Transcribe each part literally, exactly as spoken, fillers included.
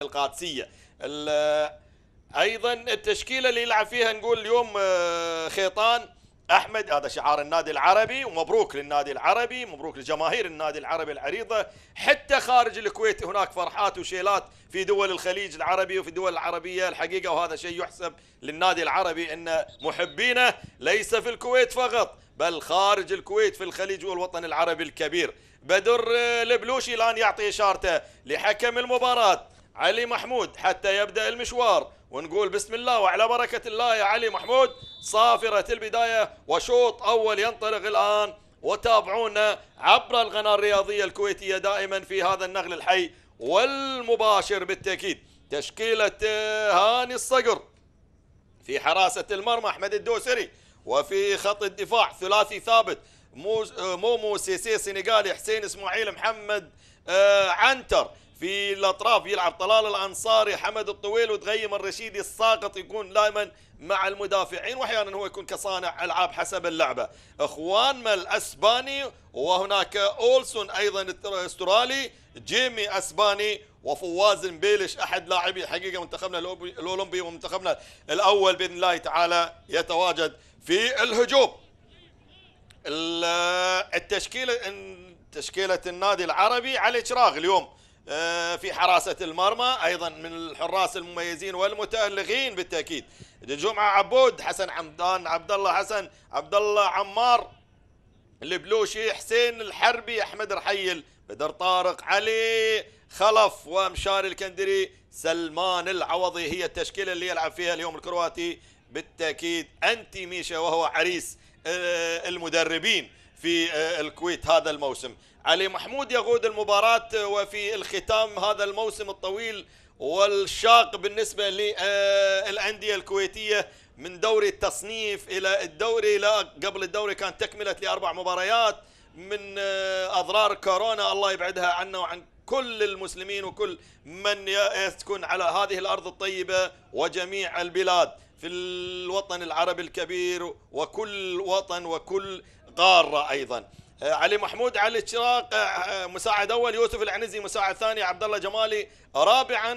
القادسيه. ايضا التشكيله اللي يلعب فيها نقول اليوم خيطان احمد، هذا شعار النادي العربي، ومبروك للنادي العربي، مبروك لجماهير النادي العربي العريضه. حتى خارج الكويت هناك فرحات وشيلات في دول الخليج العربي وفي الدول العربية الحقيقه، وهذا شيء يحسب للنادي العربي ان محبينه ليس في الكويت فقط بل خارج الكويت في الخليج والوطن العربي الكبير. بدر البلوشي الان يعطي اشارته لحكم المباراه علي محمود حتى يبدأ المشوار، ونقول بسم الله وعلى بركة الله يا علي محمود. صافرة البداية وشوط أول ينطلق الآن، وتابعونا عبر القناة الرياضية الكويتية دائما في هذا النقل الحي والمباشر بالتأكيد. تشكيلة هاني الصقر في حراسة المرمى أحمد الدوسري، وفي خط الدفاع ثلاثي ثابت مومو سيسي سنغالي، حسين اسماعيل، محمد عنتر. في الاطراف يلعب طلال الانصاري، حمد الطويل، وتغيم الرشيدي. الساقط يكون دائما مع المدافعين، واحيانا هو يكون كصانع العاب حسب اللعبه. اخواننا الاسباني، وهناك اولسون ايضا استرالي، جيمي اسباني، وفواز مبيلش احد لاعبي حقيقه منتخبنا الاولمبي ومنتخبنا الاول باذن الله تعالى يتواجد في الهجوم. التشكيله تشكيله النادي العربي علي شراغ اليوم في حراسة المرمى، أيضا من الحراس المميزين والمتألقين بالتأكيد. جمعة عبود، حسن حمدان، عبد الله حسن، عبد الله عمار، البلوشي، حسين الحربي، أحمد رحيل، بدر طارق، علي خلف، ومشاري الكندري، سلمان العوضي. هي التشكيلة اللي يلعب فيها اليوم الكرواتي بالتأكيد أنتي ميشا، وهو عريس المدربين في الكويت هذا الموسم. علي محمود يقود المباراة، وفي الختام هذا الموسم الطويل والشاق بالنسبة للأندية الكويتية من دوري التصنيف إلى الدوري، لا قبل الدوري كانت تكملة لأربع مباريات من أضرار كورونا، الله يبعدها عنا وعن كل المسلمين وكل من يسكن على هذه الأرض الطيبة وجميع البلاد في الوطن العربي الكبير وكل وطن وكل قارة. أيضا علي محمود علي الشراق مساعد اول، يوسف العنزي مساعد ثاني، عبد الله جمالي رابعا،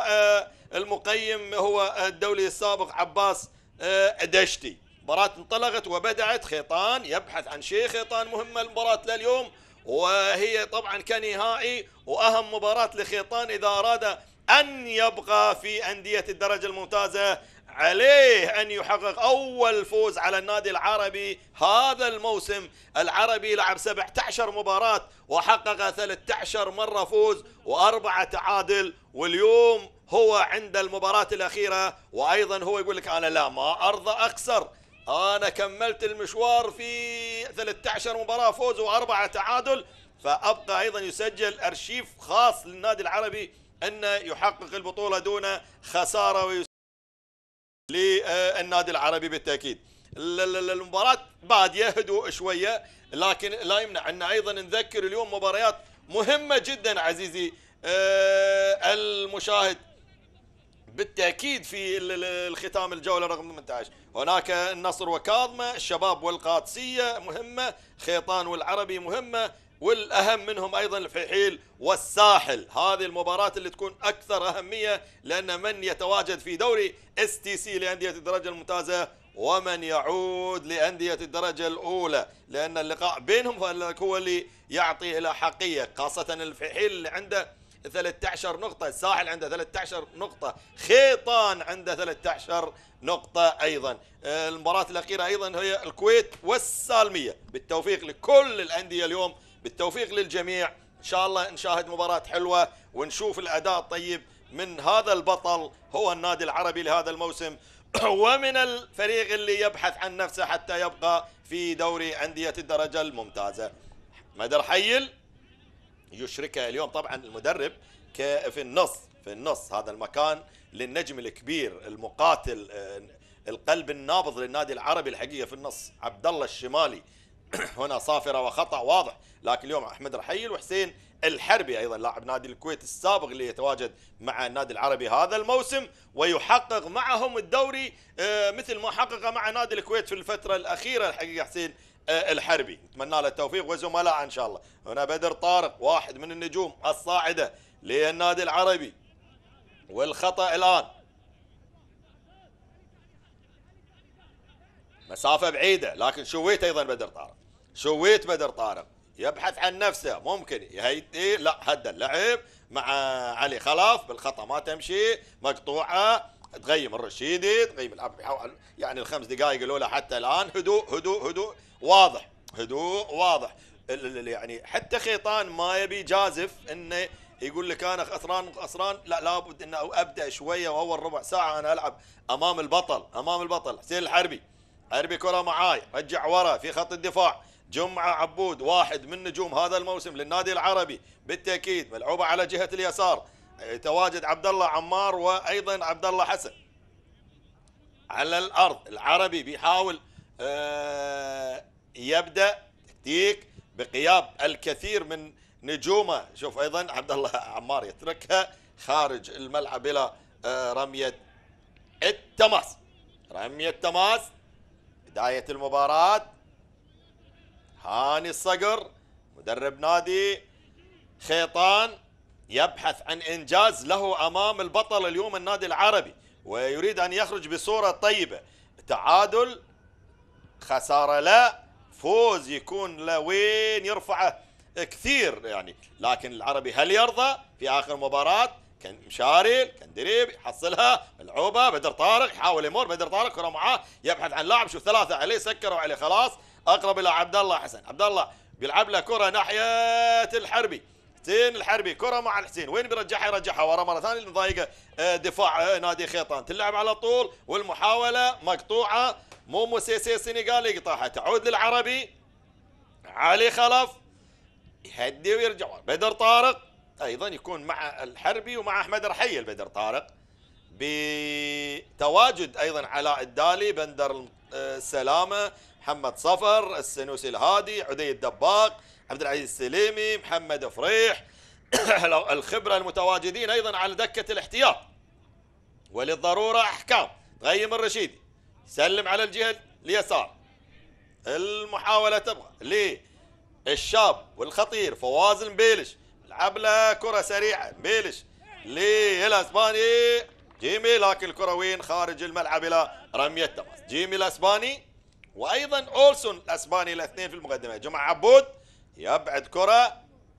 والمقيم هو الدولي السابق عباس دشتي. مباراة انطلقت وبدأت، خيطان يبحث عن شيء، خيطان مهمة المباراة لليوم، وهي طبعا كنهائي واهم مباراة لخيطان اذا اراد ان يبقى في اندية الدرجة الممتازة. عليه أن يحقق أول فوز على النادي العربي هذا الموسم. العربي لعب سبعة عشر مباراة وحقق ثلاثة عشر مرة فوز وأربعة تعادل، واليوم هو عند المباراة الأخيرة وأيضا هو يقول لك أنا لا ما أرضى أخسر، أنا كملت المشوار في ثلاثة عشر مباراة فوز وأربعة تعادل، فأبقى أيضا يسجل أرشيف خاص للنادي العربي أنه يحقق البطولة دون خسارة للنادي العربي بالتأكيد. المباراة بادية هدوء شوية، لكن لا يمنع أن أيضا نذكر اليوم مباريات مهمة جدا عزيزي المشاهد بالتأكيد في الختام الجولة رقم ثمانية عشر. هناك النصر وكاظمة، الشباب والقادسية مهمة، خيطان والعربي مهمة، والأهم منهم أيضا الفحيل والساحل. هذه المباراة اللي تكون أكثر أهمية، لأن من يتواجد في دوري اس تي سي لأندية الدرجة الممتازة ومن يعود لأندية الدرجة الأولى، لأن اللقاء بينهم هو اللي يعطي إلى حقية، خاصة الفحيل اللي عنده ثلاثة عشر نقطة، الساحل عنده ثلاثة عشر نقطة، خيطان عنده ثلاثة عشر نقطة أيضا. المباراة الأخيرة أيضا هي الكويت والسالمية. بالتوفيق لكل الأندية اليوم، بالتوفيق للجميع، إن شاء الله نشاهد مباراة حلوة ونشوف الأداء الطيب من هذا البطل هو النادي العربي لهذا الموسم ومن الفريق اللي يبحث عن نفسه حتى يبقى في دوري أندية الدرجة الممتازة. أحمد رحيل يشركه اليوم طبعا المدرب في النص في النص هذا المكان للنجم الكبير المقاتل القلب النابض للنادي العربي الحقيقة في النص عبد الله الشمالي. هنا صافرة وخطأ واضح، لكن اليوم أحمد رحيل وحسين الحربي أيضا لاعب نادي الكويت السابق اللي يتواجد مع النادي العربي هذا الموسم ويحقق معهم الدوري مثل ما حقق مع نادي الكويت في الفترة الأخيرة الحقيقة حسين الحربي. نتمنى له التوفيق وزملاء إن شاء الله. هنا بدر طارق واحد من النجوم الصاعدة للنادي العربي، والخطأ الآن. مسافة بعيدة لكن شويت أيضا بدر طارق، شويت بدر طارق يبحث عن نفسه، ممكن يهيئ، لا هدى اللعب مع علي خلف بالخطأ ما تمشي، مقطوعة، تغيم الرشيدي، تغيم يعني الخمس دقائق الأولى حتى الآن هدوء هدوء هدوء واضح، هدوء واضح. يعني حتى خيطان ما يبي جازف انه يقول لك انا خسران خسران، لا لابد انه ابدا شويه، واول ربع ساعه انا العب امام البطل، امام البطل حسين الحربي. حربي كره معاي، رجع ورا في خط الدفاع، جمعه عبود واحد من نجوم هذا الموسم للنادي العربي بالتاكيد، ملعوبه على جهه اليسار، تواجد عبد الله عمار وايضا عبد الله حسن على الارض. العربي بيحاول آه يبدا تكتيك بغياب الكثير من نجومه. شوف ايضا عبد الله عمار يتركها خارج الملعب الى آه رميه التماس، رميه التماس بدايه المباراه. هاني الصقر مدرب نادي خيطان يبحث عن انجاز له امام البطل اليوم النادي العربي، ويريد ان يخرج بصوره طيبه. تعادل، خساره لا، فوز يكون لوين يرفعه كثير يعني، لكن العربي هل يرضى في اخر مباراه؟ كان مشاري كان دريب يحصلها ملعوبه، بدر طارق يحاول يمر، بدر طارق كره معاه يبحث عن لاعب، شوف ثلاثه عليه سكروا عليه خلاص، اقرب الى عبد الله حسن، عبد الله بيلعب له كره ناحيه الحربي، حسين الحربي كره مع الحسين، وين بيرجعها؟ يرجعها ورا مره ثانيه ضايقه دفاع نادي خيطان، تلعب على طول والمحاوله مقطوعه، مو موسيسي السنغالي يقطعها، تعود للعربي، علي خلف يهدي ويرجع، بدر طارق ايضا يكون مع الحربي ومع احمد رحيل، بدر طارق بتواجد ايضا علاء الدالي، بندر السلامه، محمد صفر، السنوسي الهادي، عدي الدباق، عبد العزيز السليمي، محمد فريح الخبره المتواجدين ايضا على دكه الاحتياط. وللضروره احكام، غيم الرشيدي سلم على الجهه اليسار، المحاوله تبغى للشاب والخطير فواز المبيلش، لعب له كره سريعه مبيلش للاسباني جيمي، لكن الكره وين؟ خارج الملعب الى رميه تماس. جيمي الاسباني وايضا اولسون الاسباني الاثنين في المقدمه. جمعه عبود يبعد كره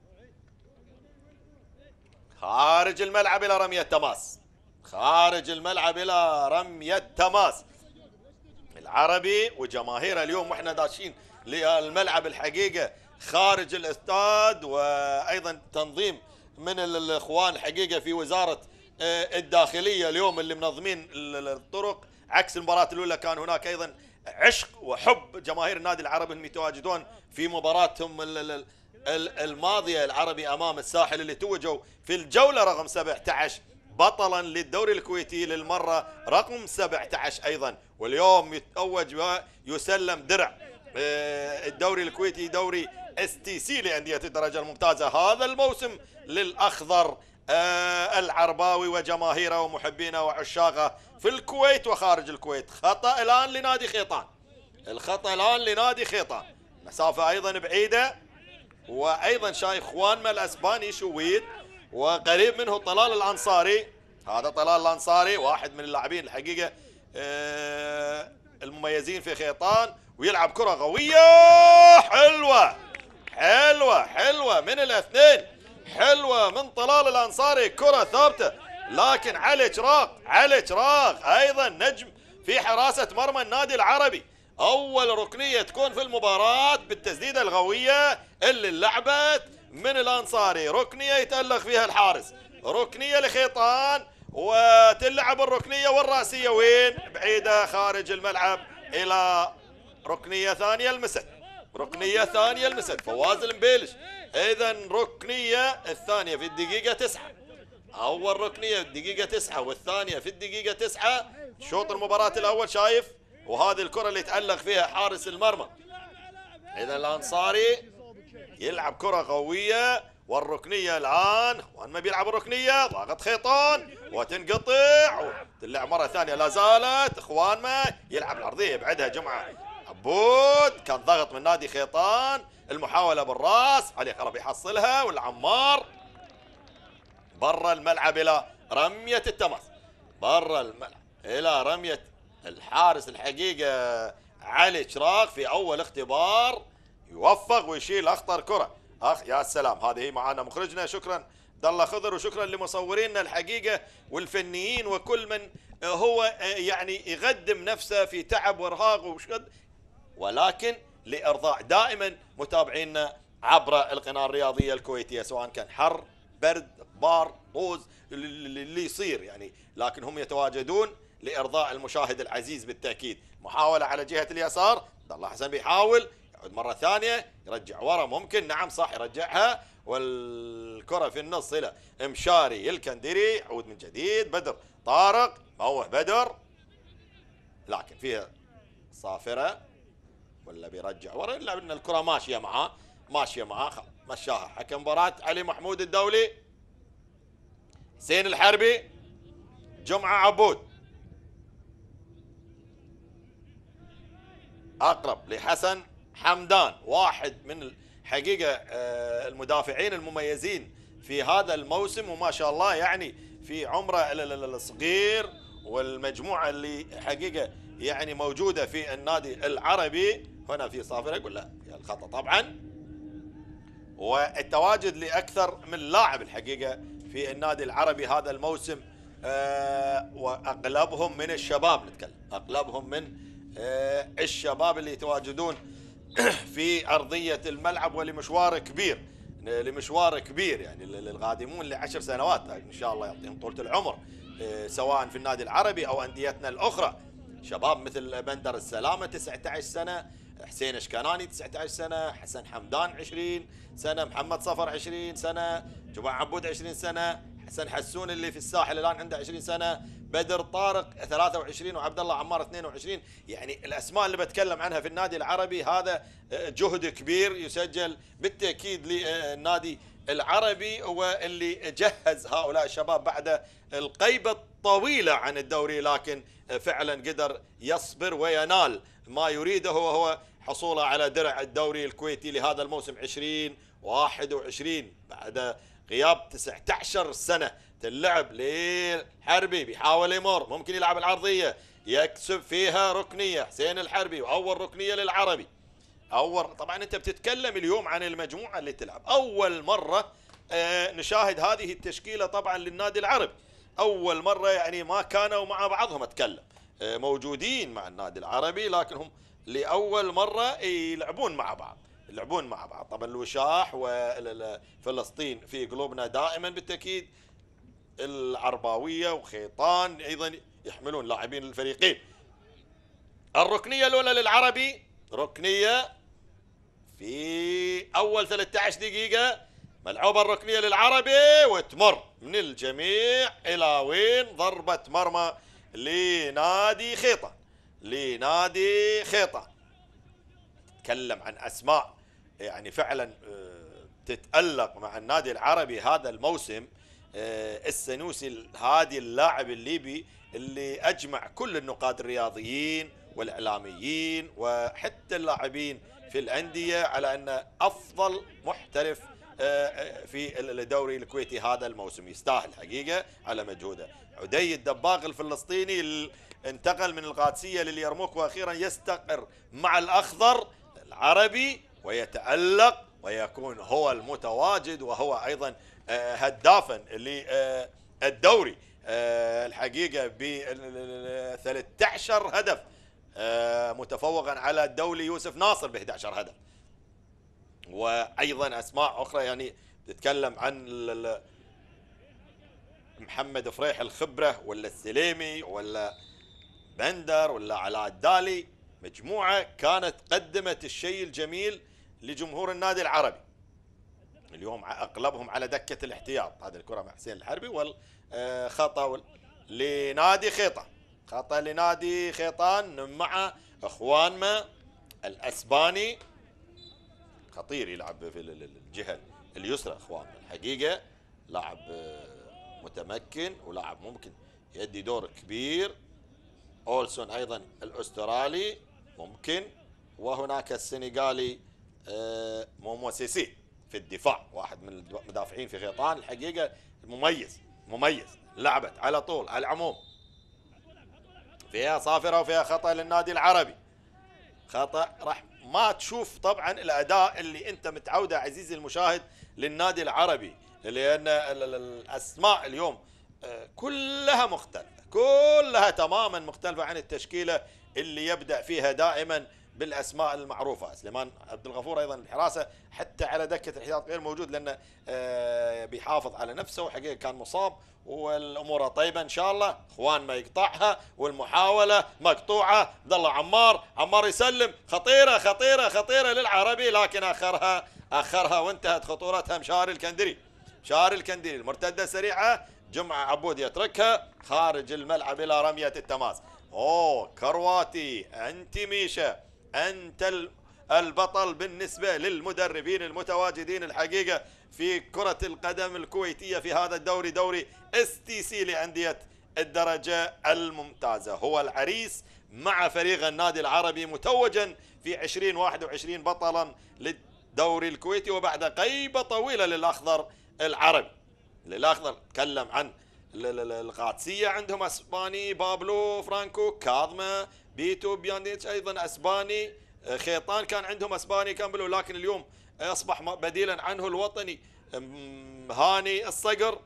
خارج الملعب الى رميه تماس، خارج الملعب الى رميه تماس. العربي وجماهيره اليوم واحنا داشين للملعب الحقيقه خارج الاستاد، وايضا تنظيم من الاخوان الحقيقه في وزاره الداخليه اليوم اللي منظمين الطرق، عكس المباراه الاولى كان هناك ايضا عشق وحب جماهير النادي العربي انهم يتواجدون في مباراتهم الماضيه. العربي امام الساحل اللي توجوا في الجوله رقم سبعة عشر بطلا للدوري الكويتي للمره رقم سبعة عشر ايضا، واليوم يتوج ويسلم درع الدوري الكويتي دوري اس تي سي لانديه الدرجه الممتازه هذا الموسم للاخضر العرباوي وجماهيره ومحبينه وعشاقه في الكويت وخارج الكويت. خطأ الان لنادي خيطان، الخطأ الان لنادي خيطان، مسافه ايضا بعيده، وايضا شايف خوانما الاسباني شويت وقريب منه طلال الانصاري، هذا طلال الانصاري واحد من اللاعبين الحقيقه المميزين في خيطان، ويلعب كره قويه حلوه حلوه حلوه من الاثنين، حلوه من طلال الانصاري، كره ثابته، لكن علي شراق، علي شراق ايضا نجم في حراسه مرمى النادي العربي، اول ركنيه تكون في المباراه بالتسديده القويه اللي لعبت من الانصاري، ركنيه يتالق فيها الحارس، ركنيه لخيطان، وتلعب الركنيه والراسيه وين؟ بعيده خارج الملعب الى ركنيه ثانيه المسد، ركنيه ثانيه المسد فواز المبيلش. اذا ركنيه الثانيه في الدقيقه تسعة، اول ركنيه في الدقيقه تسعة والثانيه في الدقيقه تسعة، شوط المباراه الاول شايف، وهذه الكره اللي تألق فيها حارس المرمى. اذا الانصاري يلعب كره قويه، والركنيه الان وان ما بيلعب الركنيه ضاغط خيطان وتنقطع وتلعب مره ثانيه، لا زالت اخوان ما يلعب العرضيه يبعدها جمعه عبود، كان ضغط من نادي خيطان، المحاوله بالراس علي خرب يحصلها، والعمار برا الملعب الى رميه التماس برا الملعب الى رميه الحارس الحقيقه علي شراغ في اول اختبار، يوفق ويشيل اخطر كره. اخ يا سلام، هذه معنا مخرجنا، شكرا عبد الله خضر، وشكرا لمصورينا الحقيقه والفنيين وكل من هو يعني يقدم نفسه في تعب وارهاق وشد، ولكن لارضاء دائما متابعينا عبر القناه الرياضيه الكويتيه، سواء كان حر برد بار طوز اللي يصير يعني، لكن هم يتواجدون لارضاء المشاهد العزيز بالتاكيد. محاوله على جهه اليسار، عبد الله حسن بيحاول يعود مره ثانيه، يرجع ورا، ممكن نعم صح يرجعها، والكره في النص الى مشاري الكندري، يعود من جديد بدر طارق، موه بدر لكن فيها صافره ولا بيرجع ورا، الا ان الكره ماشيه معاه ماشيه معاه مشاها حكم مباراه علي محمود الدولي. حسين الحربي، جمعه عبود، اقرب لحسن حمدان، واحد من الحقيقه المدافعين المميزين في هذا الموسم، وما شاء الله يعني في عمره الصغير، والمجموعه اللي حقيقه يعني موجوده في النادي العربي. هنا في صافره يقول لا الخطا طبعا، والتواجد لاكثر من لاعب الحقيقه في النادي العربي هذا الموسم، أه واغلبهم من الشباب، نتكلم اغلبهم من أه الشباب اللي يتواجدون في ارضيه الملعب، ولمشوار كبير لمشوار كبير يعني للقادمون لعشر سنوات ان شاء الله يعطيهم طولة العمر، أه سواء في النادي العربي او انديتنا الاخرى. شباب مثل بندر السلامه تسعة عشر سنه، حسين اشكناني تسعة عشر سنه، حسن حمدان عشرين سنه، محمد صفر عشرين سنه، جمعه عبود عشرين سنه، حسن حسون اللي في الساحل الان عنده عشرين سنه، بدر طارق ثلاثة وعشرين، وعبد الله عمار اثنين وعشرين. يعني الاسماء اللي بتكلم عنها في النادي العربي هذا جهد كبير يسجل بالتاكيد للنادي العربي، واللي جهز هؤلاء الشباب بعد الغيبه الطويله عن الدوري، لكن فعلا قدر يصبر وينال ما يريده، وهو حصوله على درع الدوري الكويتي لهذا الموسم عشرين واحد وعشرين بعد غياب تسعة عشر سنه اللعب للحربي. بيحاول يمر، ممكن يلعب العرضيه، يكسب فيها ركنيه حسين الحربي، واول ركنيه للعربي. اول طبعا انت بتتكلم اليوم عن المجموعه اللي تلعب اول مره، آه نشاهد هذه التشكيله طبعا للنادي العربي، اول مره يعني ما كانوا مع بعضهم، اتكلم آه موجودين مع النادي العربي لكن هم لاول مره يلعبون مع بعض يلعبون مع بعض. طبعا الوشاح وفلسطين في قلوبنا دائما بالتاكيد، العرباويه وخيطان ايضا يحملون لاعبين الفريقين. الركنيه الاولى للعربي، ركنيه في اول ثلاثة عشر دقيقه ملعوبه الركنيه للعربي، وتمر من الجميع الى وين؟ ضربه مرمى لنادي خيطان لنادي خيطان. تتكلم عن اسماء يعني فعلا تتألق مع النادي العربي هذا الموسم. السنوسي الهادي اللاعب الليبي اللي اجمع كل النقاد الرياضيين والاعلاميين وحتى اللاعبين في الانديه على انه افضل محترف في الدوري الكويتي هذا الموسم، يستاهل حقيقه على مجهوده. عدي الدباغ الفلسطيني اللي انتقل من القادسيه لليرموك واخيرا يستقر مع الاخضر العربي ويتألق ويكون هو المتواجد، وهو ايضا هدافا للدوري الحقيقه ب ثلاثة عشر هدف، متفوقا على الدولي يوسف ناصر ب احد عشر هدف. وايضا اسماء اخرى يعني تتكلم عن محمد فريح الخبره ولا السليمي ولا بندر ولا علاء الدالي، مجموعه كانت قدمت الشيء الجميل لجمهور النادي العربي. اليوم اغلبهم على دكه الاحتياط. هذه الكره مع حسين الحربي والخطا لنادي خيطان، خطا لنادي خيطان مع اخواننا الاسباني، خطير يلعب في الجهه اليسرى اخواننا الحقيقه، لاعب متمكن ولاعب ممكن يؤدي دور كبير. اولسون ايضا الاسترالي ممكن، وهناك السنغالي مومو سيسي في الدفاع، واحد من المدافعين في خيطان الحقيقه مميز مميز لعبت على طول على العموم، فيها صافرة وفيها خطأ للنادي العربي، خطأ راح ما تشوف طبعا الأداء اللي أنت متعودة عزيزي المشاهد للنادي العربي، لأن الأسماء اليوم كلها مختلفة، كلها تماما مختلفة عن التشكيلة اللي يبدأ فيها دائما بالاسماء المعروفه. سليمان عبد الغفور ايضا الحراسه حتى على دكه الاحتياط غير موجود، لانه بيحافظ على نفسه، وحقيقه كان مصاب، والامور طيبه ان شاء الله. اخوان ما يقطعها، والمحاوله مقطوعه. عبد الله عمار، عمار يسلم، خطيره خطيره خطيره للعربي، لكن اخرها اخرها وانتهت خطورتها. مشاري الكندري، مشاري الكندري المرتده سريعه، جمعه عبود يتركها خارج الملعب الى رميه التماس. اوه كرواتي، انت ميشا، أنت البطل بالنسبة للمدربين المتواجدين الحقيقة في كرة القدم الكويتية في هذا الدوري، دوري اس تي سي لأندية الدرجة الممتازة. هو العريس مع فريق النادي العربي متوجا في عشرين واحد وعشرين بطلا للدوري الكويتي، وبعد غيبة طويلة للأخضر العربي. للأخضر تكلم عن القادسية، عندهم اسباني بابلو فرانكو، كاظمة، بيتو بيانيتش ايضا اسباني، خيطان كان عندهم اسباني كامبلو، لكن اليوم اصبح بديلا عنه الوطني هاني الصقر.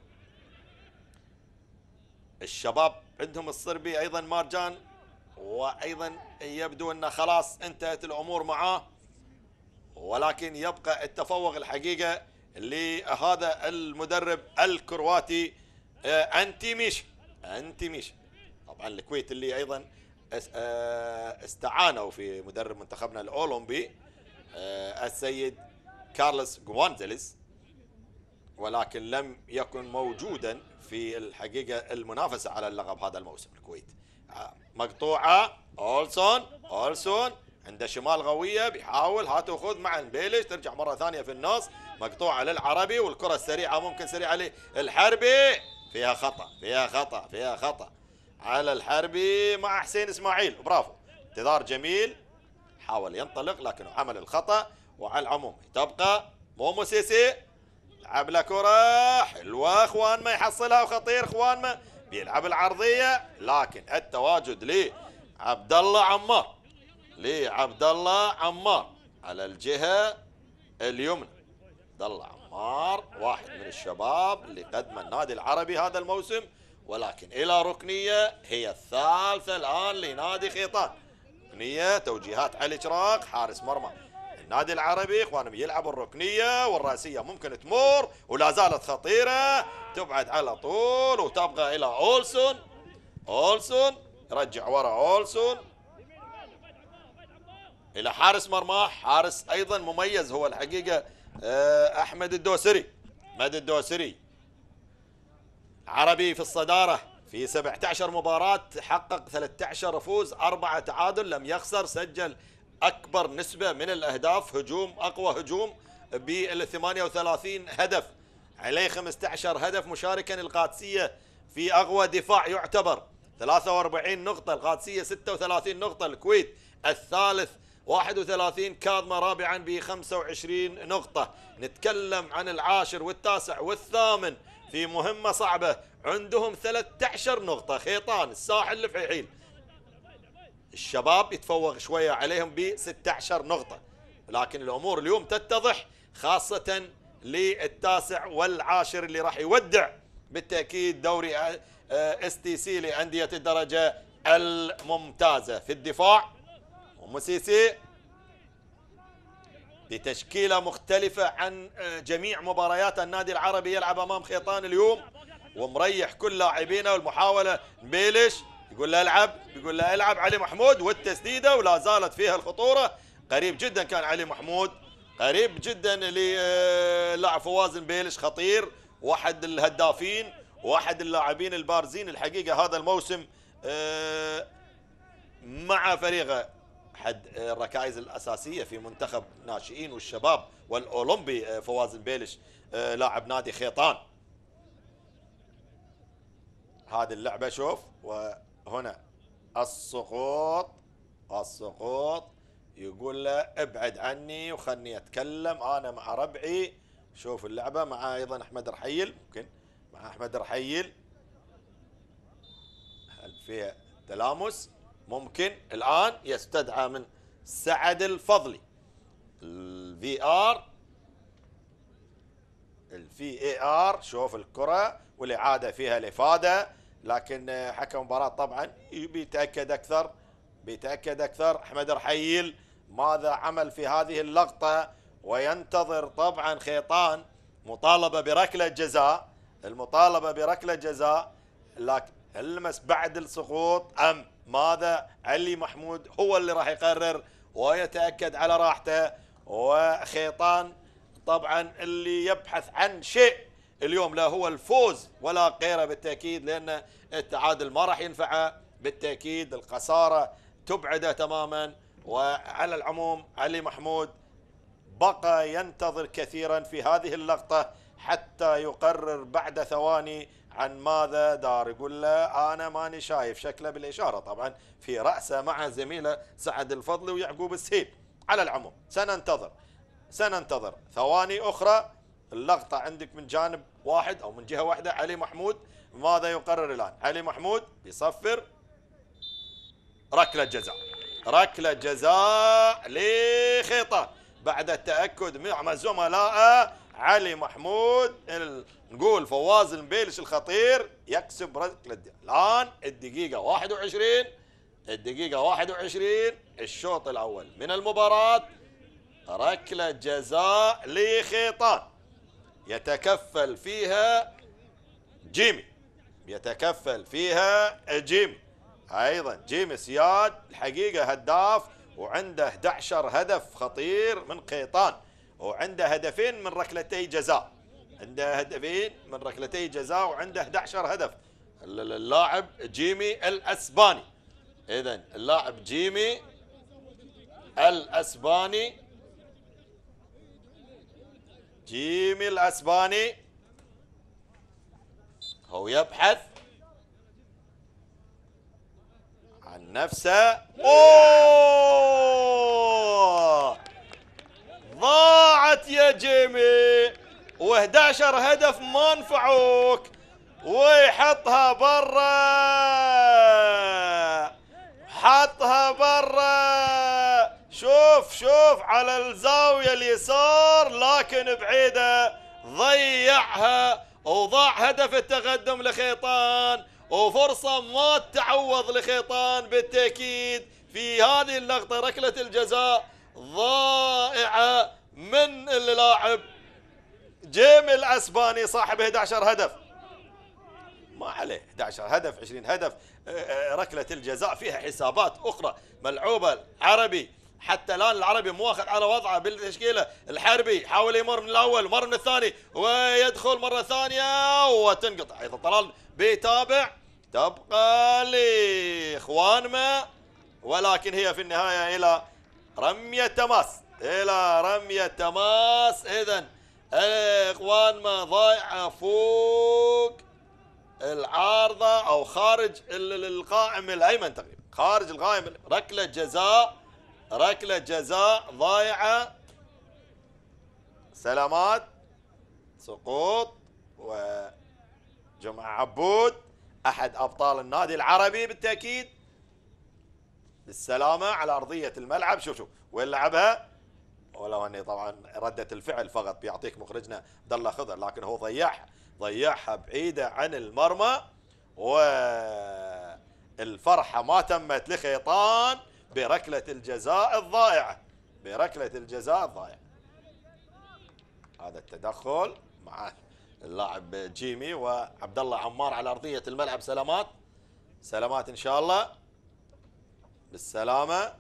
الشباب عندهم الصربي ايضا مارجان، وايضا يبدو ان خلاص انتهت الامور معاه، ولكن يبقى التفوق الحقيقه لهذا المدرب الكرواتي انتي ميش انتي ميش. طبعا الكويت اللي ايضا استعانوا في مدرب منتخبنا الاولمبي السيد كارلوس غوانزاليس، ولكن لم يكن موجودا في الحقيقه المنافسه على اللقب هذا الموسم. الكويت مقطوعه، اولسون، اولسون عنده شمال قويه، بيحاول هات وخذ مع البيلش، ترجع مره ثانيه في النص، مقطوعه للعربي، والكره السريعه ممكن سريعه للحربي، فيها خطا فيها خطا فيها خطا على الحربي مع حسين اسماعيل. برافو، انتظار جميل، حاول ينطلق لكنه عمل الخطا. وعلى العموم تبقى مومو سيسي، لعب له كره حلوه، اخوان ما يحصلها، وخطير اخوان ما بيلعب العرضيه، لكن التواجد لعبد الله عمار، لعبد الله عمار على الجهه اليمنى. عبد الله عمار واحد من الشباب اللي قدم النادي العربي هذا الموسم، ولكن الى ركنيه هي الثالثه الان لنادي خيطان. ركنيه توجيهات علي شراق حارس مرمى النادي العربي، اخوانهم يلعبوا الركنيه والراسيه ممكن تمر، ولا زالت خطيره، تبعد على طول وتبقى الى اولسون. اولسون رجع ورا، اولسون الى حارس مرماه، حارس ايضا مميز هو الحقيقه احمد الدوسري. احمد الدوسري عربي في الصداره في سبعة عشر مباراة، حقق ثلاثة عشر فوز، أربعة تعادل، لم يخسر، سجل أكبر نسبة من الأهداف، هجوم أقوى هجوم بال ثمانية وثلاثين هدف، عليه خمسة عشر هدف، مشاركا القادسية في أقوى دفاع يعتبر ثلاثة وأربعين نقطة، القادسية ستة وثلاثين نقطة، الكويت الثالث واحد وثلاثين، كاظمة رابعا ب خمسة وعشرين نقطة. نتكلم عن العاشر والتاسع والثامن في مهمة صعبة، عندهم ثلاثة عشر نقطة. خيطان، الساحل، الفحيحيل، الشباب يتفوق شوية عليهم ب ستة عشر نقطة، لكن الأمور اليوم تتضح، خاصة للتاسع والعاشر اللي راح يودع بالتأكيد دوري اس تي سي لأندية الدرجة الممتازة. في الدفاع ومسيسي بتشكيلة مختلفة عن جميع مباريات النادي العربي، يلعب أمام خيطان اليوم ومريح كل لاعبينه، والمحاولة بيلش يقول له العب، يقول له العب علي محمود، والتسديدة ولا زالت فيها الخطورة. قريب جدا كان علي محمود، قريب جدا للاعب فواز بيلش، خطير، واحد الهدافين، واحد اللاعبين البارزين الحقيقة هذا الموسم مع فريقه، احد الركائز الاساسيه في منتخب الناشئين والشباب والاولمبي فواز بيلش لاعب نادي خيطان. هذه اللعبه شوف، وهنا السقوط، السقوط يقول له ابعد عني وخلني اتكلم انا مع ربعي. شوف اللعبه مع ايضا احمد رحيل، ممكن مع احمد رحيل، فيها تلامس. ممكن الآن يستدعى من سعد الفضلي الفي ار الفي اي ار، شوف الكرة والإعادة فيها الإفادة، لكن حكم المباراة طبعا بيتأكد أكثر بيتأكد أكثر. أحمد رحيل ماذا عمل في هذه اللقطة؟ وينتظر طبعا خيطان مطالبة بركلة جزاء، المطالبة بركلة جزاء، لكن المس بعد السقوط أم ماذا؟ علي محمود هو اللي راح يقرر ويتأكد على راحته. وخيطان طبعا اللي يبحث عن شيء اليوم، لا هو الفوز ولا غيره بالتأكيد، لأن التعادل ما راح ينفعه بالتأكيد، الخسارة تبعده تماما. وعلى العموم علي محمود بقى ينتظر كثيرا في هذه اللقطة حتى يقرر بعد ثواني عن ماذا دار. يقول له أنا ماني شايف، شكله بالإشارة طبعا في رأسه مع زميله سعد الفضلي ويعقوب السهيل. على العموم سننتظر سننتظر ثواني أخرى. اللقطة عندك من جانب واحد أو من جهة واحدة. علي محمود ماذا يقرر الآن؟ علي محمود بيصفر ركلة جزاء، ركلة جزاء لخيطان بعد التأكد مع زملائه. علي محمود نقول فواز المبيلش الخطير يكسب ركلة جزاء. الآن الدقيقة واحد وعشرين الدقيقة واحد وعشرين الشوط الأول من المباراة. ركلة جزاء لخيطان يتكفل فيها جيمي يتكفل فيها جيمي أيضا. جيمي سياد الحقيقة هداف وعنده أحد عشر هدف خطير من قيطان، وعنده هدفين من ركلتي جزاء عنده هدفين من ركلتي جزاء وعنده أحد عشر هدف اللاعب جيمي الأسباني. إذن اللاعب جيمي الأسباني جيمي الأسباني هو يبحث عن نفسه. أوه ضاعت يا جيمي، وأحد عشر هدف ما نفعوك، ويحطها برا حطها برا. شوف شوف على الزاوية اليسار لكن بعيدة، ضيعها وضاع هدف التقدم لخيطان، وفرصة ما تعوض لخيطان بالتأكيد في هذه اللقطة. ركلة الجزاء ضائعة من اللاعب جيمي الأسباني صاحب أحد عشر هدف، ما عليه أحد عشر هدف عشرين هدف. ركلة الجزاء فيها حسابات أخرى ملعوبة. عربي حتى الآن العربي مواخذ على وضعه بالتشكيلة. الحربي حاول يمر من الأول مر من الثاني ويدخل مرة ثانية وتنقطع. أيضا طلال بيتابع، تبقى لإخواننا، ولكن هي في النهاية إلى رمية تماس إلى رمية تماس. إذن إخواننا ضايعة فوق العارضة أو خارج القائم الأيمن تقريبا، خارج القائم. ركلة جزاء ركلة جزاء ضايعة. سلامات سقوط. وجمعة عبود أحد أبطال النادي العربي بالتأكيد بالسلامة على أرضية الملعب. شوف شوف وين لعبها، ولو أني طبعا ردة الفعل فقط بيعطيك مخرجنا عبد الله خضر، لكن هو ضيعها ضيعها بعيدة عن المرمى. والفرحة ما تمت لخيطان بركلة الجزاء الضائعة بركلة الجزاء الضائعة. هذا التدخل مع اللاعب جيمي وعبد الله عمار على أرضية الملعب. سلامات سلامات إن شاء الله بالسلامة.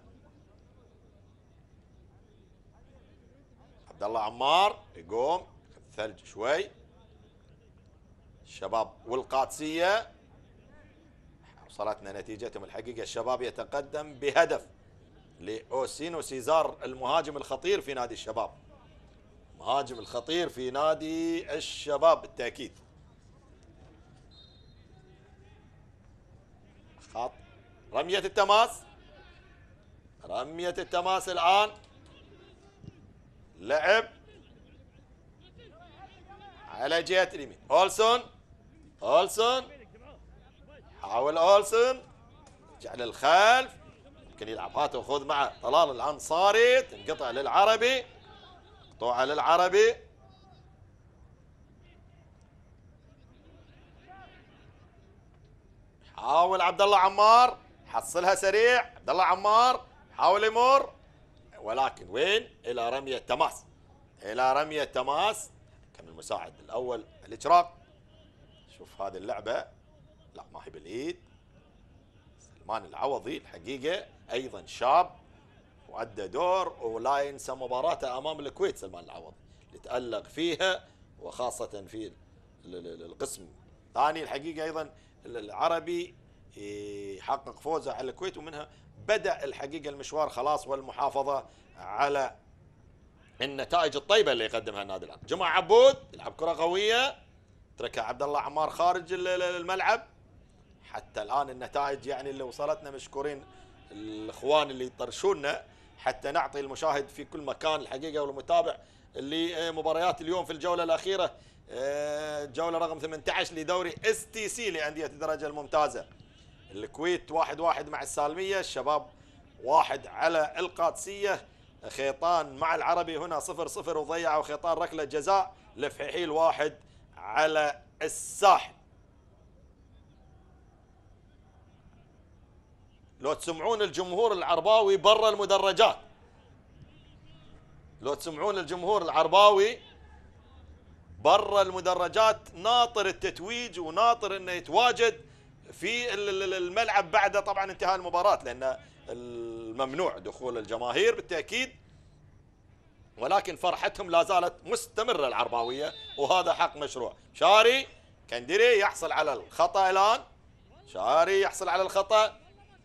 عبد الله عمار يقوم ثلج شوي. الشباب والقادسية وصلتنا نتيجتهم الحقيقة. الشباب يتقدم بهدف لأوسينو سيزار المهاجم الخطير في نادي الشباب، مهاجم الخطير في نادي الشباب بالتأكيد. خط رمية التماس رمية التماس الآن. لعب على جهة اليمين. أولسون أولسون حاول أولسون يرجع للخلف، يمكن يلعب هات وخذ مع طلال الانصاري، تنقطع للعربي، مقطوعه للعربي. حاول عبد الله عمار، حصلها سريع عبد الله عمار، حاول يمر، ولكن وين؟ الى رميه تماس، الى رميه تماس. كان المساعد الاول الاشراق. شوف هذه اللعبه، لا ما هي بالايد. سلمان العوضي الحقيقه ايضا شاب وادى دور، ولا ينسى مباراته امام الكويت سلمان العوضي اللي تالق فيها، وخاصه في القسم الثاني. الحقيقه ايضا العربي يحقق فوزه على الكويت، ومنها بدأ الحقيقة المشوار خلاص والمحافظة على النتائج الطيبة اللي يقدمها النادي العربي. جمعة عبود يلعب كرة قوية، تركها عبد الله عمار خارج الملعب. حتى الآن النتائج يعني اللي وصلتنا، مشكورين الإخوان اللي يطرشونا حتى نعطي المشاهد في كل مكان الحقيقة والمتابع اللي مباريات اليوم في الجولة الأخيرة، الجولة رقم ثمانية عشر لدوري اس تي سي لأندية الدرجة الممتازة. الكويت واحد واحد مع السالمية، الشباب واحد على القادسية، خيطان مع العربي هنا صفر صفر وضيعوا خيطان ركلة جزاء، الفحيحيل واحد على الساحل. لو تسمعون الجمهور العرباوي برا المدرجات، لو تسمعون الجمهور العرباوي برا المدرجات ناطر التتويج وناطر انه يتواجد في الملعب بعد طبعا انتهاء المباراة، لان الممنوع دخول الجماهير بالتأكيد، ولكن فرحتهم لا زالت مستمرة العرباوية، وهذا حق مشروع. شاري كندري يحصل على الخطأ الآن، شاري يحصل على الخطأ،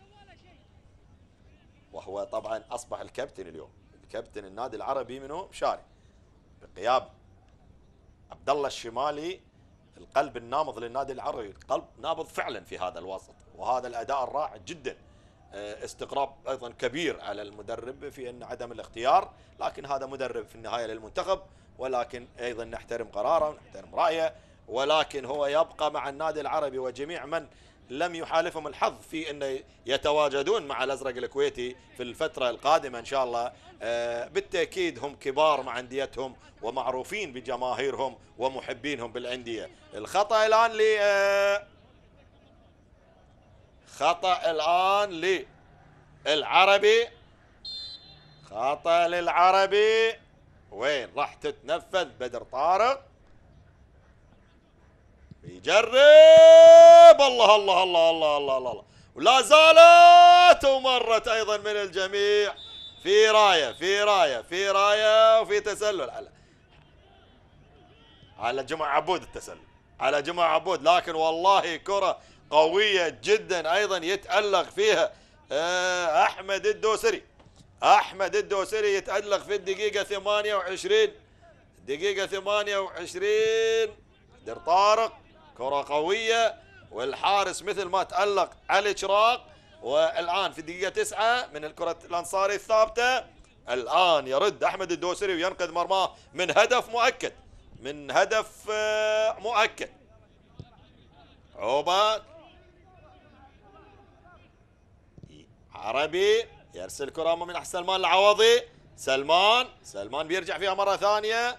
وهو طبعا أصبح الكابتن اليوم، الكابتن النادي العربي منه شاري بغياب عبد الله الشمالي، القلب النابض للنادي العربي، قلب نابض فعلا في هذا الوسط، وهذا الأداء الرائع جدا. استقراب أيضا كبير على المدرب في أن عدم الاختيار، لكن هذا مدرب في النهاية للمنتخب، ولكن أيضا نحترم قراره ونحترم رأيه، ولكن هو يبقى مع النادي العربي وجميع من لم يحالفهم الحظ في أن يتواجدون مع الأزرق الكويتي في الفترة القادمة إن شاء الله. بالتأكيد هم كبار مع أنديتهم ومعروفين بجماهيرهم ومحبينهم بالأندية. الخطأ الآن ل خطأ الآن للعربي، خطأ للعربي، وين راح تتنفذ؟ بدر طارق يجرب، الله الله الله الله الله الله، ولا زالت ومرت أيضا من الجميع في راية في راية في راية وفي تسلل على على جمعة عبود، التسلل على جمعة عبود، لكن والله كرة قوية جدا أيضا يتألق فيها أحمد الدوسري. أحمد الدوسري يتألق في الدقيقة ثمانية وعشرين، دقيقة ثمانية وعشرين بدر طارق، كرة قوية، والحارس مثل ما تألق على الإشراق. والآن في الدقيقة تسعة من الكرة الأنصاري الثابتة، الآن يرد أحمد الدوسري وينقذ مرماه من هدف مؤكد، من هدف مؤكد. عوبات عربي يرسل كرة من أحسن سلمان العوضي، سلمان سلمان بيرجع فيها مرة ثانية،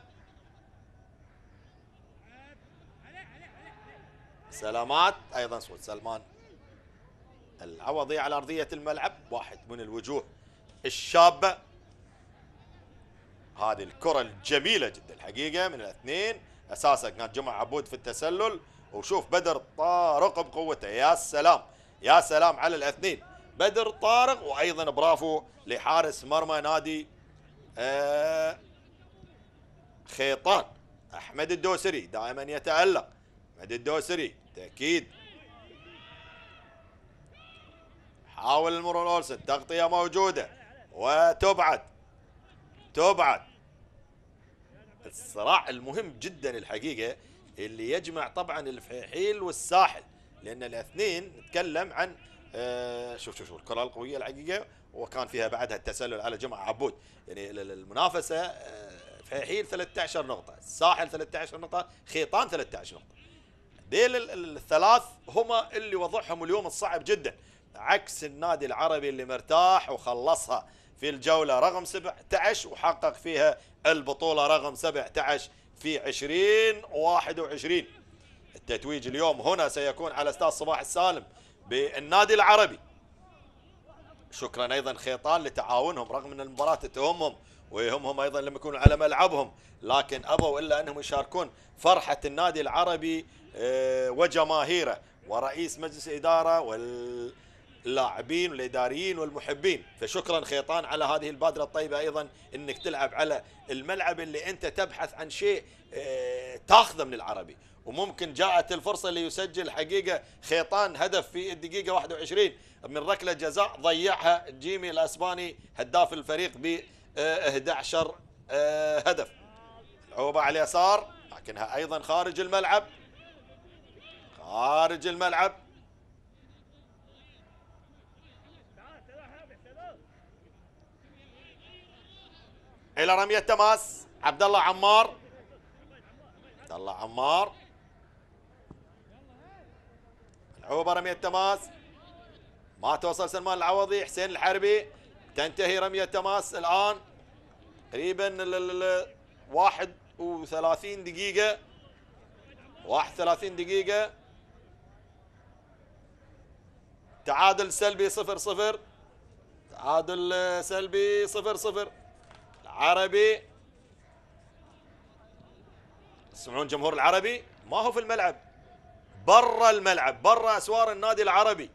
سلامات أيضا صوت سلمان العوضي على أرضية الملعب، واحد من الوجوه الشابة. هذه الكرة الجميلة جدا الحقيقة من الاثنين، أساسا كان جمعة عبود في التسلل، وشوف بدر طارق بقوته، يا سلام يا سلام على الاثنين، بدر طارق، وأيضا برافو لحارس مرمى نادي آه خيطان أحمد الدوسري، دائما يتألق أحمد الدوسري تأكيد. حاول المرور أولسن، تغطية موجودة وتبعد تبعد. الصراع المهم جدا الحقيقة اللي يجمع طبعا الفحيحيل والساحل، لأن الاثنين نتكلم عن آه شوف شوف شوف الكرة القوية الحقيقة، وكان فيها بعدها التسلل على جمعة عبود. يعني المنافسة آه فحيحيل ثلاثة عشر نقطة، الساحل ثلاثة عشر نقطة، خيطان ثلاثة عشر نقطة. ديل الثلاث هما اللي وضعهم اليوم الصعب جدا. عكس النادي العربي اللي مرتاح وخلصها في الجولة رقم سبعة عشر وحقق فيها البطولة رقم سبعة عشر في عشرين واحد وعشرين. التتويج اليوم هنا سيكون على استاد صباح السالم بالنادي العربي. شكرا ايضا خيطان لتعاونهم رغم ان المباراة تهمهم ويهمهم ايضا لما يكونوا على ملعبهم، لكن ابوا الا انهم يشاركون فرحة النادي العربي وجماهيره ورئيس مجلس الادارة واللاعبين والاداريين والمحبين. فشكرا خيطان على هذه البادرة الطيبة، ايضا انك تلعب على الملعب اللي انت تبحث عن شيء تاخذه من العربي، وممكن جاءت الفرصة ليسجل حقيقة خيطان هدف في الدقيقة واحد وعشرين من ركلة جزاء ضيعها جيمي الاسباني هداف الفريق ب احد عشر هدف. العوبة على اليسار لكنها ايضا خارج الملعب، خارج الملعب. الى رمية تماس عبد الله عمار، عبد الله عمار. العوبة رمية تماس ما توصل سلمان العوضي، حسين الحربي. تنتهي رمية تماس الآن تقريبا واحد وثلاثين دقيقة، واحد وثلاثين دقيقة. تعادل سلبي صفر صفر، تعادل سلبي صفر صفر. العربي تسمعون جمهور العربي ما هو في الملعب، برا الملعب، برا اسوار النادي العربي.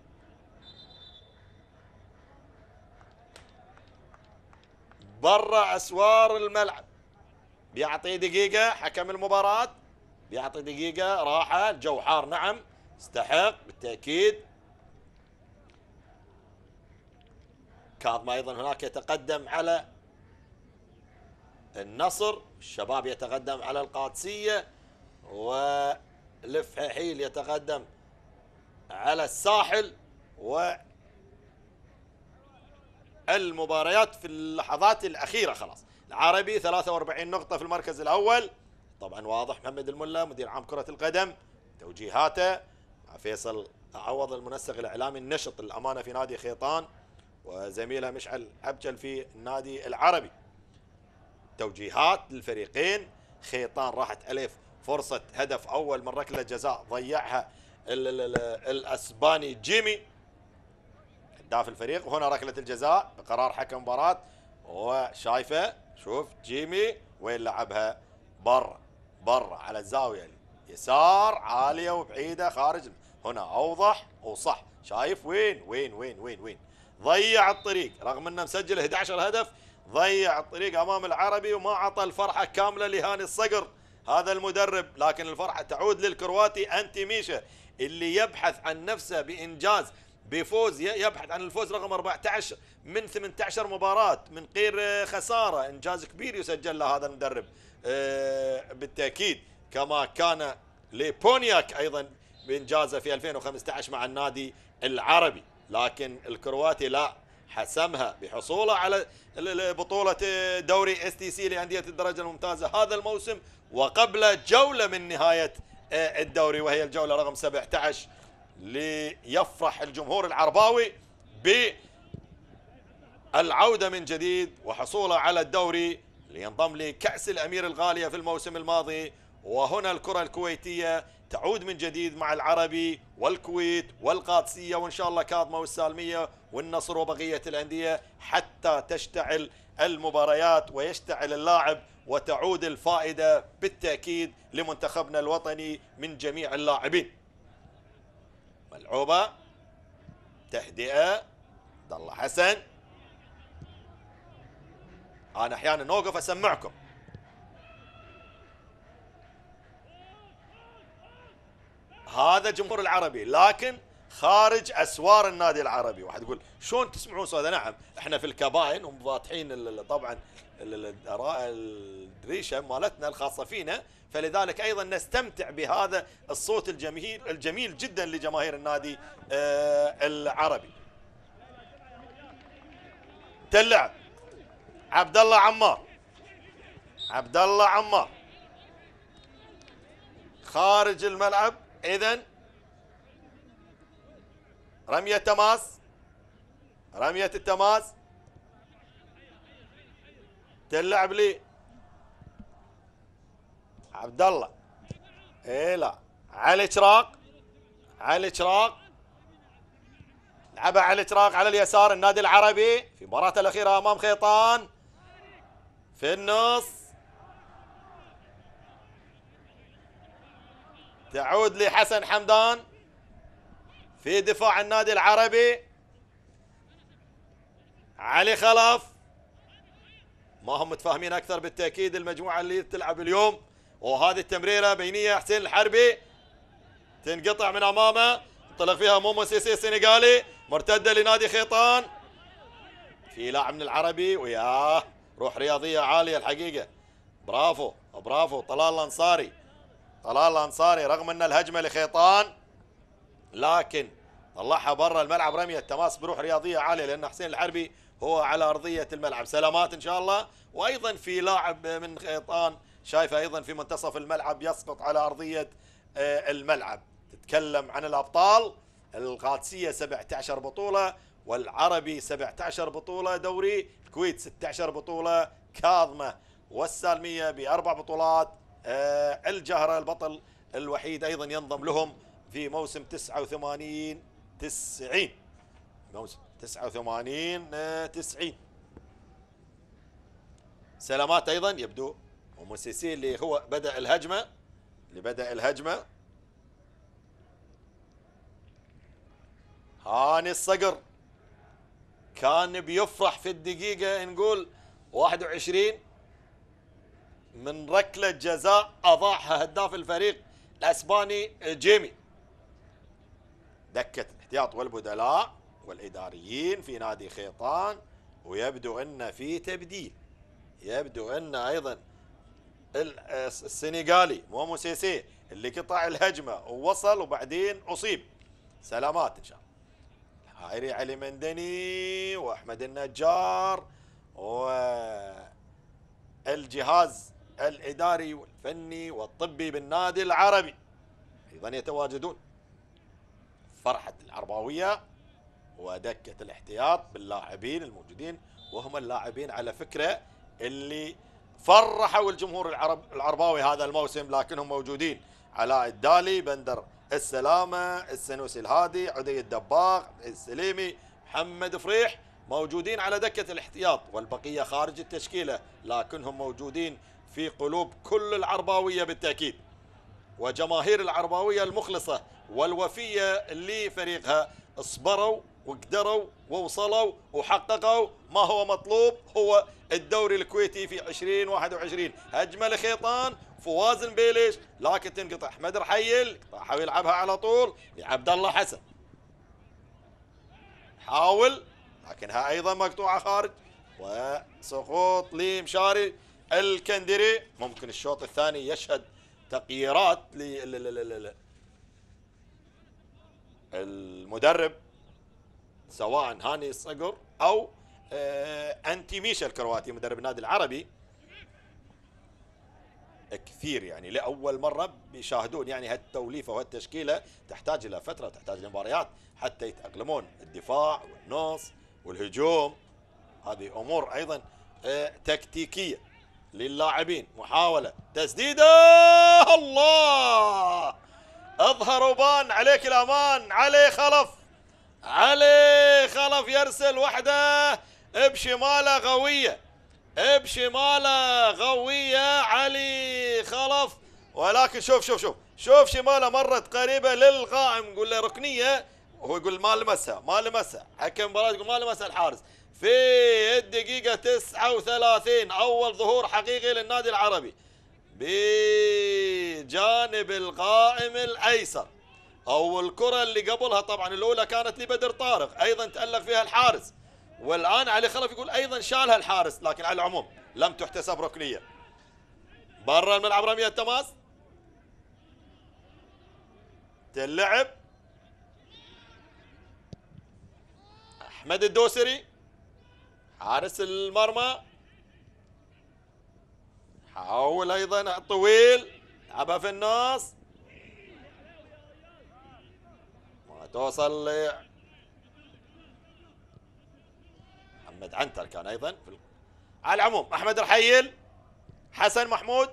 برا اسوار الملعب. بيعطي دقيقة حكم المباراة، بيعطي دقيقة راحة. الجو حار نعم، استحق بالتأكيد. كاظم ايضا هناك يتقدم على النصر، الشباب يتقدم على القادسية، والفحيل يتقدم على الساحل. والمباريات في اللحظات الأخيرة خلاص. العربي ثلاثة وأربعين نقطة في المركز الأول، طبعا واضح. محمد الملا مدير عام كرة القدم توجيهاته مع فيصل عوض المنسق الإعلامي النشط الأمانة في نادي خيطان، وزميله مشعل عبجل في النادي العربي. توجيهات للفريقين. خيطان راحت عليه فرصة هدف أول من ركلة جزاء ضيعها ال ال ال الأسباني جيمي هداف الفريق، وهنا ركلة الجزاء بقرار حكم مباراة. وشايفه شوف جيمي وين لعبها، برا برا على الزاوية اليسار عالية وبعيدة خارج. هنا أوضح وصح، شايف وين وين وين وين وين ضيع الطريق رغم انه مسجل احد عشر هدف، ضيع الطريق امام العربي وما عطى الفرحه كامله لهاني الصقر هذا المدرب. لكن الفرحه تعود للكرواتي انتي ميشا اللي يبحث عن نفسه بانجاز، بفوز، يبحث عن الفوز رقم أربعة عشر من ثمانية عشر مباراه من غير خساره. انجاز كبير يسجل له هذا المدرب بالتاكيد، كما كان لبونياك ايضا بانجازه في ألفين وخمسة عشر مع النادي العربي. لكن الكرواتي لا، حسمها بحصوله على بطولة دوري اس تي سي لأندية الدرجة الممتازة هذا الموسم، وقبل جولة من نهاية الدوري وهي الجولة رقم سبعة عشر، ليفرح الجمهور العرباوي بالعودة من جديد وحصوله على الدوري لينضم لكأس الأمير الغالية في الموسم الماضي. وهنا الكرة الكويتية تعود من جديد مع العربي والكويت والقادسية وإن شاء الله كاظمة والسالمية والنصر وبقية الأندية حتى تشتعل المباريات ويشتعل اللاعب وتعود الفائدة بالتأكيد لمنتخبنا الوطني من جميع اللاعبين. ملعوبة تهدئة عبد الله حسن. أنا أحيانا أوقف أسمعكم. هذا جمهور العربي لكن خارج اسوار النادي العربي. واحد يقول شلون تسمعون صوت؟ نعم احنا في الكباين وفاتحين طبعا الريشه مالتنا الخاصه فينا، فلذلك ايضا نستمتع بهذا الصوت الجميل الجميل جدا لجماهير النادي العربي. تلعب عبد الله عمار، عبد الله عمار خارج الملعب. اذن رمية تماس رمية التماس تلعب لي عبد الله. ايه لا، علي شراق، علي شراق لعبها علي شراق على اليسار. النادي العربي في مباراته الأخيرة أمام خيطان في النص، تعود لحسن حمدان في دفاع النادي العربي. علي خلف، ما هم متفاهمين أكثر بالتأكيد المجموعة اللي تلعب اليوم. وهذه التمريرة بينية حسين الحربي تنقطع من أمامه، انطلق فيها مومو سيسي السنغالي، مرتدة لنادي خيطان. في لاعب من العربي وياه روح رياضية عالية الحقيقة. برافو برافو طلال الأنصاري، طلال الأنصاري رغم أن الهجمة لخيطان لكن طلعها برا الملعب رمية تماس بروح رياضية عالية، لأن حسين الحربي هو على أرضية الملعب. سلامات إن شاء الله. وأيضا في لاعب من خيطان شايفه أيضا في منتصف الملعب يسقط على أرضية الملعب. تتكلم عن الأبطال، القادسية سبعة عشر بطولة والعربي سبعة عشر بطولة دوري، الكويت ستة عشر بطولة كاظمة، والسالمية بأربع بطولات. الجهرة البطل الوحيد أيضا ينضم لهم في موسم تسعة وثمانين تسعين، موسم تسعة وثمانين تسعين. سلامات أيضا يبدو وموسيسي اللي هو بدأ الهجمة، اللي بدأ الهجمة. هاني الصقر كان بيفرح في الدقيقة نقول واحد وعشرين من ركلة جزاء أضاعها هداف الفريق الأسباني جيمي. دكة الاحتياط والبدلاء والإداريين في نادي خيطان، ويبدو أن في تبديل، يبدو أن أيضا السنغالي مومو سيسي اللي قطع الهجمة ووصل وبعدين أصيب. سلامات إن شاء الله. هايري علي مندني وأحمد النجار والجهاز الإداري والفني والطبي بالنادي العربي أيضا يتواجدون. فرحة العرباوية ودكة الاحتياط باللاعبين الموجودين، وهم اللاعبين على فكرة اللي فرحوا الجمهور العرب العرباوي هذا الموسم، لكنهم موجودين. علاء الدالي، بندر السلامة، السنوسي الهادي، عدي الدباغ، السليمي، محمد فريح موجودين على دكة الاحتياط، والبقية خارج التشكيلة، لكنهم موجودين في قلوب كل العرباوية بالتأكيد، وجماهير العرباوية المخلصة والوفية لفريقها اصبروا وقدروا ووصلوا وحققوا ما هو مطلوب، هو الدوري الكويتي في عشرين واحد وعشرين. هجمة لخيطان، فواز بيليش، لكن تنقطع. احمد رحيل حاول يلعبها على طول لعبد الله حسن، حاول لكنها ايضا مقطوعة خارج، وسقوط لمشاري الكندري. ممكن الشوط الثاني يشهد تغييرات للمدرب سواء هاني الصقر او انتي ميشا الكرواتي مدرب النادي العربي. كثير يعني لاول مره بيشاهدون يعني هالتوليفه وهالتشكيله، تحتاج الى فتره، تحتاج لمباريات حتى يتاقلمون. الدفاع والنص والهجوم هذه امور ايضا تكتيكيه للاعبين. محاوله تسديده، الله اظهر وبان عليك الامان. علي خلف، علي خلف يرسل وحده بشماله قويه، بشماله قويه علي خلف، ولكن شوف شوف شوف شوف شماله مرت قريبه للقائم، نقول له ركنيه وهو يقول ما لمسها ما لمسها، حكم المباراه يقول ما لمسها الحارس. في الدقيقه تسعة وثلاثين اول ظهور حقيقي للنادي العربي بجانب القائم الايسر. او الكره اللي قبلها طبعا الاولى كانت لبدر طارق ايضا تالق فيها الحارس، والان علي خلف يقول ايضا شالها الحارس، لكن على العموم لم تحتسب ركنيه. برا الملعب رميه تماس تلعب. احمد الدوسري حارس المرمى حاول ايضا طويل لعبها في النص، ما توصل ل محمد عنتر كان ايضا في ال... على العموم احمد رحيل، حسن محمود،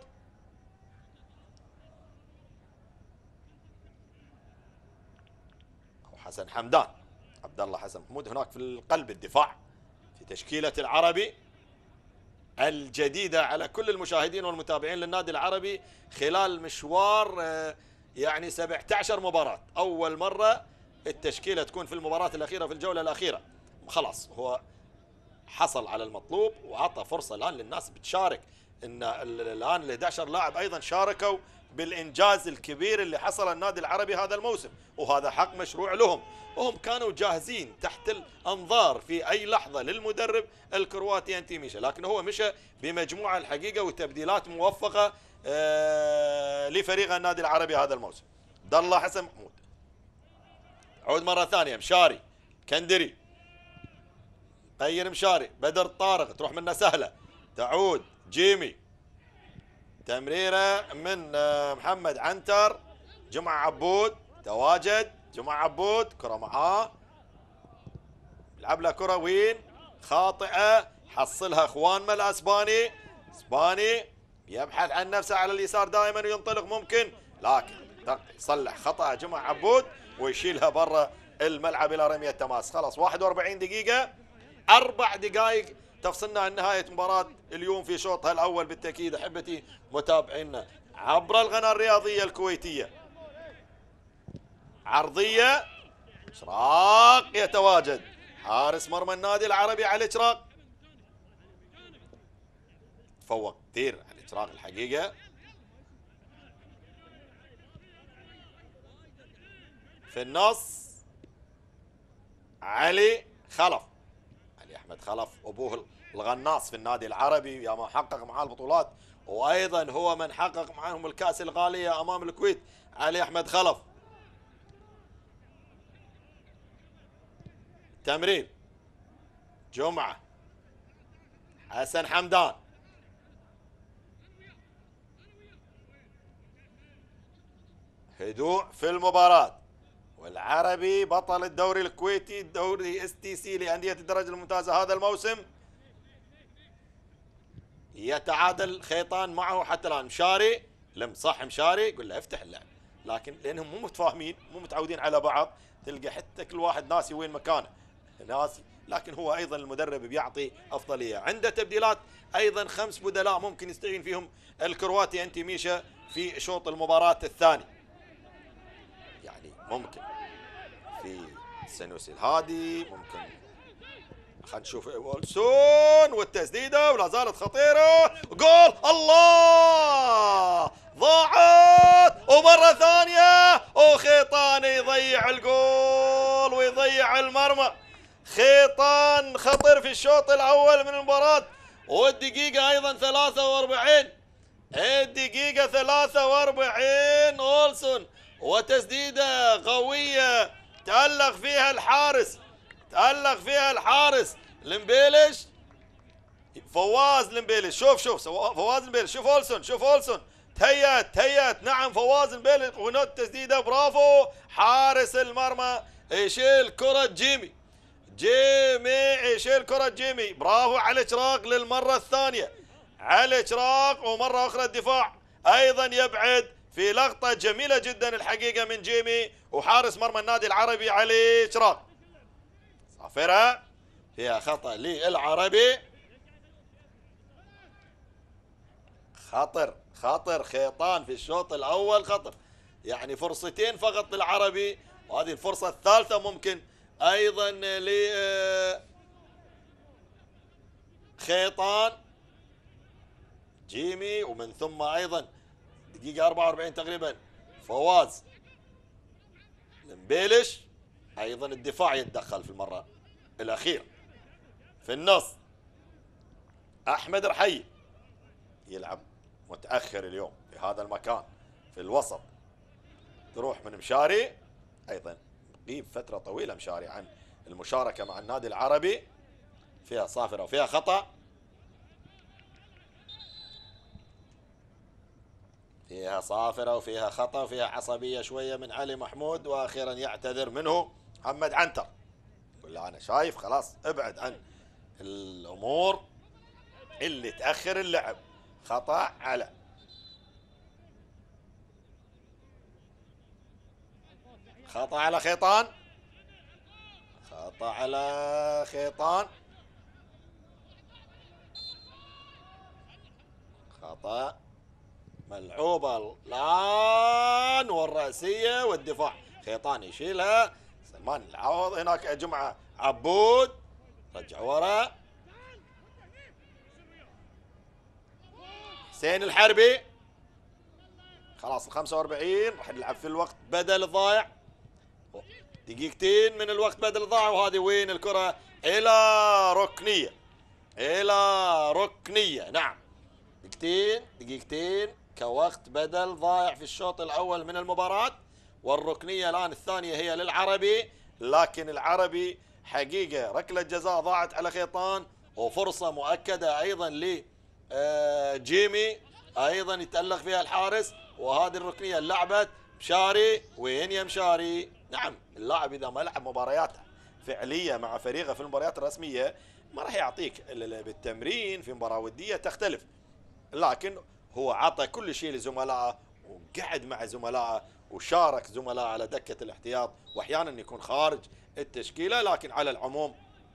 او حسن حمدان، عبد الله حسن محمود هناك في القلب الدفاع في تشكيلة العربي الجديدة على كل المشاهدين والمتابعين للنادي العربي خلال مشوار يعني سبعة عشر مباراة. أول مرة التشكيلة تكون في المباراة الأخيرة في الجولة الأخيرة. خلاص هو حصل على المطلوب وعطى فرصة الآن للناس بتشارك. إن الآن ال أحد عشر لاعب أيضا شاركوا بالإنجاز الكبير اللي حصل النادي العربي هذا الموسم، وهذا حق مشروع لهم، وهم كانوا جاهزين تحت الأنظار في أي لحظة للمدرب الكرواتي أنتي ميشا، لكن هو مشى بمجموعة الحقيقة وتبديلات موفقة آه لفريق النادي العربي هذا الموسم. عبد الله حسن محمود، عود مرة ثانية مشاري، كندري، غير مشاري، بدر الطارق تروح منه سهلة، تعود جيمي، تمريرة من محمد عنتر، جمعة عبود تواجد، جمعة عبود كرة معاه، يلعب له كرة وين؟ خاطئة، حصلها اخواننا الاسباني، اسباني يبحث عن نفسه على اليسار دائما وينطلق ممكن، لكن يصلح خطأ جمعة عبود ويشيلها برا الملعب الى رمية تماس. خلاص واحد وأربعين دقيقة، اربع دقائق تفصلنا عن نهاية مباراة اليوم في شوطها الأول بالتأكيد أحبتي متابعينا عبر القناة الرياضية الكويتية. عرضية، إشراق يتواجد، حارس مرمى النادي العربي على الإشراق، تفوق كثير على الإشراق الحقيقة. في النص علي خلف، أحمد خلف أبوه الغناص في النادي العربي يا ما حقق معاه البطولات، وأيضا هو من حقق معهم الكأس الغالية أمام الكويت. علي أحمد خلف، تمرير جمعة، حسن حمدان، هدوء في المباراة، والعربي بطل الدوري الكويتي الدوري اس تي سي لأندية الدرجة الممتازة هذا الموسم يتعادل خيطان معه حتى الآن. مشاري لم صح مشاري يقول له افتح اللعب، لكن لأنهم مو متفاهمين مو متعودين على بعض، تلقى حتى كل واحد ناسي وين مكانه ناسي، لكن هو أيضا المدرب بيعطي أفضلية. عنده تبديلات أيضا خمس بدلاء ممكن يستعين فيهم الكرواتي أنتي ميشا في شوط المباراة الثاني. يعني ممكن في سنوسي الهادي، ممكن خلينا نشوف وولسون والتسديده ولا زالت خطيره، جول الله ضاعت ومره ثانيه وخيطان يضيع الجول ويضيع المرمى. خيطان خطر في الشوط الاول من المباراه، والدقيقه ايضا ثلاثة وأربعين، الدقيقه ثلاثة وأربعين اولسون وتسديده قويه تألق فيها الحارس، تألق فيها الحارس لمبيلش، فواز لمبيلش، شوف شوف فواز لمبيلش، شوف اولسون، شوف اولسون تهيأت تهيأت نعم فواز لمبيلش ونوت تسديده، برافو حارس المرمى يشيل كرة جيمي، جيمي يشيل كرة جيمي، برافو على الاشراق للمرة الثانية، على الاشراق ومرة أخرى الدفاع أيضا يبعد في لقطة جميلة جدا الحقيقة من جيمي وحارس مرمى النادي العربي علي إشراق. صافرة فيها خطأ للعربي، خطر خطر خيطان في الشوط الأول خطر، يعني فرصتين فقط للعربي، وهذه الفرصة الثالثة ممكن أيضا ل خيطان جيمي، ومن ثم أيضا دقيقة أربعة وأربعين تقريبا فواز لمبيلش، أيضا الدفاع يتدخل في المرة الأخيرة. في النص أحمد رحيل يلعب متأخر اليوم في هذا المكان في الوسط، تروح من مشاري، أيضا غيب فترة طويلة مشاري عن المشاركة مع النادي العربي، فيها صافرة وفيها خطأ، فيها صافرة وفيها خطأ وفيها عصبية شوية من علي محمود، وأخيرا يعتذر منه محمد عنتر، يقول له أنا شايف خلاص ابعد عن الامور اللي تاخر اللعب. خطا على خطا على خيطان، خطا على خيطان، خطا ملعوبة الآن والرأسية والدفاع. خيطان يشيلها، سلمان العوض هناك جمعة عبود رجع ورا. حسين الحربي خلاص ال خمسة وأربعين راح نلعب في الوقت بدل الضايع، دقيقتين من الوقت بدل الضايع. وهذه وين الكرة؟ إلى ركنية، إلى ركنية. نعم دقيقتين دقيقتين كوقت بدل ضايع في الشوط الأول من المباراة، والركنية الآن الثانية هي للعربي. لكن العربي حقيقة ركلة جزاء ضاعت على خيطان، وفرصة مؤكدة أيضا لجيمي أيضا يتألق فيها الحارس. وهذه الركنية لعبت مشاري. وين يا مشاري؟ نعم اللاعب إذا ما لعب مباريات فعلية مع فريقه في المباريات الرسمية ما راح يعطيك بالتمرين. في مباراة ودية تختلف، لكن هو عطى كل شيء لزملائه وقعد مع زملائه وشارك زملائه على دكة الاحتياط، واحيانا يكون خارج التشكيلة. لكن على العموم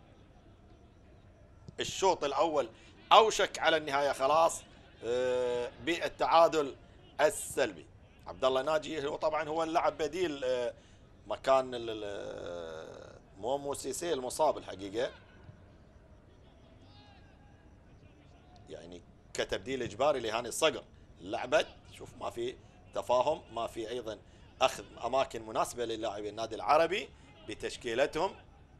الشوط الاول اوشك على النهاية خلاص بالتعادل السلبي. عبد الله ناجي هو طبعا هو اللاعب بديل مكان مومو سيسي المصاب الحقيقة، يعني كتبديل اجباري لهاني الصقر. لعبت شوف ما في تفاهم، ما في ايضا اخذ اماكن مناسبه للاعبي النادي العربي بتشكيلتهم.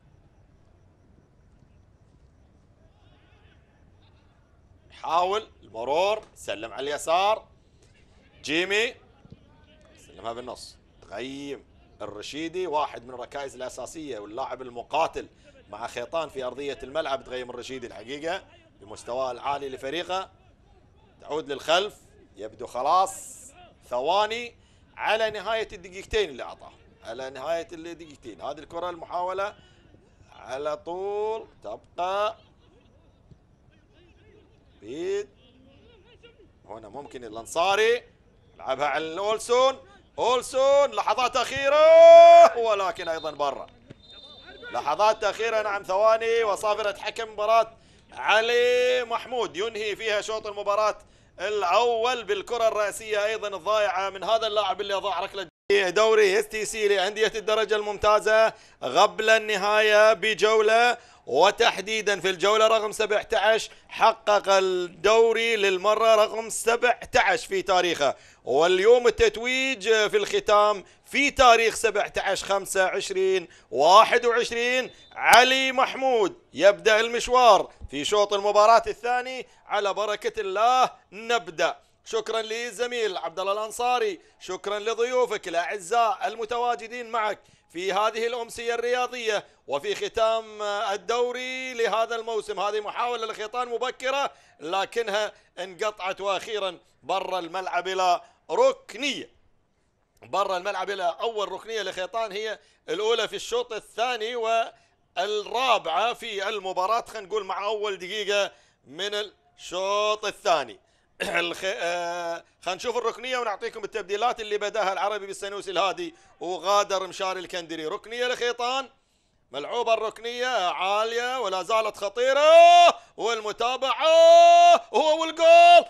يحاول المرور، سلم على اليسار، جيمي سلمها بالنص. تغيم الرشيدي واحد من الركائز الاساسيه واللاعب المقاتل مع خيطان في ارضيه الملعب. تغيم الرشيدي الحقيقه بمستواه العالي لفريقه. تعود للخلف، يبدو خلاص ثواني على نهاية الدقيقتين اللي أعطاه، على نهاية الدقيقتين. هذه الكرة المحاولة على طول تبقى بيد هنا. ممكن الأنصاري لعبها على أولسون، أولسون لحظات أخيرة ولكن أيضا برا. لحظات أخيرة نعم ثواني، وصافرة حكم مباراة علي محمود ينهي فيها شوط المباراة الأول بالكرة الرأسية أيضا الضائعة من هذا اللاعب اللي أضاع ركلة. دوري اس تي سي لأندية الدرجة الممتازة قبل النهاية بجولة، وتحديدا في الجولة رقم سبعة عشر حقق الدوري للمرة رقم سبعة عشر في تاريخه. واليوم التتويج في الختام في تاريخ سبعة عشر خمسة عشرين واحد وعشرين. علي محمود يبدأ المشوار في شوط المباراة الثاني. على بركة الله نبدأ. شكرا للزميل عبد الله الأنصاري، شكرا لضيوفك الأعزاء المتواجدين معك في هذه الأمسية الرياضية وفي ختام الدوري لهذا الموسم. هذه محاولة لخيطان مبكرة لكنها انقطعت، وأخيرا برا الملعب إلى ركنية. برا الملعب إلى أول ركنية لخيطان، هي الأولى في الشوط الثاني والرابعة في المباراة. خلينا نقول مع أول دقيقة من الشوط الثاني. خلينا نشوف الركنية ونعطيكم التبديلات اللي بداها العربي بالسنوسي الهادي وغادر مشاري الكندري. ركنية لخيطان، ملعوبة الركنية عالية ولا زالت خطيرة، والمتابعة هو والجول.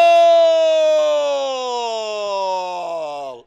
جول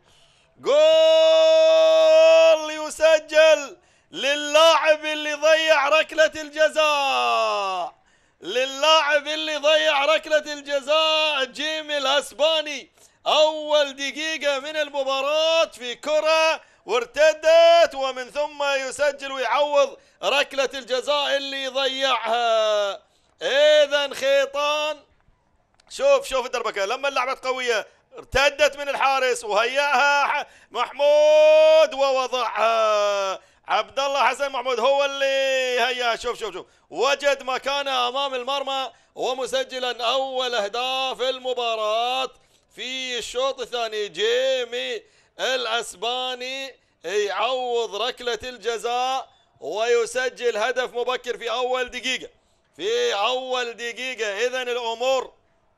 جول يسجل للاعب اللي ضيع ركلة الجزاء، للاعب اللي ضيع ركلة الجزاء جيمي الاسباني. اول دقيقة من المباراة في كرة وارتدت، ومن ثم يسجل ويعوض ركلة الجزاء اللي ضيعها. اذا خيطان شوف شوف الدربكة لما اللعبة قوية ارتدت من الحارس وهيأها محمود ووضعها. عبد الله حسن محمود هو اللي هيا. شوف شوف شوف وجد مكانه امام المرمى ومسجلا اول اهداف المباراة في الشوط الثاني. جيمي الاسباني يعوض ركلة الجزاء ويسجل هدف مبكر في اول دقيقة في أول دقيقة. إذن الأمور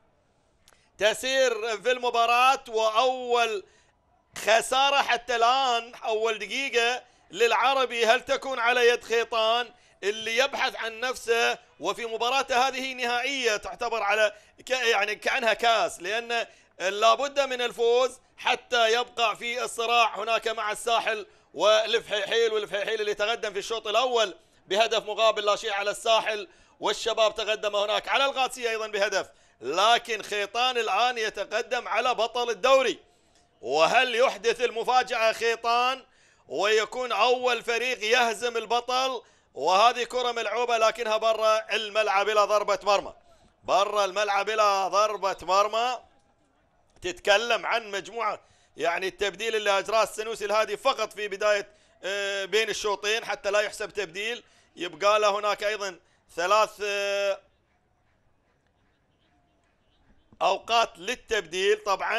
تسير في المباراة، وأول خسارة حتى الآن أول دقيقة للعربي هل تكون على يد خيطان اللي يبحث عن نفسه، وفي مباراته هذه نهائية تعتبر على يعني كأنها كاس، لأن لابد من الفوز حتى يبقى في الصراع هناك مع الساحل والفحيحيل، والفحيحيل اللي تقدم في الشوط الأول بهدف مقابل لا شيء على الساحل، والشباب تقدم هناك على القادسية أيضا بهدف. لكن خيطان الآن يتقدم على بطل الدوري، وهل يحدث المفاجأة خيطان ويكون أول فريق يهزم البطل؟ وهذه كرة ملعوبة لكنها برا الملعب إلى ضربة مرمى، برا الملعب إلى ضربة مرمى. تتكلم عن مجموعة يعني التبديل اللي أجراه السنوسي الهادي فقط في بداية بين الشوطين حتى لا يحسب تبديل، يبقى له هناك أيضا ثلاث أوقات للتبديل طبعا،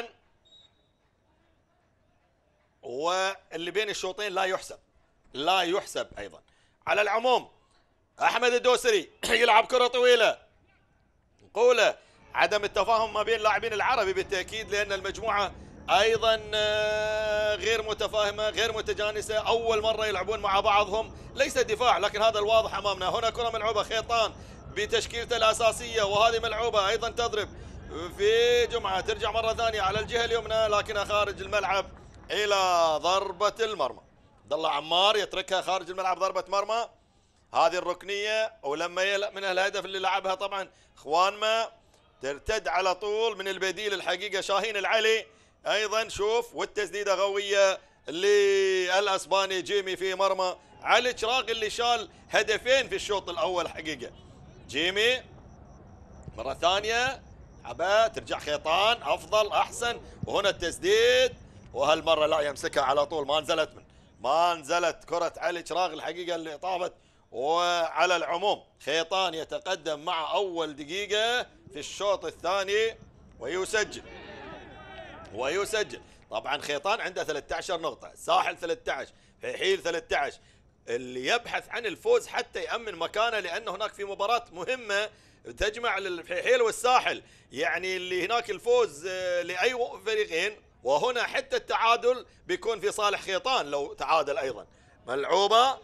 واللي بين الشوطين لا يحسب لا يحسب أيضا. على العموم أحمد الدوسري يلعب كرة طويلة، نقوله عدم التفاهم ما بين لاعبين العربي بالتأكيد، لأن المجموعة أيضا غير متفاهمة غير متجانسة، أول مرة يلعبون مع بعضهم، ليس دفاع لكن هذا الواضح أمامنا. هنا كرة ملعوبة خيطان بتشكيلته الأساسية، وهذه ملعوبة أيضا تضرب في جمعة، ترجع مرة ثانية على الجهة اليمنى لكنها خارج الملعب إلى ضربة المرمى. عبد الله عمار يتركها خارج الملعب ضربة مرمى، هذه الركنية، ولما من الهدف اللي لعبها طبعا خوانما ترتد على طول من البديل الحقيقة شاهين العلي أيضا. شوف والتسديدة قوية للأسباني جيمي في مرمى علي تشراغ اللي شال هدفين في الشوط الأول حقيقة. جيمي مرة ثانية حبا ترجع خيطان أفضل أحسن، وهنا التسديد وهالمرة لا يمسكها على طول، ما نزلت من ما نزلت كرة علي تشراغ الحقيقة اللي طابت. وعلى العموم خيطان يتقدم مع أول دقيقة في الشوط الثاني ويسجل ويسجل طبعا خيطان عنده ثلاثة عشر نقطة، ساحل ثلاثة عشر، فحيل ثلاثة عشر، اللي يبحث عن الفوز حتى يأمن مكانه، لأنه هناك في مباراة مهمة تجمع الفحيل والساحل، يعني اللي هناك الفوز لأي فريقين، وهنا حتى التعادل بيكون في صالح خيطان لو تعادل أيضا. ملعوبة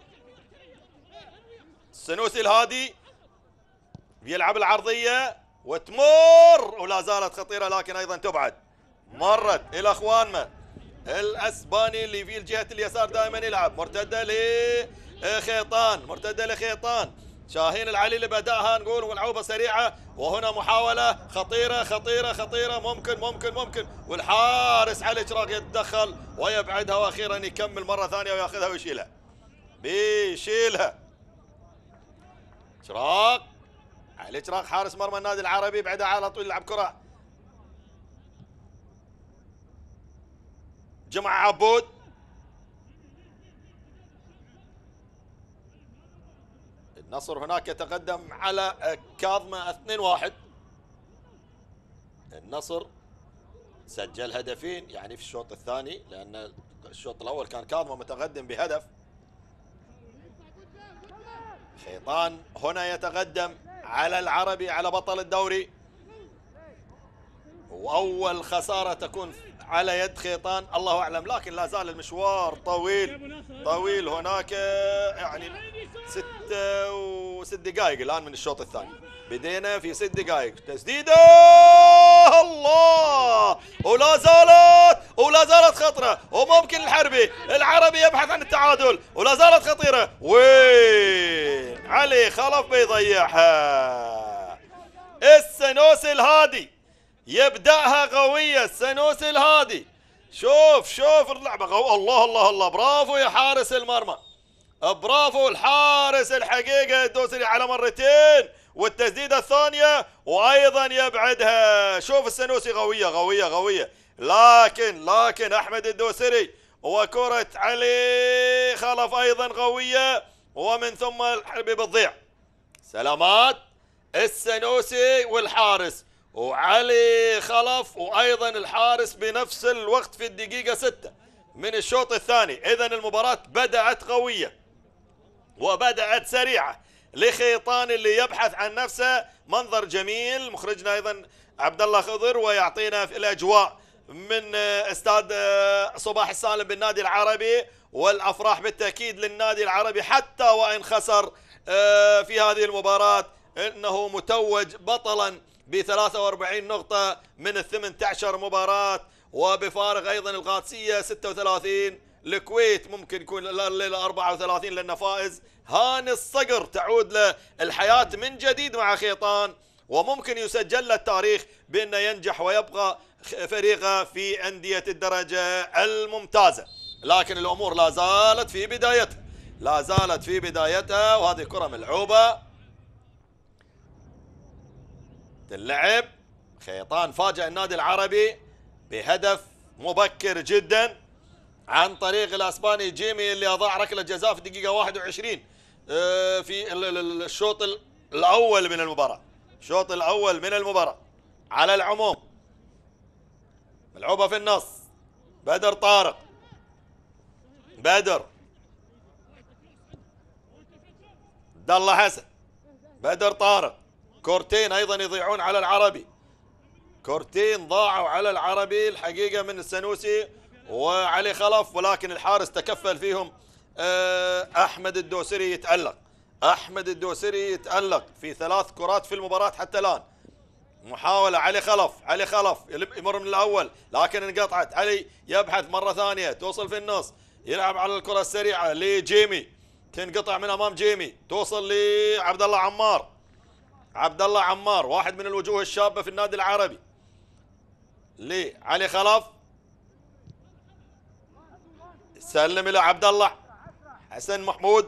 السنوسي الهادي بيلعب العرضية وتمر ولا زالت خطيرة لكن أيضا تبعد، مرت إلى أخواننا الأسباني اللي في الجهة اليسار دائما يلعب، مرتدة لخيطان مرتدة لخيطان شاهين العلي اللي بدأها نقول ملعوبة سريعة، وهنا محاولة خطيرة خطيرة خطيرة ممكن ممكن ممكن والحارس علي تشراغ يتدخل ويبعدها، وأخيرا يكمل مرة ثانية ويأخذها ويشيلها بيشيلها تشراغ. علي تشراغ حارس مرمى النادي العربي بعدها على طول يلعب كرة جمعة عبود، النصر هناك يتقدم على كاظمة اثنين واحد. النصر سجل هدفين يعني في الشوط الثاني، لأن الشوط الأول كان كاظمة متقدم بهدف. خيطان هنا يتقدم على العربي على بطل الدوري، وأول خسارة تكون على يد خيطان الله أعلم، لكن لا زال المشوار طويل طويل. هناك يعني ستة وست دقائق الآن من الشوط الثاني، بدينا في ست دقائق. تسديدة الله، ولا زالت ولا زالت خطرة، وممكن الحربي العربي يبحث عن التعادل، ولا زالت خطيرة، وين علي خلف بيضيعها. السنوسي الهادي يبدأها قوية، السنوسي الهادي شوف شوف اللعبة قوية، الله الله الله، برافو يا حارس المرمى، برافو الحارس الحقيقة الدوسري على مرتين، والتسديدة الثانية وأيضا يبعدها. شوف السنوسي قوية قوية قوية، لكن لكن أحمد الدوسري وكرة علي خلف أيضا قوية، ومن ثم الحربي بتضيع. سلامات السنوسي والحارس وعلي خلف وأيضا الحارس بنفس الوقت في الدقيقة ستة من الشوط الثاني. إذن المباراة بدأت قوية وبدأت سريعة، لخيطان اللي يبحث عن نفسه. منظر جميل، مخرجنا ايضا عبد الله خضر ويعطينا في الاجواء من استاد صباح السالم بالنادي العربي، والافراح بالتاكيد للنادي العربي حتى وان خسر في هذه المباراه، انه متوج بطلا ب ثلاثة وأربعين نقطه من ال ثمانية عشر مباراه، وبفارق ايضا القادسيه ستة وثلاثين، الكويت ممكن يكون ل أربعة وثلاثين لانه فائز. هاني الصقر تعود له الحياه من جديد مع خيطان، وممكن يسجل له التاريخ بانه ينجح ويبقى فريقه في انديه الدرجه الممتازه، لكن الامور لا زالت في بدايتها، لا زالت في بدايتها. وهذه كره ملعوبه اللعب. خيطان فاجأ النادي العربي بهدف مبكر جدا عن طريق الاسباني جيمي اللي اضاع ركله جزاء في الدقيقه واحد وعشرين في الشوط الاول من المباراه. الشوط الاول من المباراه. على العموم ملعوبه في النص، بدر طارق، بدر عبد الله حسن، بدر طارق، كورتين ايضا يضيعون على العربي، كورتين ضاعوا على العربي الحقيقه من السنوسي وعلي خلف، ولكن الحارس تكفل فيهم. احمد الدوسري يتألق، احمد الدوسري يتألق في ثلاث كرات في المباراه حتى الان. محاوله علي خلف، علي خلف يمر من الاول لكن انقطعت. علي يبحث مره ثانيه، توصل في النص، يلعب على الكره السريعه لجيمي، تنقطع من امام جيمي، توصل لعبد الله عمار، عبد الله عمار واحد من الوجوه الشابه في النادي العربي، لعلي خلف، سلم الى عبد الله حسن محمود،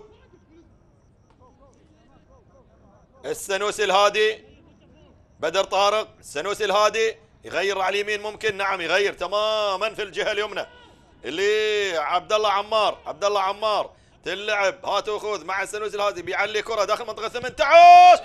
السنوسي الهادي، بدر طارق، السنوسي الهادي يغير على اليمين، ممكن نعم يغير تماما في الجهه اليمنى اللي عبد الله عمار، عبد الله عمار تلعب هات وخذ مع السنوسي الهادي، بيعلي كره داخل منطقه ثمانية عشر،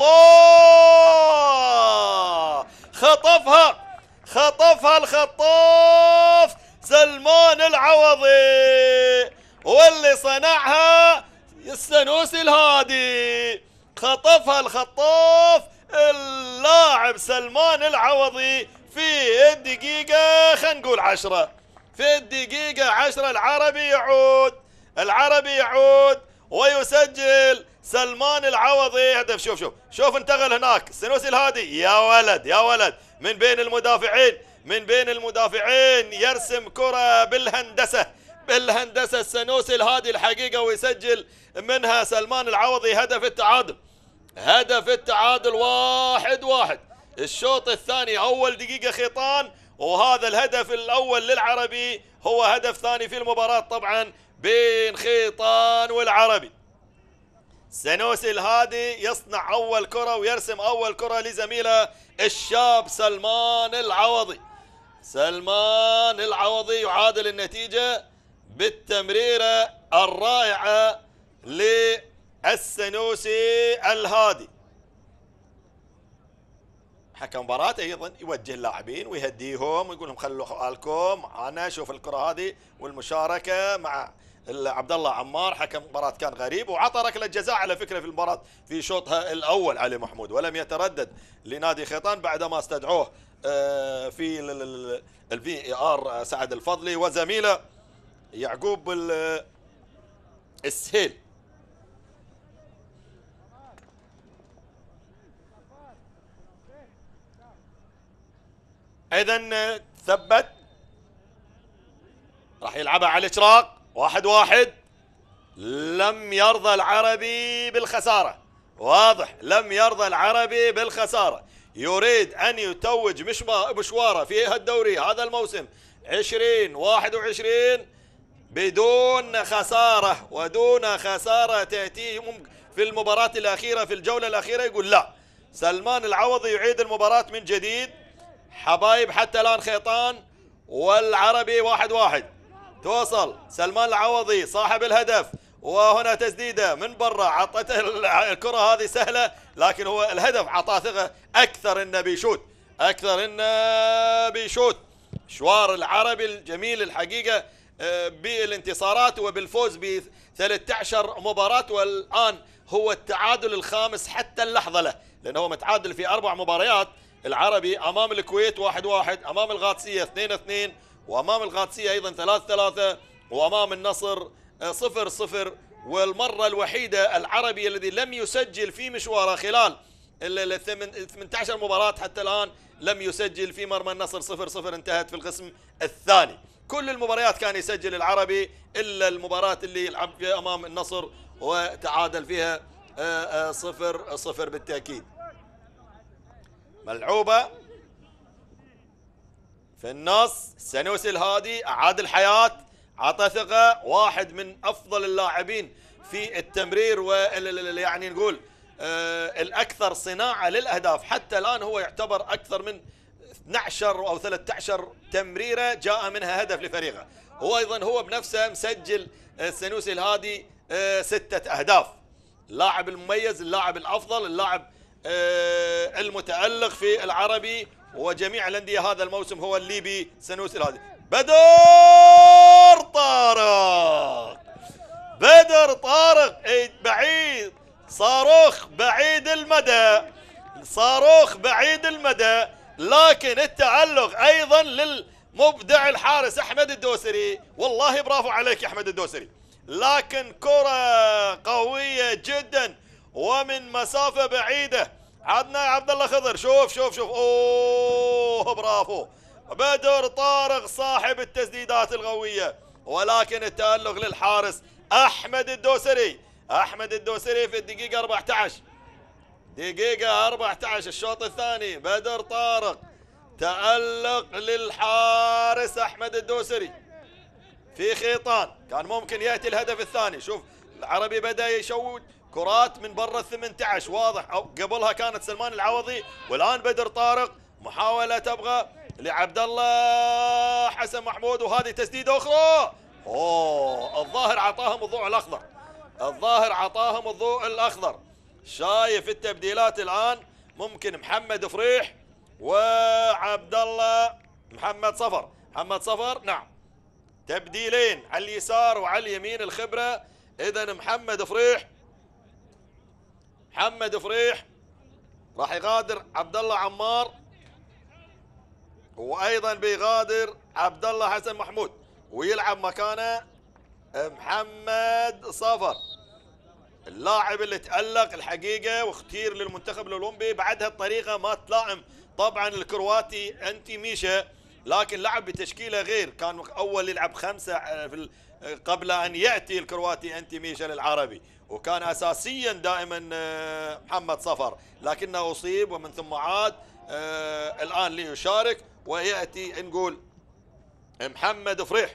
الله خطفها، خطفها الخطاف سلمان العوضي، واللي صنعها السنوسي الهادي، خطفها الخطاف اللاعب سلمان العوضي في الدقيقة خلينا نقول عشرة، في الدقيقة عشرة العربي يعود، العربي يعود ويسجل سلمان العوضي هدف. شوف شوف شوف انتقل هناك السنوسي الهادي، يا ولد يا ولد من بين المدافعين، من بين المدافعين يرسم كرة بالهندسة، بالهندسة السنوسي الهادي الحقيقة، ويسجل منها سلمان العوضي هدف التعادل، هدف التعادل واحد واحد. الشوط الثاني أول دقيقة خيطان، وهذا الهدف الأول للعربي هو هدف ثاني في المباراة طبعا بين خيطان والعربي. سنوسي الهادي يصنع أول كرة ويرسم أول كرة لزميله الشاب سلمان العوضي، سلمان العوضي يعادل النتيجة بالتمريرة الرائعة للسنوسي الهادي. حكم مباراة ايضا يوجه اللاعبين ويهديهم ويقول لهم خلوا حالكم، انا اشوف الكرة هذه والمشاركة مع عبد الله عمار. حكم مباراة كان غريب وعطى ركلة جزاء على فكرة في المباراة في شوطها الاول علي محمود، ولم يتردد لنادي خيطان بعدما استدعوه في الفي ار سعد الفضلي وزميله يعقوب السهيل. اذا ثبت، راح يلعبها على الاشراق واحد واحد. لم يرضى العربي بالخسارة، واضح لم يرضى العربي بالخسارة، يريد ان يتوج مشواره في الدوري هذا الموسم عشرين واحد وعشرين بدون خسارة، ودون خسارة تأتيه في المباراة الأخيرة في الجولة الأخيرة. يقول لا، سلمان العوضي يعيد المباراة من جديد. حبايب حتى الآن خيطان والعربي واحد واحد. توصل سلمان العوضي صاحب الهدف، وهنا تسديده من برا، عطته الكرة هذه سهلة لكن هو الهدف عطاه ثقة أكثر إنه بيشوت، أكثر إنه بيشوت. مشوار العربي الجميل الحقيقة بالانتصارات وبالفوز ب ثلاثة عشر مباراة، والآن هو التعادل الخامس حتى اللحظة له، لأنه هو متعادل في أربع مباريات. العربي أمام الكويت واحد واحد، أمام القادسية اثنين اثنين، وأمام القادسية أيضا ثلاثة ثلاثة، وأمام النصر صفر صفر. والمرة الوحيدة العربي الذي لم يسجل في مشواره خلال ال ثمانية عشر مباراة حتى الآن لم يسجل في مرمى النصر، صفر صفر انتهت في القسم الثاني. كل المباريات كان يسجل العربي إلا المباراة اللي يلعب فيها أمام النصر وتعادل فيها صفر صفر بالتأكيد. ملعوبة في النص، السنوسي الهادي أعاد الحياة، عطى ثقة، واحد من أفضل اللاعبين في التمرير وال يعني نقول آه الأكثر صناعة للأهداف. حتى الآن هو يعتبر أكثر من اثني عشر أو ثلاثة عشر تمريرة جاء منها هدف لفريقه. هو أيضا هو بنفسه مسجل السنوسي الهادي آه ستة أهداف. اللاعب المميز، اللاعب الأفضل، اللاعب آه المتألق في العربي وجميع الأندية هذا الموسم هو الليبي سنوسي الهادي. بدر طارق، بدر طارق بعيد، صاروخ بعيد المدى، صاروخ بعيد المدى. لكن التألق أيضا للمبدع الحارس أحمد الدوسري، والله برافو عليك يا أحمد الدوسري. لكن كرة قوية جدا ومن مسافة بعيدة. عدنا عبد الله خضر، شوف شوف شوف، اوه برافو بدر طارق صاحب التسديدات القوية. ولكن التألق للحارس أحمد الدوسري. أحمد الدوسري في الدقيقة أربعة عشر، دقيقة أربعة عشر الشوط الثاني، بدر طارق، تألق للحارس أحمد الدوسري في خيطان. كان ممكن يأتي الهدف الثاني. شوف العربي بدأ يشوت كرات من برا ال ثمانية عشر، واضح. أو قبلها كانت سلمان العوضي، والآن بدر طارق محاولة تبغى لعبد الله حسن محمود، وهذه تسديدة أخرى. أوه الظاهر عطاهم الضوء الأخضر، الظاهر عطاهم الضوء الأخضر. شايف التبديلات الآن، ممكن محمد فريح وعبد الله محمد صفر، محمد صفر نعم، تبديلين على اليسار وعلى اليمين الخبرة. إذا محمد فريح، محمد فريح راح يغادر عبد الله عمار، وايضا بيغادر عبد الله حسن محمود، ويلعب مكانه محمد صفر، اللاعب اللي تألق الحقيقه واختير للمنتخب الاولمبي بعد هالطريقه ما تلائم طبعا الكرواتي انتي ميشا، لكن لعب بتشكيله غير. كان اول يلعب خمسه في قبل ان ياتي الكرواتي انتي ميشا للعربي، وكان اساسيا دائما محمد صفر، لكنه اصيب ومن ثم عاد آه الان ليشارك، وياتي نقول محمد فريح.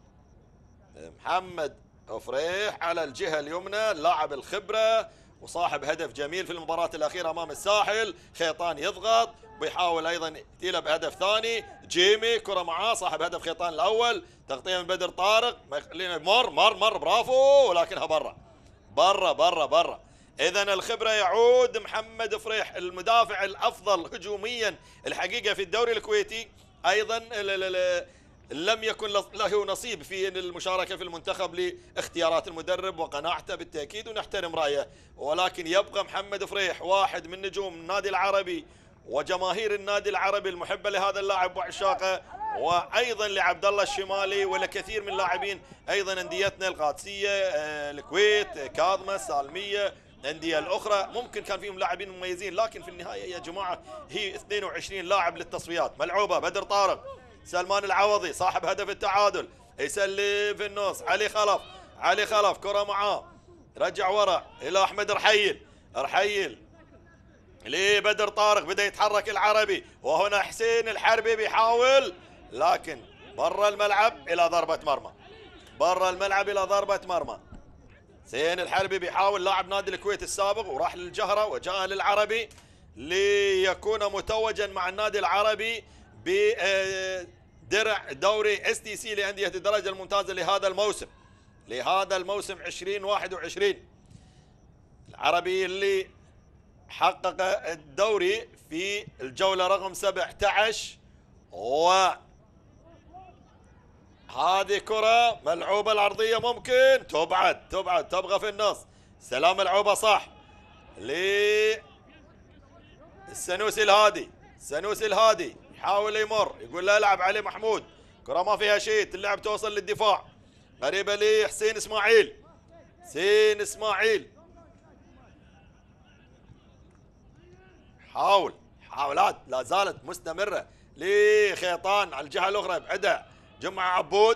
محمد فريح على الجهه اليمنى، لاعب الخبره وصاحب هدف جميل في المباراه الاخيره امام الساحل. خيطان يضغط ويحاول ايضا يلعب هدف ثاني. جيمي كره معاه صاحب هدف خيطان الاول، تغطيه من بدر طارق، ما يخلينا مر مر مر برافو، ولكنها برا برا برا برا. اذا الخبره يعود محمد فريح، المدافع الافضل هجوميا الحقيقه في الدوري الكويتي. ايضا لم يكن له نصيب في المشاركه في المنتخب لاختيارات المدرب وقناعته بالتاكيد، ونحترم رايه، ولكن يبقى محمد فريح واحد من نجوم النادي العربي وجماهير النادي العربي المحبه لهذا اللاعب وعشاقه، وايضا لعبد الله الشمالي ولكثير من اللاعبين ايضا انديتنا القادسيه، الكويت، كاظمه، السالميه، الانديه الاخرى ممكن كان فيهم لاعبين مميزين، لكن في النهايه يا جماعه هي اثنين وعشرين لاعب للتصفيات. ملعوبه بدر طارق، سلمان العوضي صاحب هدف التعادل، يسلم في النص علي خلف، علي خلف كره معاه، رجع ورا الى احمد رحيل، رحيل لبدر طارق، بدا يتحرك العربي، وهنا حسين الحربي بيحاول، لكن برا الملعب الى ضربه مرمى، برا الملعب الى ضربه مرمى. حسين الحربي بيحاول، لاعب نادي الكويت السابق وراح للجهره وجاء للعربي ليكون متوجا مع النادي العربي بدرع دوري اس تي سي لانديه الدرجه الممتازه لهذا الموسم، لهذا الموسم عشرين واحد وعشرين. العربي اللي حقق الدوري في الجوله رقم سبعة عشر، و هذه كرة ملعوبة العرضية ممكن تبعد، تبعد تبغى في النص، سلام ملعوبه صح للسنوسي الهادي. السنوسي الهادي يحاول يمر، يقول له العب علي محمود، كره ما فيها شيء، تلعب توصل للدفاع قريبه لحسين اسماعيل. حسين اسماعيل حاول، حاولات لا زالت مستمره لخيطان على الجهه الاخرى، بعدها جمعه عبود.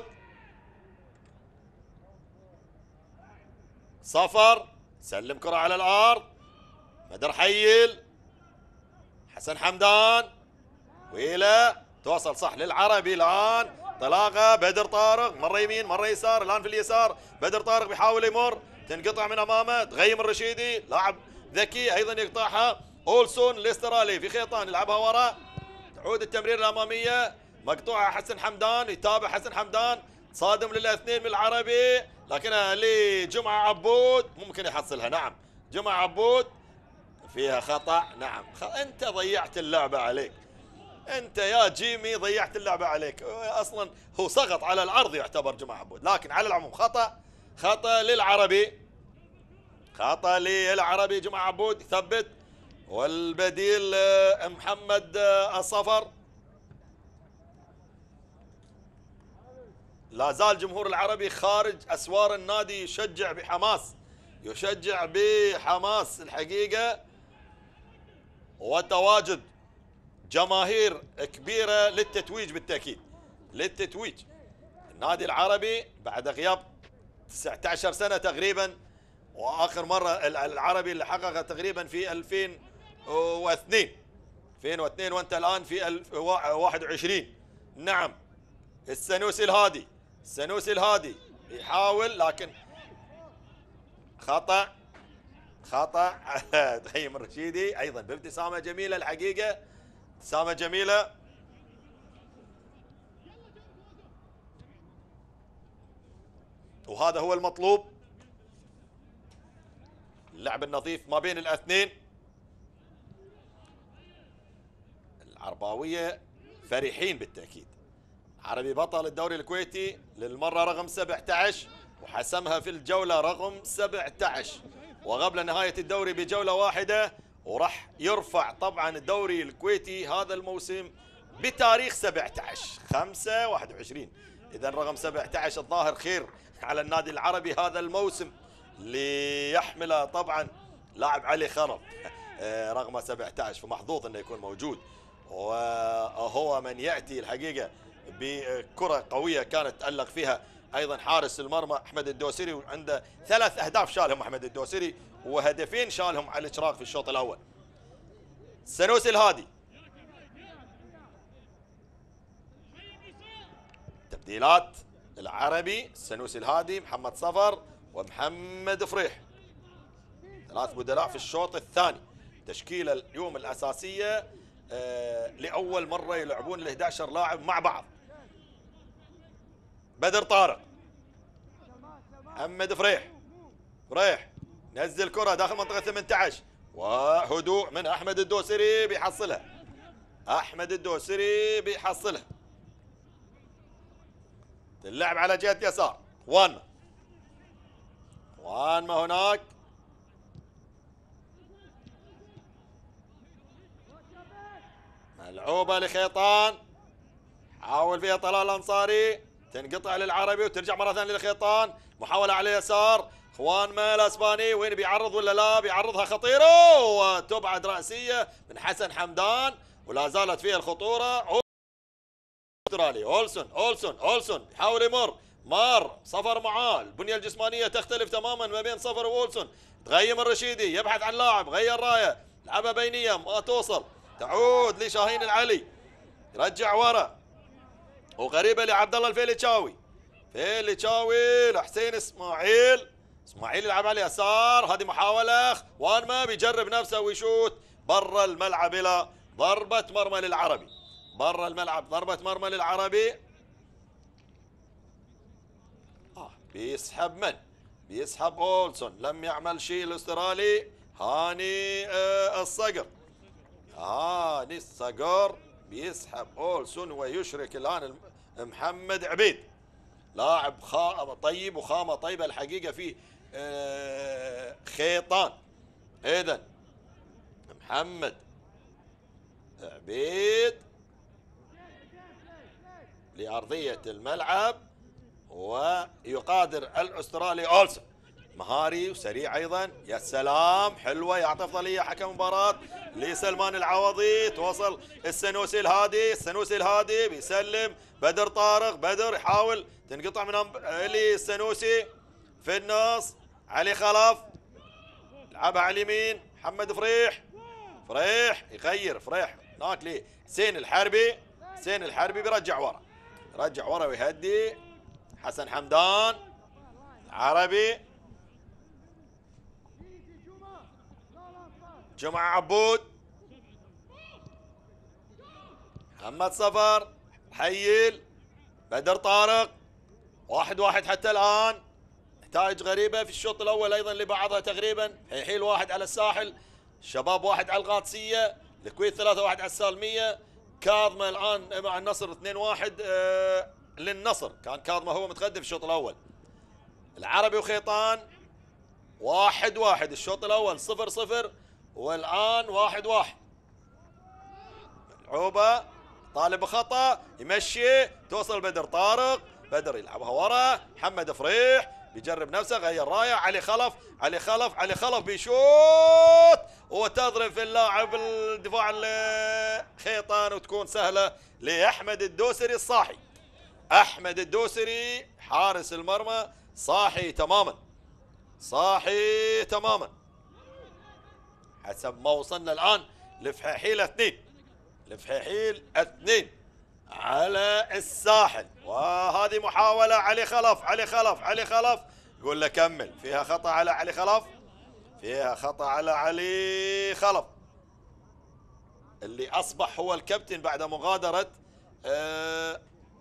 صفر سلم كره على الارض، بدر حيل، حسن حمدان ويلا توصل صح للعربي. الان طلاقه بدر طارق، مره يمين مره يسار، الان في اليسار بدر طارق بيحاول يمر، تنقطع من امامه تغيم الرشيدي، لاعب ذكي ايضا يقطعها. اولسون الاسترالي في خيطان يلعبها وراء، تعود التمرير الاماميه مقطوعه حسن حمدان، يتابع حسن حمدان، صادم للاثنين من العربي لكنها لجمعه عبود ممكن يحصلها. نعم جمعه عبود فيها خطا. نعم خ... انت ضيعت اللعبه عليك، انت يا جيمي ضيعت اللعبه عليك، اصلا هو سقط على العرض يعتبر جمعه عبود، لكن على العموم خطا، خطا للعربي، خطا للعربي. جمعه عبود يثبت، والبديل محمد الصفر. لا زال جمهور العربي خارج اسوار النادي يشجع بحماس، يشجع بحماس الحقيقه، وتواجد جماهير كبيره للتتويج بالتاكيد، للتتويج. النادي العربي بعد غياب تسعة عشر سنه تقريبا، واخر مره العربي اللي حققها تقريبا في ألفين واثنين ألفين واثنين وانت الان في ألف وواحد وعشرين. نعم السنوسي الهادي، السنوسي الهادي يحاول لكن خطا، خطا. تغيم الرشيدي ايضا بابتسامه جميله الحقيقه، ابتسامه جميله. وهذا هو المطلوب، اللعب النظيف ما بين الاثنين. العرباويه فرحين بالتاكيد، عربي بطل الدوري الكويتي للمره رقم سبعة عشر وحسمها في الجوله رقم سبعة عشر، وقبل نهايه الدوري بجوله واحده، وراح يرفع طبعا الدوري الكويتي هذا الموسم بتاريخ سبعة عشر خمسة واحد وعشرين. اذا رقم سبعة عشر الظاهر خير على النادي العربي هذا الموسم، ليحمل طبعا لاعب علي خرب رقم سبعة عشر، فمحظوظ انه يكون موجود، وهو من ياتي الحقيقه بكره قويه كانت تالق فيها ايضا حارس المرمى احمد الدوسري، وعنده ثلاث اهداف شالهم احمد الدوسري، وهدفين شالهم على الاشراق في الشوط الاول. السنوسي الهادي تبديلات العربي، السنوسي الهادي، محمد صفر ومحمد فريح، ثلاث بدلاء في الشوط الثاني. تشكيله اليوم الاساسيه آه لاول مره يلعبون ال احد عشر لاعب مع بعض. بدر طارق، محمد فريح، فريح نزل كره داخل منطقه ثمانية عشر، وهدوء من احمد الدوسري بيحصلها، احمد الدوسري بيحصلها. اللعب على جهه يسار، وانما وانما هناك ملعوبه لخيطان، حاول فيها طلال الانصاري، تنقطع للعربي وترجع مره ثانيه لخيطان، محاوله على اليسار، خوانما الاسباني وين بيعرض ولا لا؟ بيعرضها خطيره وتبعد راسيه من حسن حمدان، ولا زالت فيها الخطوره. استرالي اولسون، اولسون اولسون يحاول يمر، مار صفر معاه، البنيه الجسمانيه تختلف تماما ما بين صفر واولسون. تغيم الرشيدي يبحث عن لاعب، غير رايه، لعبها بينيه ما توصل، تعود لشاهين العلي، يرجع ورا وقريبه لعبد الله الفيلتشاوي، فيلتشاوي لحسين اسماعيل، اسماعيل يلعب على اليسار، هذه محاوله، وانما بيجرب نفسه ويشوت برا الملعب الى ضربه مرمى للعربي، برا الملعب ضربه مرمى للعربي. آه بيسحب من؟ بيسحب اولسون، لم يعمل شيء الاسترالي هاني آه الصقر، هاني الصقر بيسحب اولسون ويشرك الان محمد عبيد، لاعب طيب وخامه طيبه الحقيقه في آه خيطان. إذن محمد عبيد لأرضية الملعب، ويقادر الأسترالي أولسون، مهاري وسريع أيضا. يا سلام، حلوة، يعطي أفضلية حكم مباراة لسلمان العوضي. توصل السنوسي الهادي، السنوسي الهادي بيسلم بدر طارق، بدر يحاول تنقطع من اللي السنوسي في النص. علي خلف لعبها على اليمين، محمد فريح، فريح يغير، فريح هناك ليه حسين الحربي، حسين الحربي بيرجع ورا، رجع ورا ويهدي. حسن حمدان عربي، جمعة عبود، محمد صفر، حيل، بدر طارق. واحد واحد حتى الآن. نتائج غريبة في الشوط الأول أيضا لبعضها تقريبا. حيل واحد على الساحل، شباب واحد على القادسية، الكويت ثلاثة واحد على السالمية، كاظمة الآن مع النصر اثنين واحد آه للنصر، كان كاظمة هو متقدم في الشوط الأول. العربي وخيطان واحد واحد، الشوط الأول صفر صفر والآن واحد واحد. ملعوبة، طالب خطأ، يمشي، توصل بدر طارق، بدر يلعبها ورا، محمد فريح بيجرب نفسه، غير رايه. علي خلف، علي خلف، علي خلف بيشوت وتضرب في اللاعب الدفاع الخيطان، وتكون سهلة لأحمد الدوسري الصاحي. أحمد الدوسري حارس المرمى صاحي تماما، صاحي تماما حسب ما وصلنا الآن. لفحيحيل اثنين، لفحيحيل اثنين على الساحل. وهذه محاولة علي خلف، علي خلف، علي خلف يقول له كمل. فيها خطأ على علي خلف، فيها خطأ على علي خلف اللي أصبح هو الكابتن بعد مغادرة آه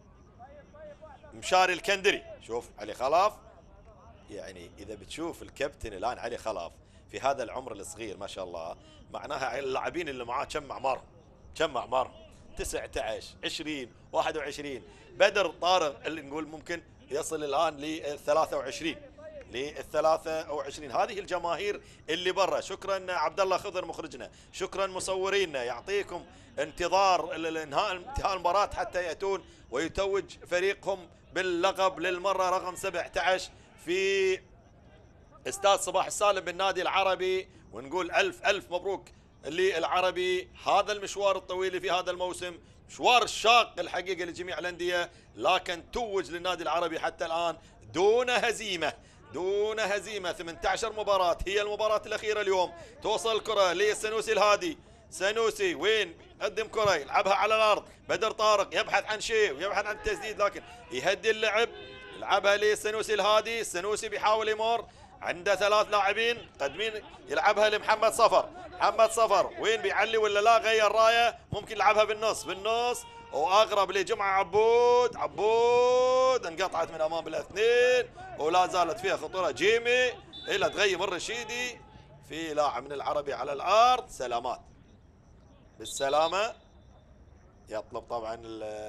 مشاري الكندري. شوف علي خلف، يعني إذا بتشوف الكابتن الآن علي خلف في هذا العمر الصغير ما شاء الله، معناها اللاعبين اللي معاه كم أعمارهم، كم أعمارهم تسعة عشر، عشرين، واحد وعشرين. بدر طارق اللي نقول ممكن يصل الآن لل ثلاثة وعشرين، لل ثلاثة وعشرين. هذه الجماهير اللي برا. شكرا عبد الله خضر مخرجنا، شكرا مصورينا، يعطيكم انتظار انهاء انتهاء المباراة حتى يأتون ويتوج فريقهم باللقب للمرة رقم سبعة عشر في استاد صباح السالم بالنادي العربي. ونقول ألف ألف مبروك للعربي. هذا المشوار الطويل في هذا الموسم مشوار شاق الحقيقة لجميع الأندية، لكن توج للنادي العربي حتى الآن دون هزيمة، دون هزيمة. ثمانية عشر مباراة، هي المباراة الأخيرة اليوم. توصل الكرة للسنوسي الهادي، سنوسي وين قدم كرة يلعبها على الأرض. بدر طارق يبحث عن شيء ويبحث عن التسديد، لكن يهدي اللعب، يلعبها للسنوسي الهادي. السنوسي بيحاول يمر، عنده ثلاث لاعبين قدمين، يلعبها لمحمد صفر. محمد صفر وين بيعلي ولا لا؟ غير رايه، ممكن يلعبها بالنص، بالنص واقرب لجمعه عبود. عبود انقطعت من امام الاثنين ولا زالت فيها خطوره. جيمي الى تغيم الرشيدي في لاعب من العربي على الارض. سلامات بالسلامه. يطلب طبعا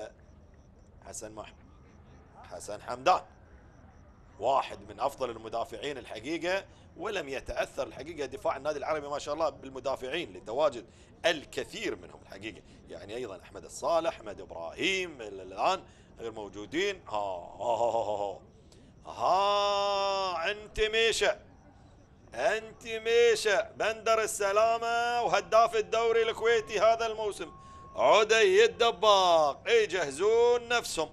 حسن محمد، حسن حمدان، واحد من افضل المدافعين الحقيقه، ولم يتاثر الحقيقه دفاع النادي العربي ما شاء الله بالمدافعين لتواجد الكثير منهم الحقيقه. يعني ايضا احمد الصالح، احمد ابراهيم الان غير موجودين. ها ها ها ها, ها انت ميشه، انت ميشه بندر السلامه وهداف الدوري الكويتي هذا الموسم عدي الدباق. يجهزون نفسهم،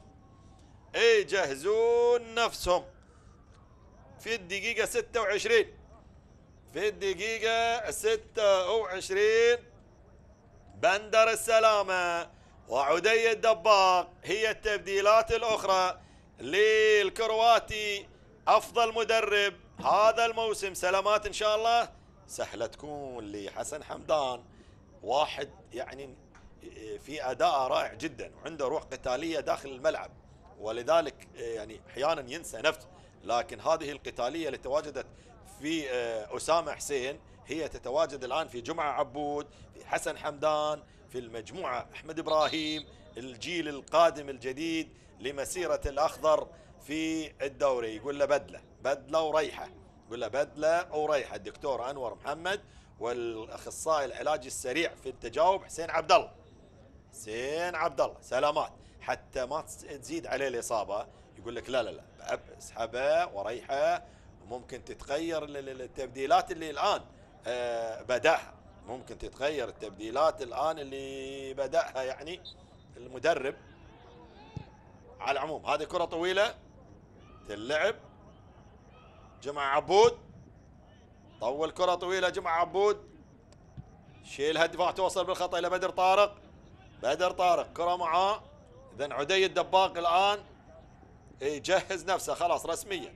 يجهزون نفسهم في الدقيقة ستة وعشرين، في الدقيقة ستة وعشرين بندر السلامة وعدي الدباق هي التبديلات الأخرى للكرواتي أفضل مدرب هذا الموسم. سلامات إن شاء الله سهلة تكون لحسن حمدان، واحد يعني في أداء رائع جدا وعنده روح قتالية داخل الملعب، ولذلك يعني أحيانا ينسى نفسه. لكن هذه القتالية اللي تواجدت في أسامة حسين هي تتواجد الآن في جمعة عبود، في حسن حمدان، في المجموعة أحمد إبراهيم، الجيل القادم الجديد لمسيرة الأخضر في الدوري. يقول له بدلة بدلة وريحة، قول له بدله وريحه الدكتور انور محمد والاخصائي العلاج السريع في التجاوب حسين عبد الله. حسين عبد الله سلامات، حتى ما تزيد عليه الاصابه. يقول لك لا لا لا اسحبه وريحه، ممكن تتغير التبديلات اللي الان بداها، ممكن تتغير التبديلات الان اللي بداها يعني المدرب. على العموم هذه كره طويله تلعب، جمعه عبود طول كره طويله، جمعه عبود شيلها الدفاع، توصل بالخطا الى بدر طارق. بدر طارق كره معاه، اذا عدي الدباق الان يجهز نفسه خلاص رسميا.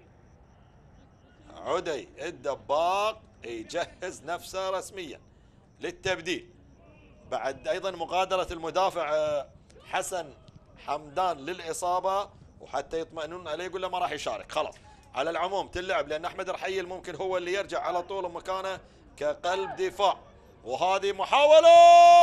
عدي الدباق يجهز نفسه رسميا للتبديل. بعد ايضا مغادره المدافع حسن حمدان للاصابه، وحتى يطمئنون عليه يقول له ما راح يشارك خلاص. على العموم تلعب لان احمد رحيل ممكن هو اللي يرجع على طول مكانه كقلب دفاع. وهذه محاوله،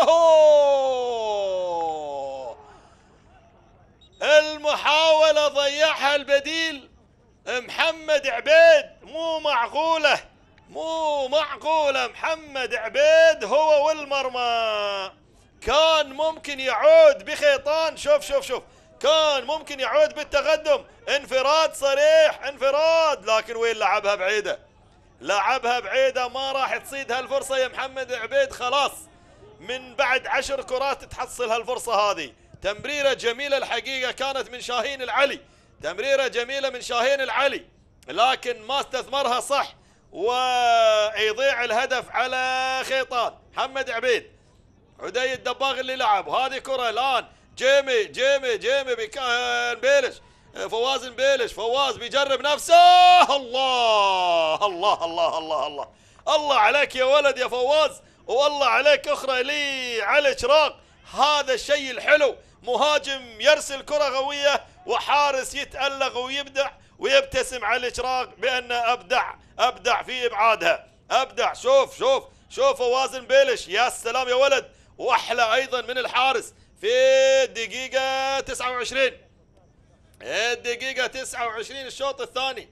المحاوله ضيعها البديل محمد عبيد. مو معقوله مو معقوله، محمد عبيد هو والمرمى. كان ممكن يعود بخيطان، شوف شوف شوف كان ممكن يعود بالتقدم، انفراد صريح انفراد، لكن وين لعبها بعيده، لعبها بعيده، ما راح تصيد هالفرصه يا محمد عبيد. خلاص من بعد عشر كرات تحصل هالفرصه هذه. تمريره جميله الحقيقه كانت من شاهين العلي، تمريره جميله من شاهين العلي، لكن ما استثمرها صح ويضيع الهدف على خيطان. محمد عبيد، عدي الدباغ اللي لعب، وهذه كره الان جيمي جيمي جيمي بكان بيلش، فواز بيلش، فواز بيجرب نفسه. الله الله الله الله الله الله عليك يا ولد يا فواز، والله عليك اخرى لي على شراق. هذا الشيء الحلو، مهاجم يرسل كره قويه وحارس يتألق ويبدع ويبتسم على الاشراق بانه ابدع ابدع في ابعادها، ابدع. شوف شوف شوف فواز بيلش، يا سلام يا ولد. واحلى ايضا من الحارس في الدقيقه تسعة وعشرين، الدقيقه تسعة وعشرين الشوط الثاني.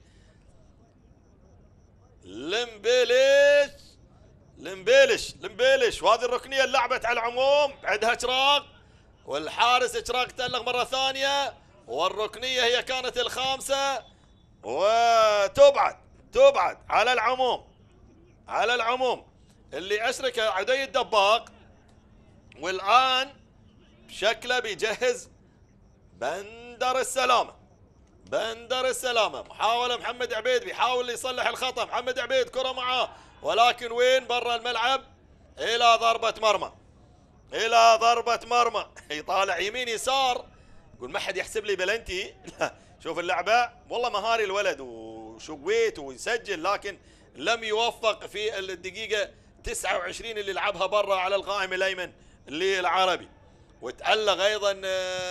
لمبيلش لمبيلش لمبيلش وهذه الركنيه اللي لعبت على العموم، عندها اشراق والحارس اشراق تألق مره ثانيه، والركنيه هي كانت الخامسه وتبعد تبعد. على العموم على العموم اللي اشرك عدي الدباق، والان شكله بيجهز بندر السلامه. بندر السلامه، محاوله محمد عبيد بيحاول يصلح الخطا. محمد عبيد كره معاه، ولكن وين برا الملعب الى ضربه مرمى، الى ضربه مرمى. يطالع يمين يسار يقول ما حد يحسب لي بلنتي. شوف اللعبه والله مهاري الولد وشويت ويسجل، لكن لم يوفق في الدقيقه تسعة وعشرين اللي لعبها برا على القائم الايمن للعربي. وتألق ايضا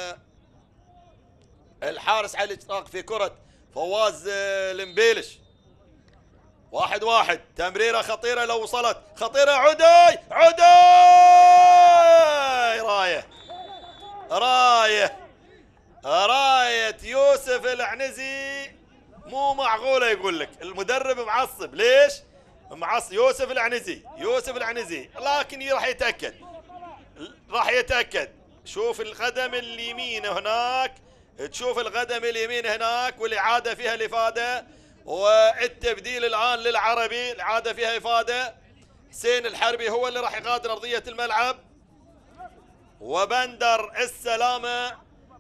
الحارس على الاشراق في كره فواز المبيلش. واحد واحد، تمريره خطيره لو وصلت، خطيره. عدي عدي رايه رايه رايه يوسف العنزي. مو معقوله، يقول لك المدرب معصب. ليش معصب؟ يوسف العنزي يوسف العنزي لكن راح يتاكد راح يتاكد. شوف القدم اليمين هناك، تشوف القدم اليمين هناك، والاعاده فيها الافاده، والتبديل الان للعربي الاعاده فيها افاده. حسين الحربي هو اللي راح يغادر ارضيه الملعب، وبندر السلامه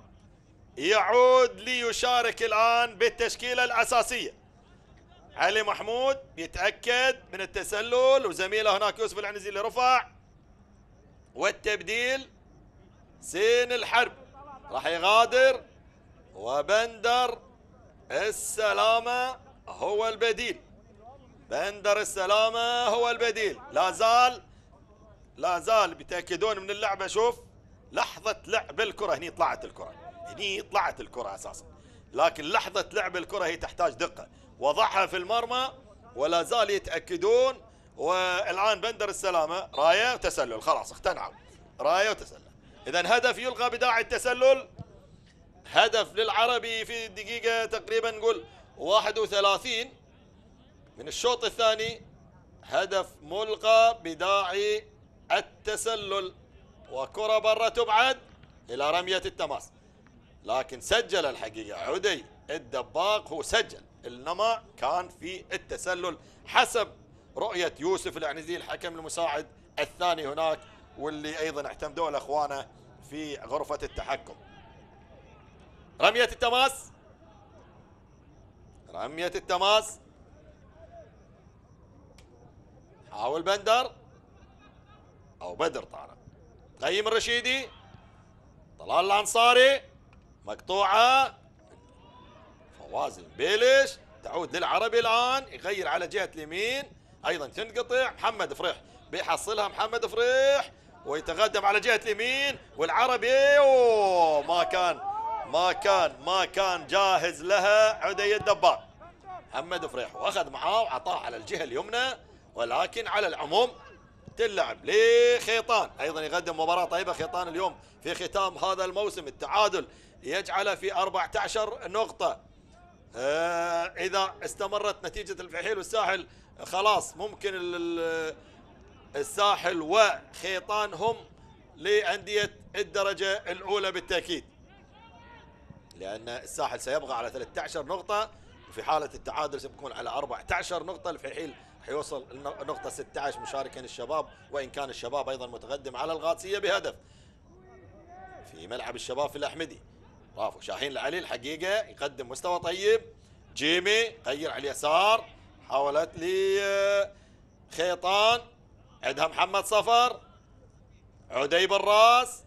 يعود ليشارك الان بالتشكيله الاساسيه. علي محمود يتاكد من التسلل، وزميله هناك يوسف العنزي اللي رفع، والتبديل حسين الحرب راح يغادر، وبندر السلامه هو البديل. بندر السلامه هو البديل. لا زال لا زال بيتاكدون من اللعبه. شوف لحظه لعب الكره، هني طلعت الكره، هني طلعت الكره اساسا، لكن لحظه لعب الكره هي تحتاج دقه. وضعها في المرمى ولا زال يتاكدون. والان بندر السلامه رايه وتسلل، خلاص اقتنعوا، رايه وتسلل. اذا هدف يلغى بداعي التسلل، هدف للعربي في الدقيقه تقريبا نقول واحد وثلاثين من الشوط الثاني هدف ملغى بداعي التسلل، وكرة برا تبعد إلى رمية التماس، لكن سجل الحقيقة عدي الدباغ، هو سجل، إنما كان في التسلل حسب رؤية يوسف العنزي الحكم المساعد الثاني هناك، واللي أيضا اعتمدوه الأخوانه في غرفة التحكم. رمية التماس، رمية التماس، حاول بندر أو بدر طارق، قيم الرشيدي، طلال الأنصاري، مقطوعة، فواز المبيلش، تعود للعربي الآن، يغير على جهة اليمين، أيضا تنقطع، محمد فريح بيحصلها محمد فريح ويتقدم على جهة اليمين، والعربي أوه ما كان ما كان ما كان جاهز لها عدي الدباغ. محمد فريح واخذ معاه وعطاه على الجهة اليمنى، ولكن على العموم تلعب لخيطان، ايضا يقدم مباراة طيبة خيطان اليوم في ختام هذا الموسم، التعادل يجعله في أربعة عشر نقطة. آه اذا استمرت نتيجة الفحيل والساحل خلاص ممكن الساحل وخيطان هم لأندية الدرجة الأولى بالتأكيد، لأن الساحل سيبقى على ثلاثة عشر نقطة، وفي حالة التعادل سيكون على أربعة عشر نقطة، الفحيل حيوصل النقطة ستة عشر مشاركا الشباب، وإن كان الشباب أيضا متقدم على القادسية بهدف في ملعب الشباب في الأحمدي. رافو شاهين العلي الحقيقة يقدم مستوى طيب، جيمي غير على اليسار، حاولت لي خيطان، عندها محمد صفر، عدي بالراس،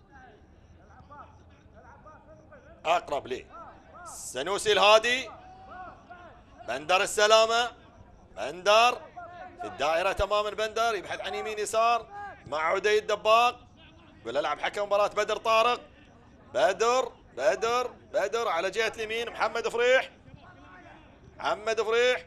اقرب لي السنوسي الهادي، بندر السلامه، بندر في الدائره تماما، بندر يبحث عن يمين يسار مع عدي الدباغ، يقول العب حكم مباراه بدر طارق، بدر بدر بدر على جهه اليمين، محمد فريح، محمد فريح،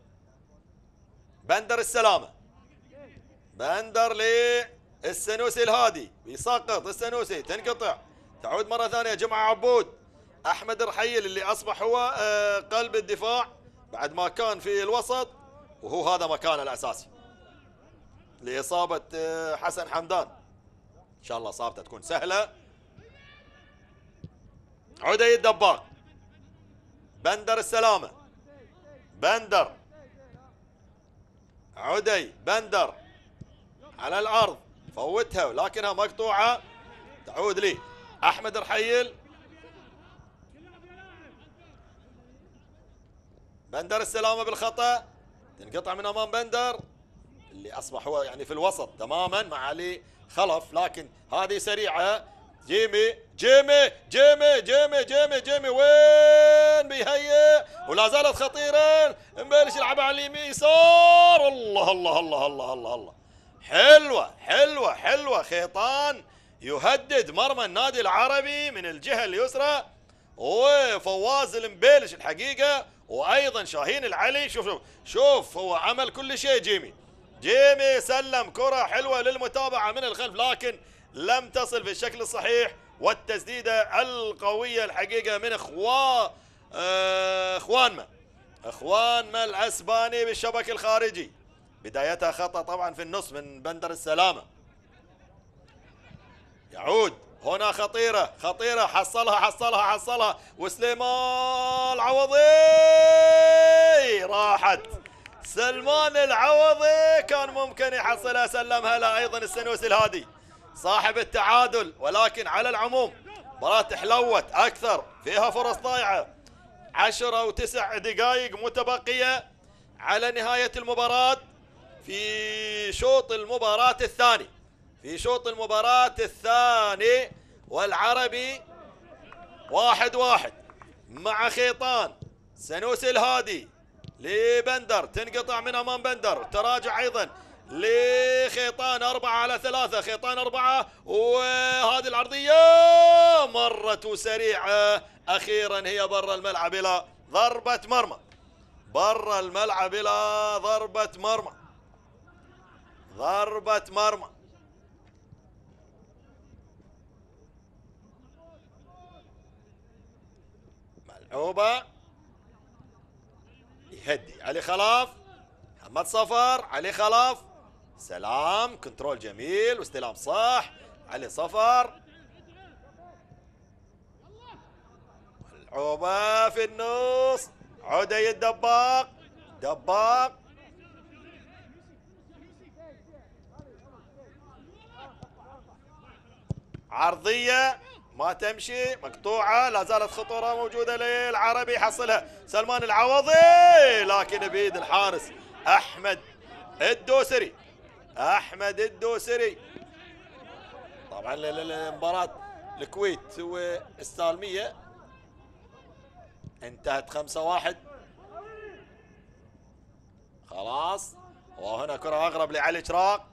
بندر السلامه، بندر للسنوسي الهادي، بيسقط السنوسي، تنقطع، تعود مرة ثانية جمعة عبود، أحمد الرحيل اللي أصبح هو قلب الدفاع بعد ما كان في الوسط، وهو هذا مكانه الأساسي لإصابة حسن حمدان، إن شاء الله إصابته تكون سهلة. عدي الدباغ، بندر السلامة، بندر، عدي، بندر على الارض، فوتها ولكنها مقطوعه، تعود لي احمد الرحيل، بندر السلامه بالخطا، تنقطع من امام بندر اللي اصبح هو يعني في الوسط تماما مع علي خلف، لكن هذه سريعه، جيمي جيمي جيمي جيمي جيمي جيمي وين بيهيئ، ولا زالت خطيره، مبلش يلعبها على اليمين يسار، الله الله الله الله الله الله، حلوة حلوة حلوة، خيطان يهدد مرمى النادي العربي من الجهة اليسرى، وفواز المبيلش الحقيقة، وأيضا شاهين العلي، شوف شوف شوف هو عمل كل شيء، جيمي جيمي سلم كرة حلوة للمتابعة من الخلف، لكن لم تصل في الشكل الصحيح، والتسديدة القوية الحقيقة من اخوا اخوانما اخوانما الاسباني بالشبك الخارجي، بدايتها خطأ طبعا في النص من بندر السلامة. يعود هنا خطيرة خطيرة، حصلها حصلها حصلها، وسليمان العوضي راحت، سلمان العوضي كان ممكن يحصلها، سلمها له ايضا السنوسي الهادي صاحب التعادل، ولكن على العموم مباراة حلوت اكثر، فيها فرص ضايعة، عشرة وتسع دقائق متبقية على نهاية المباراة، في شوط المباراة الثاني في شوط المباراة الثاني والعربي واحد واحد مع خيطان، سنوسي الهادي لبندر، تنقطع من امام بندر، تراجع ايضا لخيطان، أربعة على ثلاثة، خيطان أربعة، وهذه العرضية مرت سريعة، أخيرا هي برا الملعب إلى ضربة مرمى، برا الملعب إلى ضربة مرمى، ضربة مرمى. ملعوبة، يهدي علي خلاف، محمد صفر، علي خلف، سلام، كنترول جميل واستلام صح، علي صفر، العوبة في النص، عدي الدباق، دباق، عرضية ما تمشي، مقطوعة، لا زالت خطورة موجودة للعربي، يحصلها سلمان العوضي لكن بيد الحارس أحمد الدوسري. أحمد الدوسري. طبعا المباراة الكويت والسالمية انتهت خمسة واحد. خلاص، وهنا كرة أغرب لعلي شراق.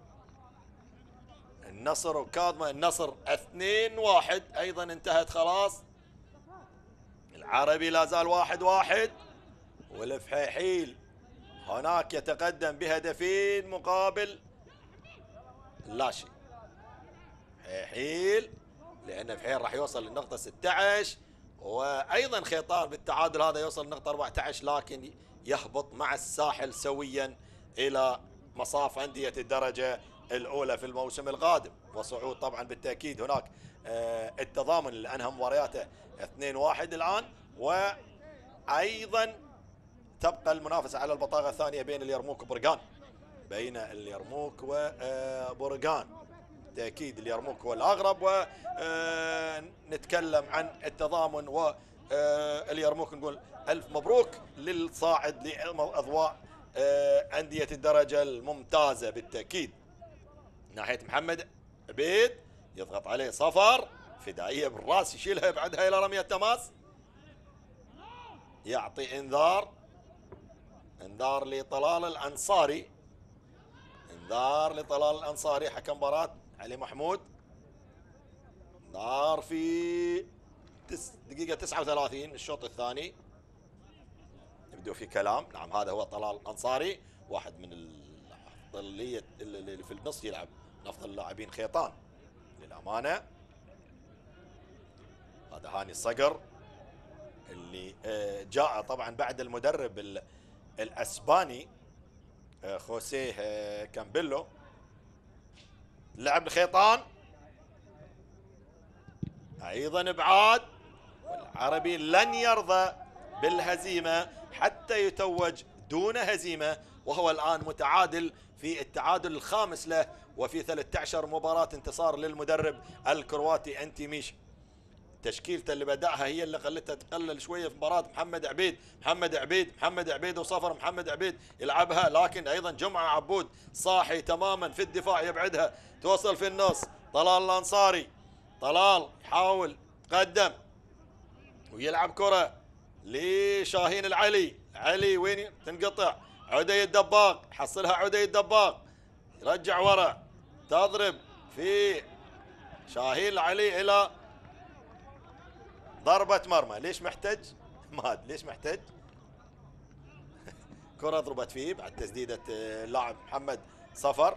النصر وكاظمة، النصر اثنين واحد ايضا انتهت خلاص. العربي لا زال واحد واحد، والفحيحيل هناك يتقدم بهدفين مقابل لا شيء. فحيحيل لان فحيحيل راح يوصل للنقطة ستة عشر، وايضا خيطان بالتعادل هذا يوصل للنقطة أربعة عشر، لكن يهبط مع الساحل سويا الى مصاف أندية الدرجة الأولى في الموسم القادم، وصعود طبعا بالتأكيد. هناك آه التضامن اللي أنهى مبارياته اثنين واحد الآن، وأيضا تبقى المنافسة على البطاقة الثانية بين اليرموك وبرقان، بين اليرموك وبرقان. بالتأكيد اليرموك هو الأغرب، ونتكلم عن التضامن واليرموك نقول ألف مبروك للصاعد لأضواء أندية الدرجة الممتازة بالتأكيد. ناحية محمد عبيد يضغط عليه صفر، فدائية بالراس يشيلها يبعدها إلى رمية تماس، يعطي انذار، انذار لطلال الأنصاري، انذار لطلال الأنصاري حكم مباراة علي محمود. انذار في تس دقيقة تسعة وثلاثين من الشوط الثاني، يبدو في كلام. نعم هذا هو طلال الأنصاري، واحد من الأفضلية اللي في النص، يلعب من أفضل اللاعبين خيطان للأمانة. هذا هاني الصقر اللي جاء طبعا بعد المدرب الأسباني خوسيه كامبيلو، لعب الخيطان أيضا إبعاد. والعربي لن يرضى بالهزيمة حتى يتوج دون هزيمة، وهو الآن متعادل في التعادل الخامس له، وفي ثلاثة عشر مباراة انتصار للمدرب الكرواتي أنتي ميش. تشكيلته اللي بدأها هي اللي خلتها تقلل شوية في مباراة محمد عبيد، محمد عبيد محمد عبيد وصفر، محمد عبيد يلعبها، لكن أيضا جمعة عبود صاحي تماما في الدفاع يبعدها، توصل في النص طلال الأنصاري، طلال يحاول يتقدم ويلعب كرة لشاهين العلي، علي وين تنقطع، عدي الدباق حصلها، عدي الدباق يرجع ورا، تضرب في شاهين العلي إلى ضربة مرمى. ليش محتج؟ ما ادري ليش محتج. كرة ضربت فيه بعد تسديدة اللاعب محمد صفر.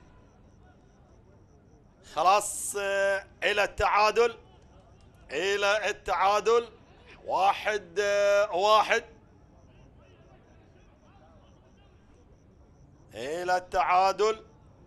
خلاص إلى التعادل، إلى التعادل واحد واحد، إلى التعادل.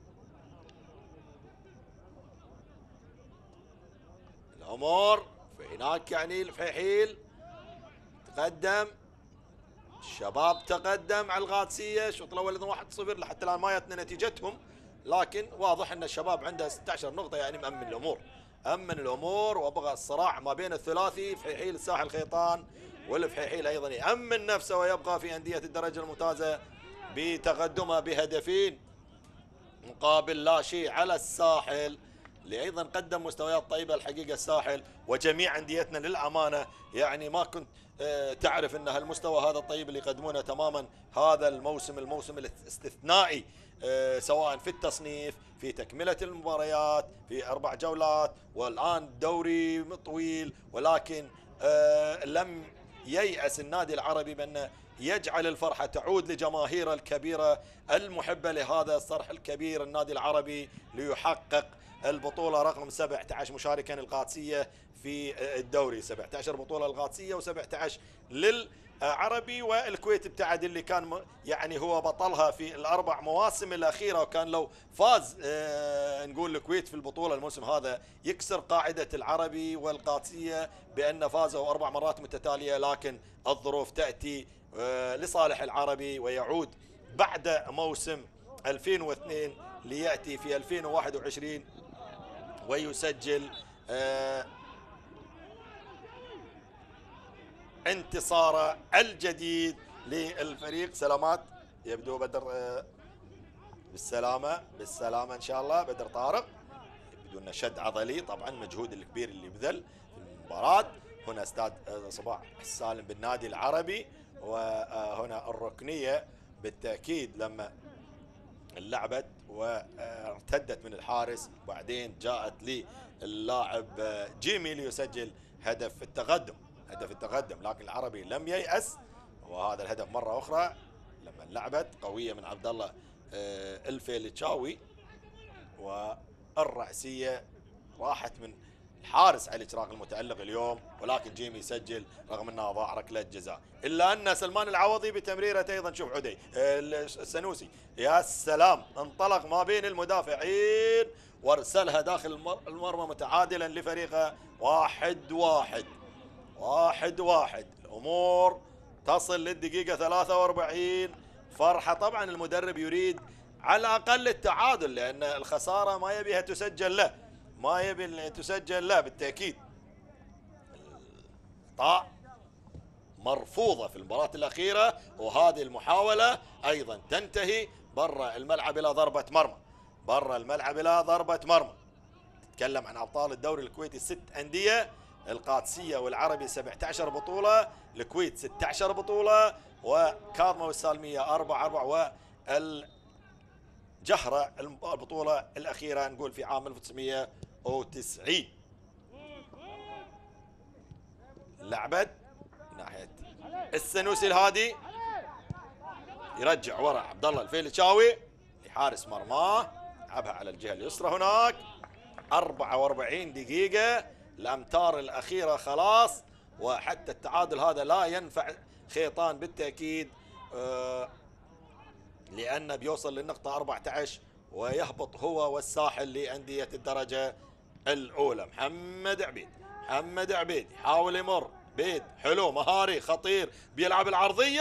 الأمور هناك يعني الفحيحيل تقدم، الشباب تقدم على القادسية، الشوط الأول واحد صفر، لحتى الآن ما جتنا نتيجتهم، لكن واضح أن الشباب عنده ستة عشر نقطة، يعني مأمن الأمور، أمن الأمور. وبغى الصراع ما بين الثلاثي فحيحيل الساحل خيطان، والفحيحيل أيضا يأمن نفسه ويبقى في أندية الدرجة الممتازة بتقدمه بهدفين مقابل لا شيء على الساحل، اللي ايضا قدم مستويات طيبه الحقيقه الساحل، وجميع انديتنا للامانه يعني ما كنت آه تعرف ان هالمستوى هذا الطيب اللي يقدمونه تماما هذا الموسم، الموسم الاستثنائي آه سواء في التصنيف، في تكمله المباريات، في اربع جولات، والان دوري طويل، ولكن آه لم ييأس النادي العربي بأنه يجعل الفرحة تعود لجماهير الكبيرة المحبة لهذا الصرح الكبير النادي العربي ليحقق البطولة رقم سبعة عشر مشاركا القادسية في الدوري. سبعة عشر بطولة القادسية و17 للعربي، والكويت ابتعد اللي كان يعني هو بطلها في الأربع مواسم الأخيرة، وكان لو فاز آه نقول الكويت في البطولة الموسم هذا يكسر قاعدة العربي والقادسية بأن فازوا أربع مرات متتالية، لكن الظروف تأتي آه لصالح العربي ويعود بعد موسم ألفين واثنين ليأتي في ألفين وواحد وعشرين ويسجل آه انتصاره الجديد للفريق. سلامات، يبدو بدر آه بالسلامة بالسلامة إن شاء الله. بدر طارق يبدو أنه شد عضلي، طبعا مجهود الكبير اللي بذل في المباراة. هنا استاذ صباح السالم بالنادي العربي، وهنا الركنية بالتأكيد لما لعبت وارتدت من الحارس، وبعدين جاءت للاعب جيمي ليسجل هدف التقدم هدف التقدم لكن العربي لم ييأس، وهذا الهدف مرة أخرى لما لعبت قوية من عبد الله الفيلتشاوي، والرأسية راحت من الحارس علي شراق المتألق اليوم، ولكن جيمي يسجل رغم انه ضاع ركله جزاء. الا ان سلمان العوضي بتمريره ايضا، شوف عدي السنوسي يا سلام، انطلق ما بين المدافعين وارسلها داخل المرمى متعادلا لفريقه. واحد واحد واحد واحد الامور تصل للدقيقه ثلاثة وأربعين. فرحه طبعا المدرب يريد على الاقل التعادل، لان الخساره ما يبيها تسجل له ما يبي تسجل لا بالتأكيد. الطاع مرفوضة في المباراة الأخيرة، وهذه المحاولة أيضا تنتهي برا الملعب إلى ضربة مرمى برا الملعب إلى ضربة مرمى. تتكلم عن أبطال الدوري الكويتي ست أندية، القادسية والعربي سبعة عشر بطولة، الكويت ستة عشر بطولة، وكاظمة والسالمية أربعة أربعة، وال جهرة البطولة الأخيرة نقول في عام ألف وتسعمئة وتسعين. لعبت ناحية السنوسي الهادي، يرجع ورا عبد الله الفيلتشاوي لحارس مرماه، لعبها على الجهة اليسرى هناك. أربعة وأربعين دقيقة، الأمتار الأخيرة خلاص، وحتى التعادل هذا لا ينفع خيطان بالتأكيد، أه لأنه بيوصل للنقطة أربعة عشر ويهبط هو والساحل لأندية الدرجة الأولى. محمد عبيد محمد عبيد يحاول يمر، بيد حلو مهاري خطير، بيلعب العرضية،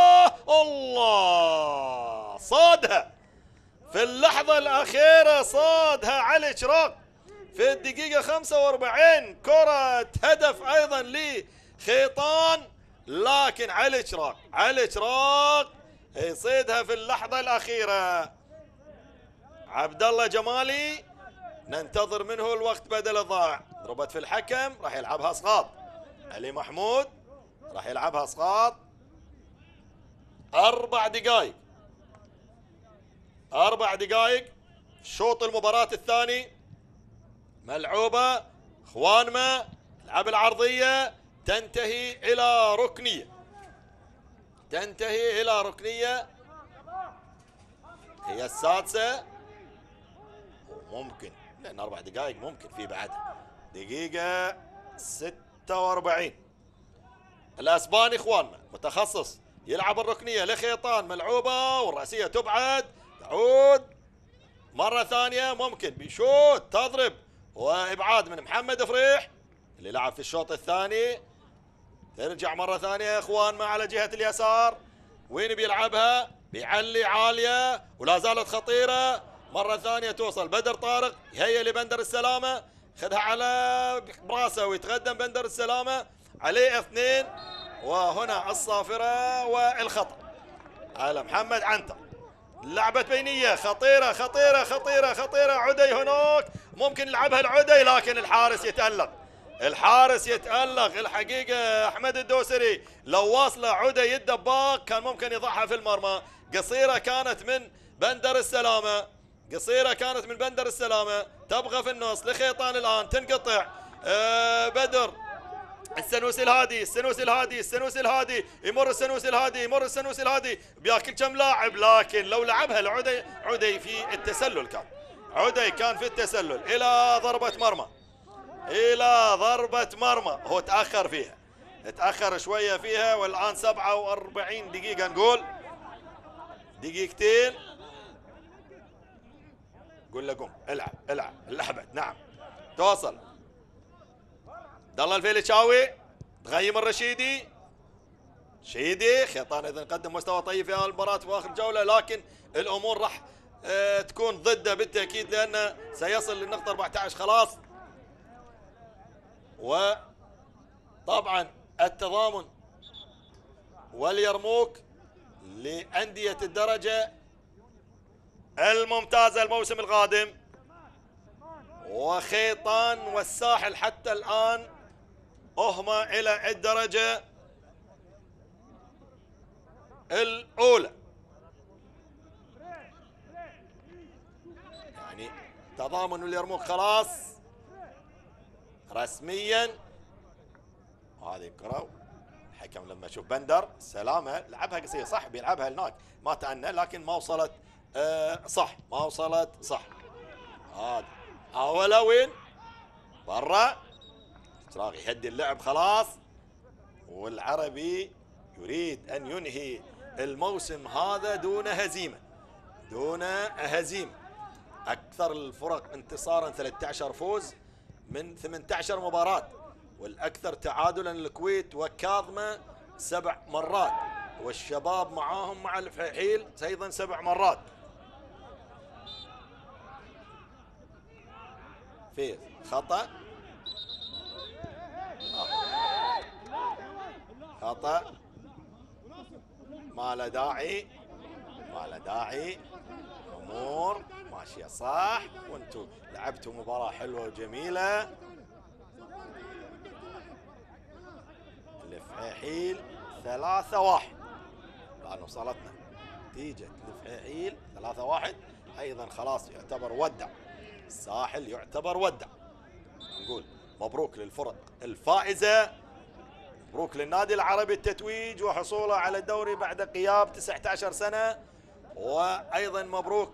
الله صادها في اللحظة الأخيرة، صادها علي شراق في الدقيقة خمسة وأربعين. كرة هدف أيضا لخيطان، لكن علي شراق علي شراق يصيدها في اللحظة الأخيرة. عبد الله جمالي ننتظر منه الوقت بدل ضاع، ضربت في الحكم، راح يلعبها اسقاط. علي محمود راح يلعبها اسقاط. أربع دقائق أربع دقائق شوط المباراة الثاني ملعوبة. خوانمة لعب العرضية، تنتهي إلى ركنية تنتهي إلى ركنية هي السادسة، ممكن لأن أربع دقائق ممكن في بعدها. دقيقة ستة وأربعين. الأسباني إخواننا متخصص يلعب الركنية لخيطان، ملعوبة والرأسية تبعد، تعود مرة ثانية، ممكن بيشوت تضرب، وإبعاد من محمد فريح اللي لعب في الشوط الثاني. ترجع مرة ثانية يا إخوان ما على جهة اليسار، وين بيلعبها؟ بيعلي عالية ولا زالت خطيرة. مرة ثانية توصل بدر طارق، يهيئ لبندر السلامة، خذها على براسه ويتقدم بندر السلامة، عليه اثنين، وهنا الصافرة والخطأ على محمد عنتر. لعبة بينية خطيرة خطيرة خطيرة خطيرة. عدي هناك ممكن يلعبها العدي، لكن الحارس يتألق الحارس يتألق الحقيقة. أحمد الدوسري لو واصله عدي الدباق كان ممكن يضعها في المرمى. قصيرة كانت من بندر السلامة قصيرة كانت من بندر السلامة، تبغى في النص لخيطان الآن، تنقطع. أه بدر السنوسي الهادي السنوسي الهادي السنوسي الهادي يمر السنوسي الهادي يمر السنوسي الهادي بياكل كم لاعب، لكن لو لعبها لعدي، عدي في التسلل كان عدي كان في التسلل الى ضربة مرمى، الى ضربة مرمى. هو تأخر فيها تأخر شوية فيها، والآن سبعة وأربعين دقيقة نقول دقيقتين. قول له قم العب العب لعبت. نعم توصل عبد الله الفيلتشاوي، تغيم الرشيدي، شيدي خيطان اذا قدم مستوى طيب في المباراة في اخر جولة، لكن الامور راح اه تكون ضده بالتاكيد، لانه سيصل للنقطة أربعة عشر خلاص. وطبعا التضامن واليرموك لأندية الدرجة الممتازة الموسم القادم، وخيطان والساحل حتى الآن هما إلى الدرجة الأولى. يعني تضامن واليرموك خلاص رسميا. وهذه الكرة الحكم لما شوف بندر سلامة لعبها قصير صح، بيلعبها هناك ما تأنى، لكن ما وصلت آه صح ما وصلت صح. هذا أولا وين برا اشتراك يهدي اللعب خلاص، والعربي يريد أن ينهي الموسم هذا دون هزيمة دون هزيمة. أكثر الفرق انتصارا ثلاثة عشر فوز من ثمانية عشر مباراة، والأكثر تعادلا الكويت وكاظمة سبع مرات، والشباب معاهم مع الفحيل أيضا سبع مرات. في خطأ آه. خطأ ما له داعي ما له داعي، امور ماشيه صح، وانتم لعبتوا مباراه حلوه وجميله. الفحيحيل ثلاثة واحد، لأن وصلتنا نتيجة الفحيحيل ثلاثة واحد، أيضا خلاص يعتبر ودع الساحل، يعتبر ودع. نقول مبروك للفرق الفائزة، مبروك للنادي العربي التتويج وحصوله على الدوري بعد غياب تسعة عشر سنة، وأيضا مبروك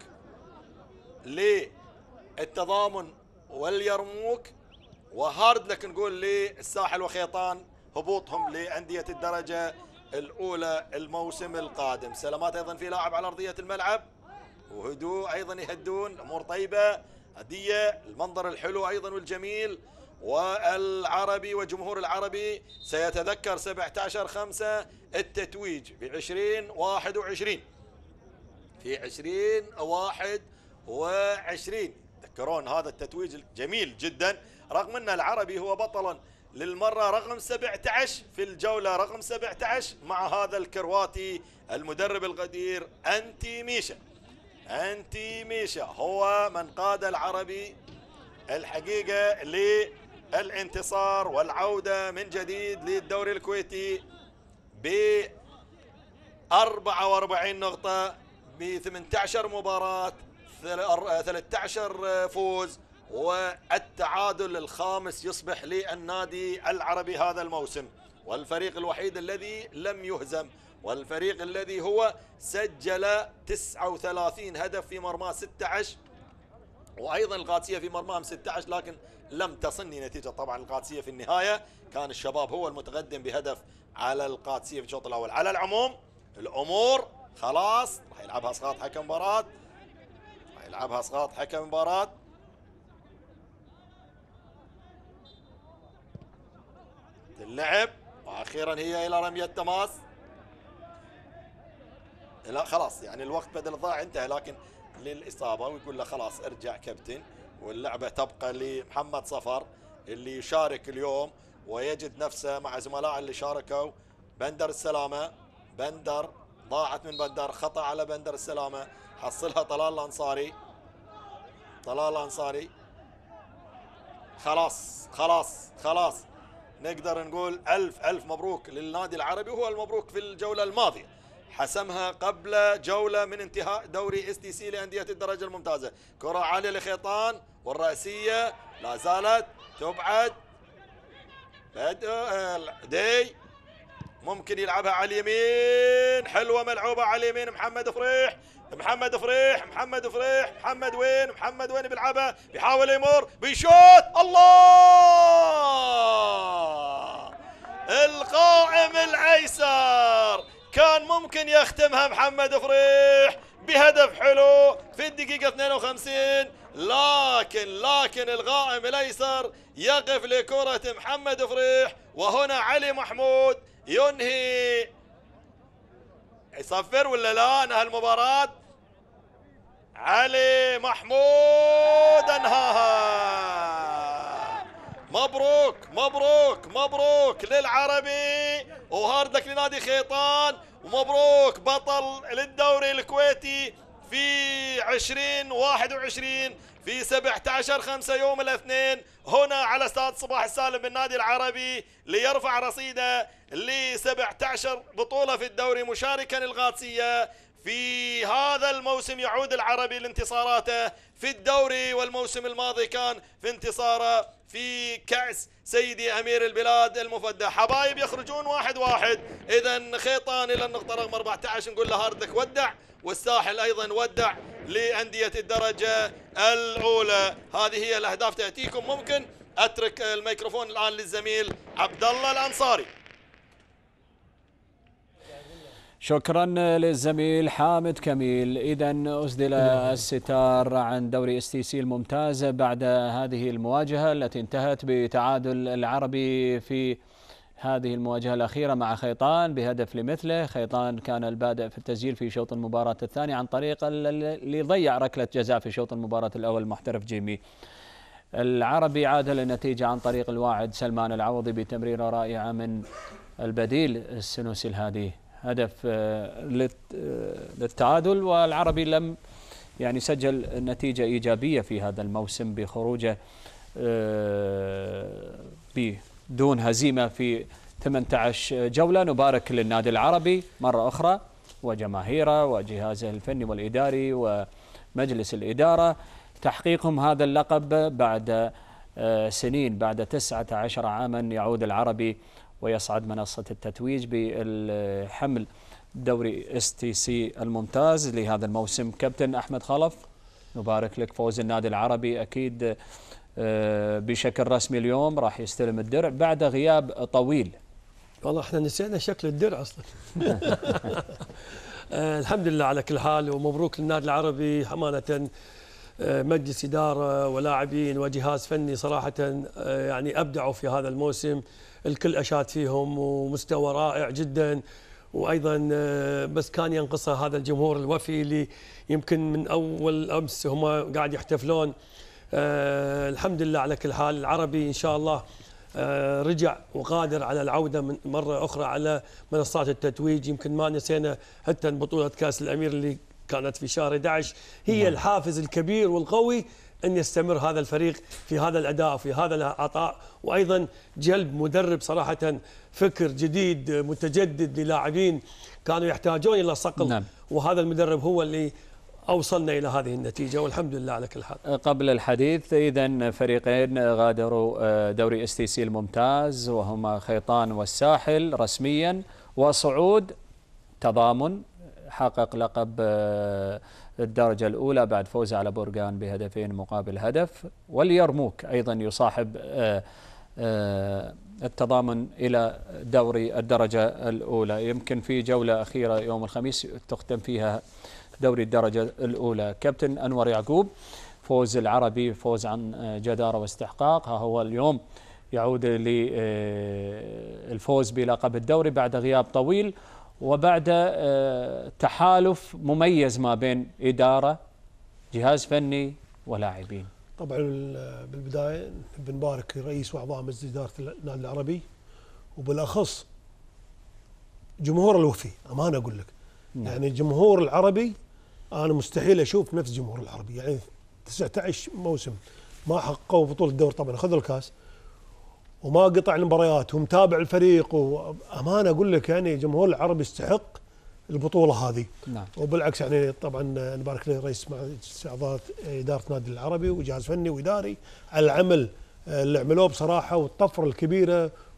للتضامن واليرموك وهارد لك نقول للساحل وخيطان هبوطهم لأندية الدرجة الأولى الموسم القادم. سلامات أيضا في لاعب على أرضية الملعب، وهدوء أيضا يهدون، أمور طيبة، هدية، المنظر الحلو أيضا والجميل. والعربي وجمهور العربي سيتذكر سبعة عشر خمسة التتويج في عشرين واحد وعشرين في عشرين واحد وعشرين. تذكرون هذا التتويج الجميل جدا، رغم أن العربي هو بطلا للمرة رقم سبعة عشر في الجولة رقم سبعة عشر مع هذا الكرواتي المدرب القدير أنتي ميشا. أنتي ميشا هو من قاد العربي الحقيقة للانتصار والعودة من جديد للدوري الكويتي ب أربعة وأربعين نقطة ب ثمانية عشر مباراة، ثلاثة عشر فوز، والتعادل الخامس يصبح للنادي العربي هذا الموسم، والفريق الوحيد الذي لم يهزم، والفريق الذي هو سجل تسعة وثلاثين هدف في مرماه ستة عشر، وايضا القادسيه في مرماهم ستة عشر، لكن لم تصلني نتيجه طبعا القادسيه في النهايه، كان الشباب هو المتقدم بهدف على القادسيه في الشوط الاول. على العموم الامور خلاص راح يلعبها اسقاط حكم مباراه، راح يلعبها اسقاط حكم مباراه. اللعب واخيرا هي الى رميه تماس. لا خلاص يعني الوقت بدل ضاع انتهى، لكن للإصابة ويقول له خلاص ارجع كابتن، واللعبة تبقى لمحمد صفر اللي يشارك اليوم ويجد نفسه مع زملائه اللي شاركوا. بندر السلامة، بندر ضاعت من بندر، خطأ على بندر السلامة، حصلها طلال الأنصاري، طلال الأنصاري. خلاص خلاص خلاص نقدر نقول ألف ألف مبروك للنادي العربي، وهو المبروك في الجولة الماضية حسمها قبل جولة من انتهاء دوري اس تي سي لأندية الدرجة الممتازة. كرة عالية لخيطان والرأسية لا زالت تبعد دي ممكن يلعبها على اليمين، حلوه ملعوبه على اليمين. محمد فريح محمد فريح محمد فريح محمد وين محمد وين بيلعبها، بيحاول يمر بيشوت. الله، القائم الايسر كان ممكن يختمها محمد فريح بهدف حلو في الدقيقة اثنين وخمسين، لكن لكن القائم الايسر يقف لكرة محمد فريح، وهنا علي محمود ينهي. يصفر ولا لا؟ انهى المباراة. علي محمود انهاها. مبروك مبروك مبروك للعربي، وهاردك لنادي خيطان، ومبروك بطل للدوري الكويتي في عشرين واحد وعشرين في سبعة عشر خمسة يوم الاثنين هنا على استاد صباح السالم بالنادي العربي، ليرفع رصيده ل سبعة عشر بطولة في الدوري، مشاركا القادسية. في هذا الموسم يعود العربي لانتصاراته في الدوري، والموسم الماضي كان في انتصاره في كأس سيدي أمير البلاد المفدى. حبايب يخرجون واحد واحد. إذا خيطان إلى النقطة رقم أربعة عشر، نقول له هاردك ودع، والساحل أيضا ودع لأندية الدرجة الأولى. هذه هي الأهداف تأتيكم. ممكن أترك الميكروفون الآن للزميل عبد الله الأنصاري. شكرا للزميل حامد كميل. إذا أسدل الستار عن دوري اس تي سي الممتاز بعد هذه المواجهة التي انتهت بتعادل العربي في هذه المواجهة الأخيرة مع خيطان بهدف لمثله. خيطان كان البادئ في التسجيل في شوط المباراة الثاني عن طريق اللي ضيع ركلة جزاء في شوط المباراة الأول المحترف جيمي. العربي عادل النتيجة عن طريق الواعد سلمان العوضي بتمريرة رائعة من البديل السنوسي الهادي، هدف للتعادل. والعربي لم يعني سجل نتيجة إيجابية في هذا الموسم بخروجه بدون هزيمة في ثمانية عشر جولة. نبارك للنادي العربي مرة أخرى وجماهيره وجهازه الفني والإداري ومجلس الإدارة تحقيقهم هذا اللقب بعد سنين، بعد تسعة عشر عاما يعود العربي ويصعد منصة التتويج بالحمل دوري اس تي سي الممتاز لهذا الموسم. كابتن أحمد خلف، نبارك لك فوز النادي العربي، أكيد بشكل رسمي اليوم راح يستلم الدرع بعد غياب طويل. والله احنا نسينا شكل الدرع اصلا. الحمد لله على كل حال، ومبروك للنادي العربي أمانة. مجلس إدارة ولاعبين وجهاز فني صراحة يعني أبدعوا في هذا الموسم، الكل أشاد فيهم ومستوى رائع جدا. وأيضا بس كان ينقصه هذا الجمهور الوفي اللي يمكن من أول أمس هم قاعد يحتفلون. أه الحمد لله على كل حال. العربي إن شاء الله أه رجع وقادر على العودة من مرة أخرى على منصات التتويج. يمكن ما نسينا حتى بطولة كأس الأمير اللي كانت في شهر أحد عشر هي نعم. الحافز الكبير والقوي أن يستمر هذا الفريق في هذا الأداء في هذا العطاء، وأيضا جلب مدرب صراحة فكر جديد متجدد للاعبين كانوا يحتاجون إلى صقل نعم. وهذا المدرب هو اللي أوصلنا إلى هذه النتيجة والحمد لله على كل حال. قبل الحديث إذن فريقين غادروا دوري اس تي سي الممتاز وهما خيطان والساحل رسميا، وصعود تضامن حقق لقب الدرجة الأولى بعد فوزه على بورغان بهدفين مقابل هدف، واليرموك أيضا يصاحب التضامن إلى دوري الدرجة الأولى. يمكن في جولة أخيرة يوم الخميس تختم فيها دوري الدرجة الأولى. كابتن أنور يعقوب، فوز العربي فوز عن جدارة واستحقاق، ها هو اليوم يعود للفوز بلقب الدوري بعد غياب طويل وبعد تحالف مميز ما بين إدارة جهاز فني ولاعبين. طبعا بالبداية بنبارك رئيس وأعضاء مجلس إدارة النادي العربي وبالأخص جمهور الوفي. أمانة أقول لك نعم. يعني الجمهور العربي أنا مستحيل أشوف نفس جمهور العربي. يعني تسعة عشر موسم ما حققوا بطولة الدوري، طبعا أخذوا الكاس وما قطع المباريات ومتابع الفريق، وأمانة أقول لك يعني جمهور العربي يستحق البطولة هذه نعم. وبالعكس يعني طبعا نبارك لرئيس مجلس أعضاء إدارة النادي العربي وجهاز فني وإداري على العمل اللي عملوه بصراحة والطفرة الكبيرة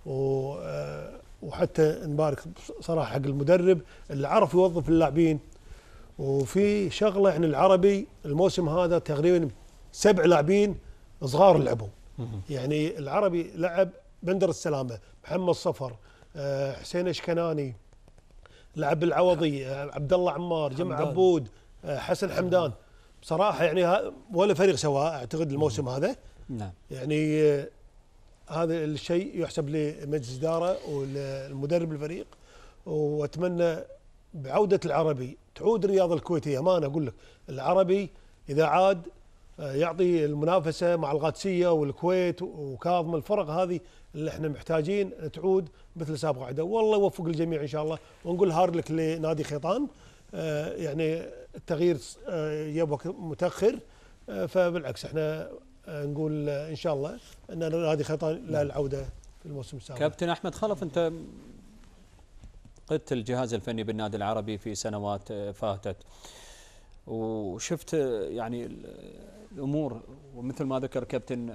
وحتى نبارك صراحه حق المدرب اللي عرف يوظف اللاعبين. وفي شغله يعني العربي الموسم هذا تقريبا سبع لاعبين صغار لعبوا. يعني العربي لعب بندر السلامه، محمد صفر، حسين اشكناني، لعب العوضي، عبد الله عمار، جمع عبود، حسن حمدان. بصراحه يعني ولا فريق سواء اعتقد الموسم هذا. نعم. يعني هذا الشيء يحسب لمجلس اداره والمدرب الفريق، واتمنى بعوده العربي تعود الرياضه الكويتيه. امانه اقول لك العربي اذا عاد يعطي المنافسه مع القادسيه والكويت وكاظم، الفرق هذه اللي احنا محتاجين تعود مثل سابق عهده. والله يوفق الجميع ان شاء الله، ونقول هارد لك لنادي خيطان. آه يعني التغيير آه جاب وقت متاخر، آه فبالعكس احنا آه نقول آه ان شاء الله ان نادي خيطان له العوده في الموسم السابق. كابتن احمد خلف، انت قدت الجهاز الفني بالنادي العربي في سنوات فاتت، وشفت يعني الامور، ومثل ما ذكر كابتن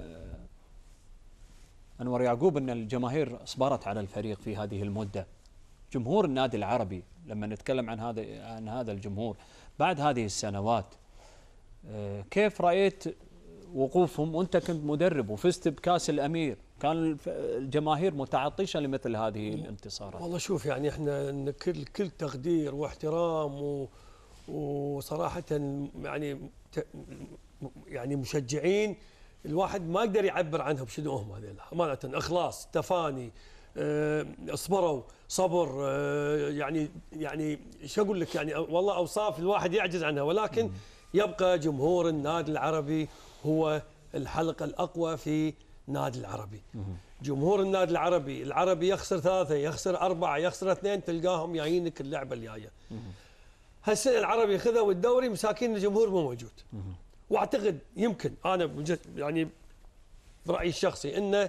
انور يعقوب ان الجماهير اصبرت على الفريق في هذه المده. جمهور النادي العربي لما نتكلم عن هذا عن هذا الجمهور بعد هذه السنوات، كيف رايت وقوفهم وانت كنت مدرب وفزت بكاس الامير؟ كان الجماهير متعطشه لمثل هذه الانتصارات. والله شوف يعني احنا كل كل تقدير واحترام و وصراحه يعني يعني مشجعين الواحد ما يقدر يعبر عنهم شنو هم هذول. امانه اخلاص، تفاني، اه اصبروا، صبر، اه يعني يعني شو اقول لك، يعني والله اوصاف الواحد يعجز عنها. ولكن يبقى جمهور النادي العربي هو الحلقه الاقوى في النادي العربي. جمهور النادي العربي، العربي يخسر ثلاثه، يخسر اربعه، يخسر اثنين، تلقاهم جايينك اللعبه الجايه. هالسنه العربي خذوا الدوري مساكين الجمهور مو موجود. واعتقد يمكن انا يعني برايي الشخصي انه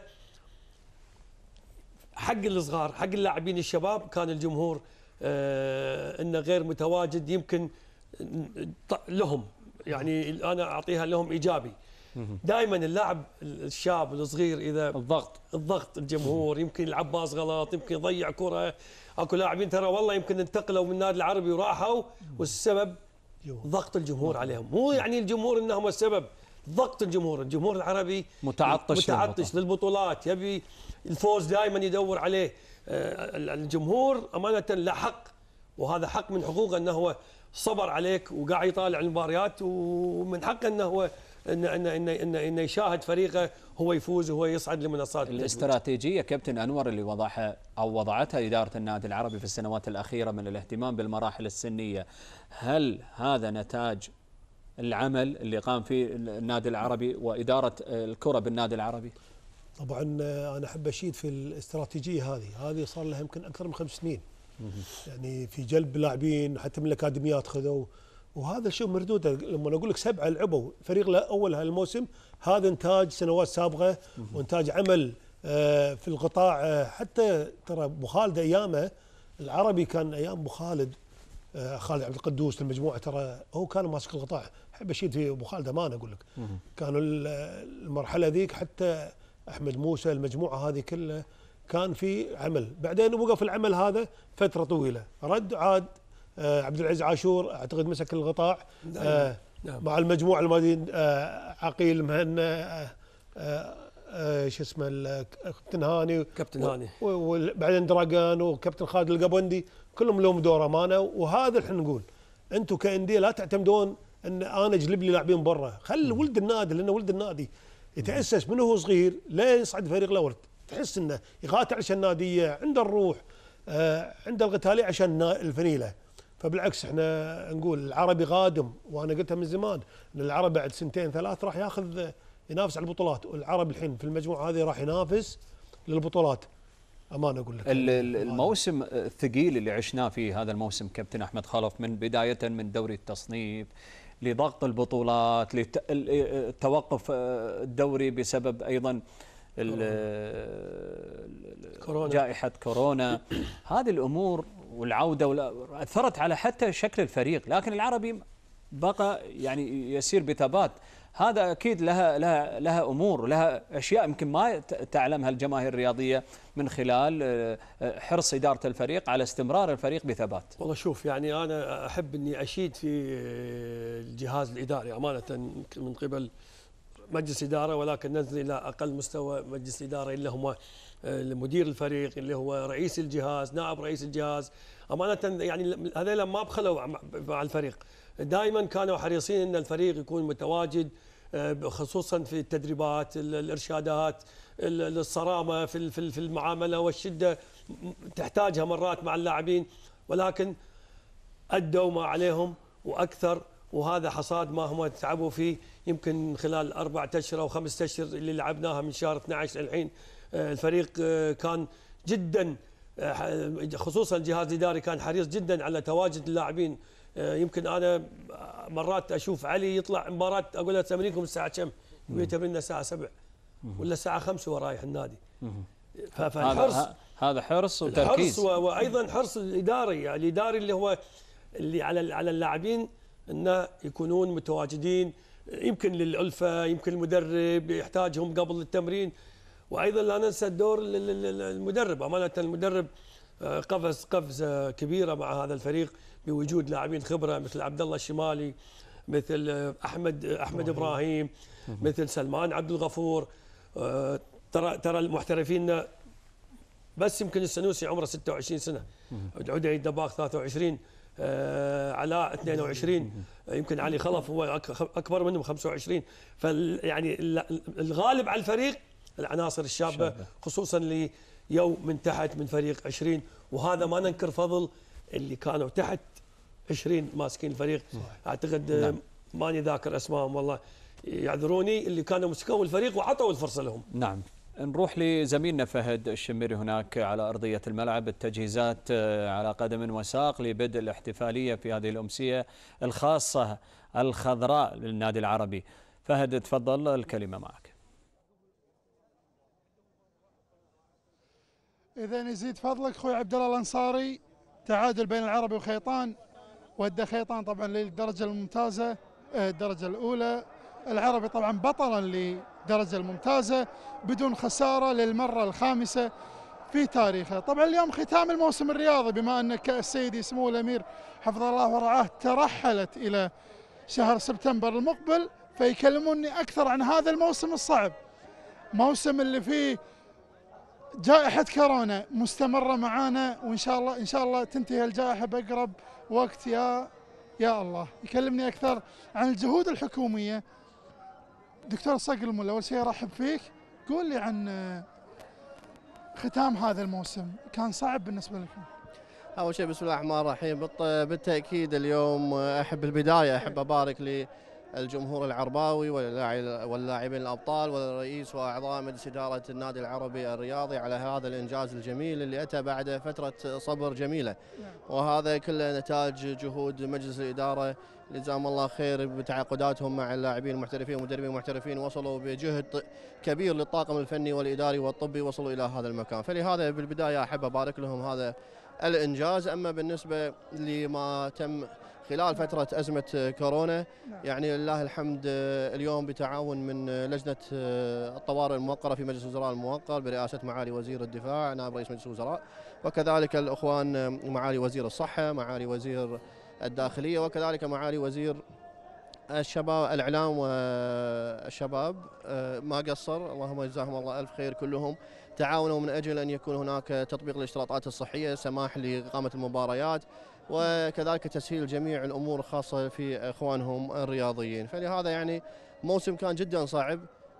حق الصغار، حق اللاعبين الشباب، كان الجمهور آه انه غير متواجد يمكن لهم، يعني انا اعطيها لهم ايجابي. دائما اللاعب الشاب الصغير اذا الضغط الضغط الجمهور يمكن يلعب باص غلط، يمكن يضيع كره. اكو لاعبين ترى والله يمكن انتقلوا من النادي العربي وراحوا والسبب ضغط الجمهور عليهم. مو يعني الجمهور انهم السبب، ضغط الجمهور. الجمهور العربي متعطش متعطش للبطولات، يبي الفوز دائما يدور عليه. الجمهور امانه له حق، وهذا حق من حقوقه انه هو صبر عليك وقاعد يطالع المباريات، ومن حقه انه هو ان ان ان ان, إن يشاهد فريقه هو يفوز وهو يصعد لمنصات. الاستراتيجيه كابتن انور اللي وضعها او وضعتها اداره النادي العربي في السنوات الاخيره من الاهتمام بالمراحل السنيه، هل هذا نتاج العمل اللي قام فيه النادي العربي واداره الكره بالنادي العربي؟ طبعا انا احب اشيد في الاستراتيجيه هذه، هذه صار لها يمكن اكثر من خمس سنين. يعني في جلب لاعبين حتى من الاكاديميات خذوا، وهذا شيء مردوده. لما اقول لك سبعه لعبوا فريق الاول هالموسم، هذا انتاج سنوات سابقه وانتاج عمل في القطاع. حتى ترى ابو خالد ايامه العربي كان ايام ابو خالد، خالد عبد القدوس المجموعه، ترى هو كان ماسك القطاع. احب اشيد في ابو خالد امانه اقول لك. كانوا المرحله ذيك حتى احمد موسى المجموعه هذه كلها كان في عمل. بعدين وقف العمل هذا فتره طويله، رد عاد آه عبد العزيز عاشور اعتقد مسك القطاع آه نعم. مع المجموعه الماضيين آه عقيل مهنا آه آه شو اسمه الكابتن هاني كابتن هاني وبعدين دراجان وكابتن خالد القبندي، كلهم لهم دور امانه. وهذا اللي نقول انتم كانديه لا تعتمدون ان انا اجلب لي لاعبين برا، خل ولد النادي، لانه ولد النادي يتاسس من هو صغير لا يصعد فريق الاول، تحس انه يقاتل عشان الناديه، عنده الروح، آه عنده القتاليه عشان الفنيله. فبالعكس احنا نقول العربي قادم، وانا قلتها من زمان ان العربي بعد سنتين ثلاث راح ياخذ ينافس على البطولات، والعربي الحين في المجموعه هذه راح ينافس للبطولات. امانه اقول لك الموسم الثقيل اللي عشناه فيه هذا الموسم كابتن احمد خلف، من بدايه من دوري التصنيف لضغط البطولات للتوقف الدوري بسبب ايضا كورونا. جائحة كورونا، هذه الأمور والعودة أثرت على حتى شكل الفريق، لكن العربي بقى يعني يسير بثبات. هذا اكيد لها لها لها امور، لها اشياء يمكن ما تعلمها الجماهير الرياضيه من خلال حرص اداره الفريق على استمرار الفريق بثبات. والله شوف، يعني انا احب اني اشيد في الجهاز الاداري امانه من قبل مجلس اداره، ولكن ننزل الى اقل مستوى مجلس اداره اللي هم مدير الفريق، اللي هو رئيس الجهاز، نائب رئيس الجهاز. امانه يعني هذول ما بخلوا مع الفريق، دائما كانوا حريصين ان الفريق يكون متواجد، خصوصا في التدريبات، الارشادات، الصرامه في في المعامله والشده تحتاجها مرات مع اللاعبين، ولكن ادوا ما عليهم واكثر، وهذا حصاد ما هم تعبوا فيه. يمكن خلال أربعة أشهر أو خمسة أشهر اللي لعبناها من شهر اثني عشر للحين، الفريق كان جدا، خصوصا الجهاز الإداري كان حريص جدا على تواجد اللاعبين. يمكن أنا مرات أشوف علي يطلع مباراة أقول له تمرينكم الساعة كم؟ يقول تمريننا الساعة سبعة ولا الساعة خمسة ورايح النادي. فالحرص هذا حرص وتركيز، حرص وأيضا حرص الإداري، يعني الإداري اللي هو اللي على على اللاعبين أنه يكونون متواجدين، يمكن للألفة، يمكن المدرب يحتاجهم قبل التمرين، وأيضا لا ننسى الدور المدرب. أمانة المدرب قفز قفزة كبيرة مع هذا الفريق بوجود لاعبين خبرة مثل عبد الله الشمالي، مثل أحمد أحمد إبراهيم، مثل سلمان عبد الغفور. ترى ترى المحترفين بس يمكن السنوسي عمره ستة وعشرين سنة، عدي الدباغ ثلاثة وعشرين، آه علاء اثنين وعشرين، يمكن علي خلف هو اكبر منهم خمسة وعشرين. فيعني الغالب على الفريق العناصر الشابه، خصوصا اللي يو من تحت من فريق عشرين، وهذا ما ننكر فضل اللي كانوا تحت عشرين ماسكين الفريق. اعتقد نعم. ماني ذاكر اسمائهم والله، يعذروني، اللي كانوا مسكوا الفريق وعطوا الفرصه لهم. نعم. نروح لزميلنا فهد الشميري هناك على أرضية الملعب، التجهيزات على قدم وساق لبدء الاحتفالية في هذه الأمسية الخاصة الخضراء للنادي العربي. فهد تفضل، الكلمة معك. إذا يزيد فضلك أخوي عبد الله الأنصاري، تعادل بين العربي وخيطان، ودى خيطان طبعا للدرجة الممتازة الدرجة الأولى، العربي طبعا بطلا للدرجة الممتازة بدون خسارة للمرة الخامسة في تاريخه. طبعا اليوم ختام الموسم الرياضي، بما أن السيد سمو الأمير حفظه الله ورعاه ترحلت إلى شهر سبتمبر المقبل، فيكلموني أكثر عن هذا الموسم الصعب، موسم اللي فيه جائحة كورونا مستمرة معانا، وإن شاء الله إن شاء الله تنتهي الجائحة بأقرب وقت يا يا الله. يكلمني أكثر عن الجهود الحكومية. دكتور صقر الملا، أول شيء أرحب فيك، قول لي عن ختام هذا الموسم، كان صعب بالنسبة لكم؟ أول شيء بسم الله الرحمن الرحيم، بالتأكيد اليوم أحب البداية أحب أبارك للجمهور العرباوي واللاعبين الأبطال والرئيس وأعضاء مجلس إدارة النادي العربي الرياضي على هذا الإنجاز الجميل اللي أتى بعد فترة صبر جميلة، وهذا كله نتاج جهود مجلس الإدارة جزاهم الله خير بتعاقداتهم مع اللاعبين المحترفين والمدربين المحترفين، وصلوا بجهد كبير للطاقم الفني والإداري والطبي، وصلوا إلى هذا المكان. فلهذا بالبداية أحب أبارك لهم هذا الإنجاز. أما بالنسبة لما تم خلال فترة أزمة كورونا، يعني لله الحمد اليوم بتعاون من لجنة الطوارئ الموقرة في مجلس الوزراء الموقر برئاسة معالي وزير الدفاع نائب رئيس مجلس الوزراء، وكذلك الأخوان معالي وزير الصحة، معالي وزير الداخلية، وكذلك معالي وزير الشباب الإعلام والشباب، ما قصر، اللهم جزاهم الله ألف خير، كلهم تعاونوا من أجل أن يكون هناك تطبيق الاشتراطات الصحية، سماح لإقامة المباريات، وكذلك تسهيل جميع الأمور الخاصة في إخوانهم الرياضيين. فلهذا يعني موسم كان جدا صعب،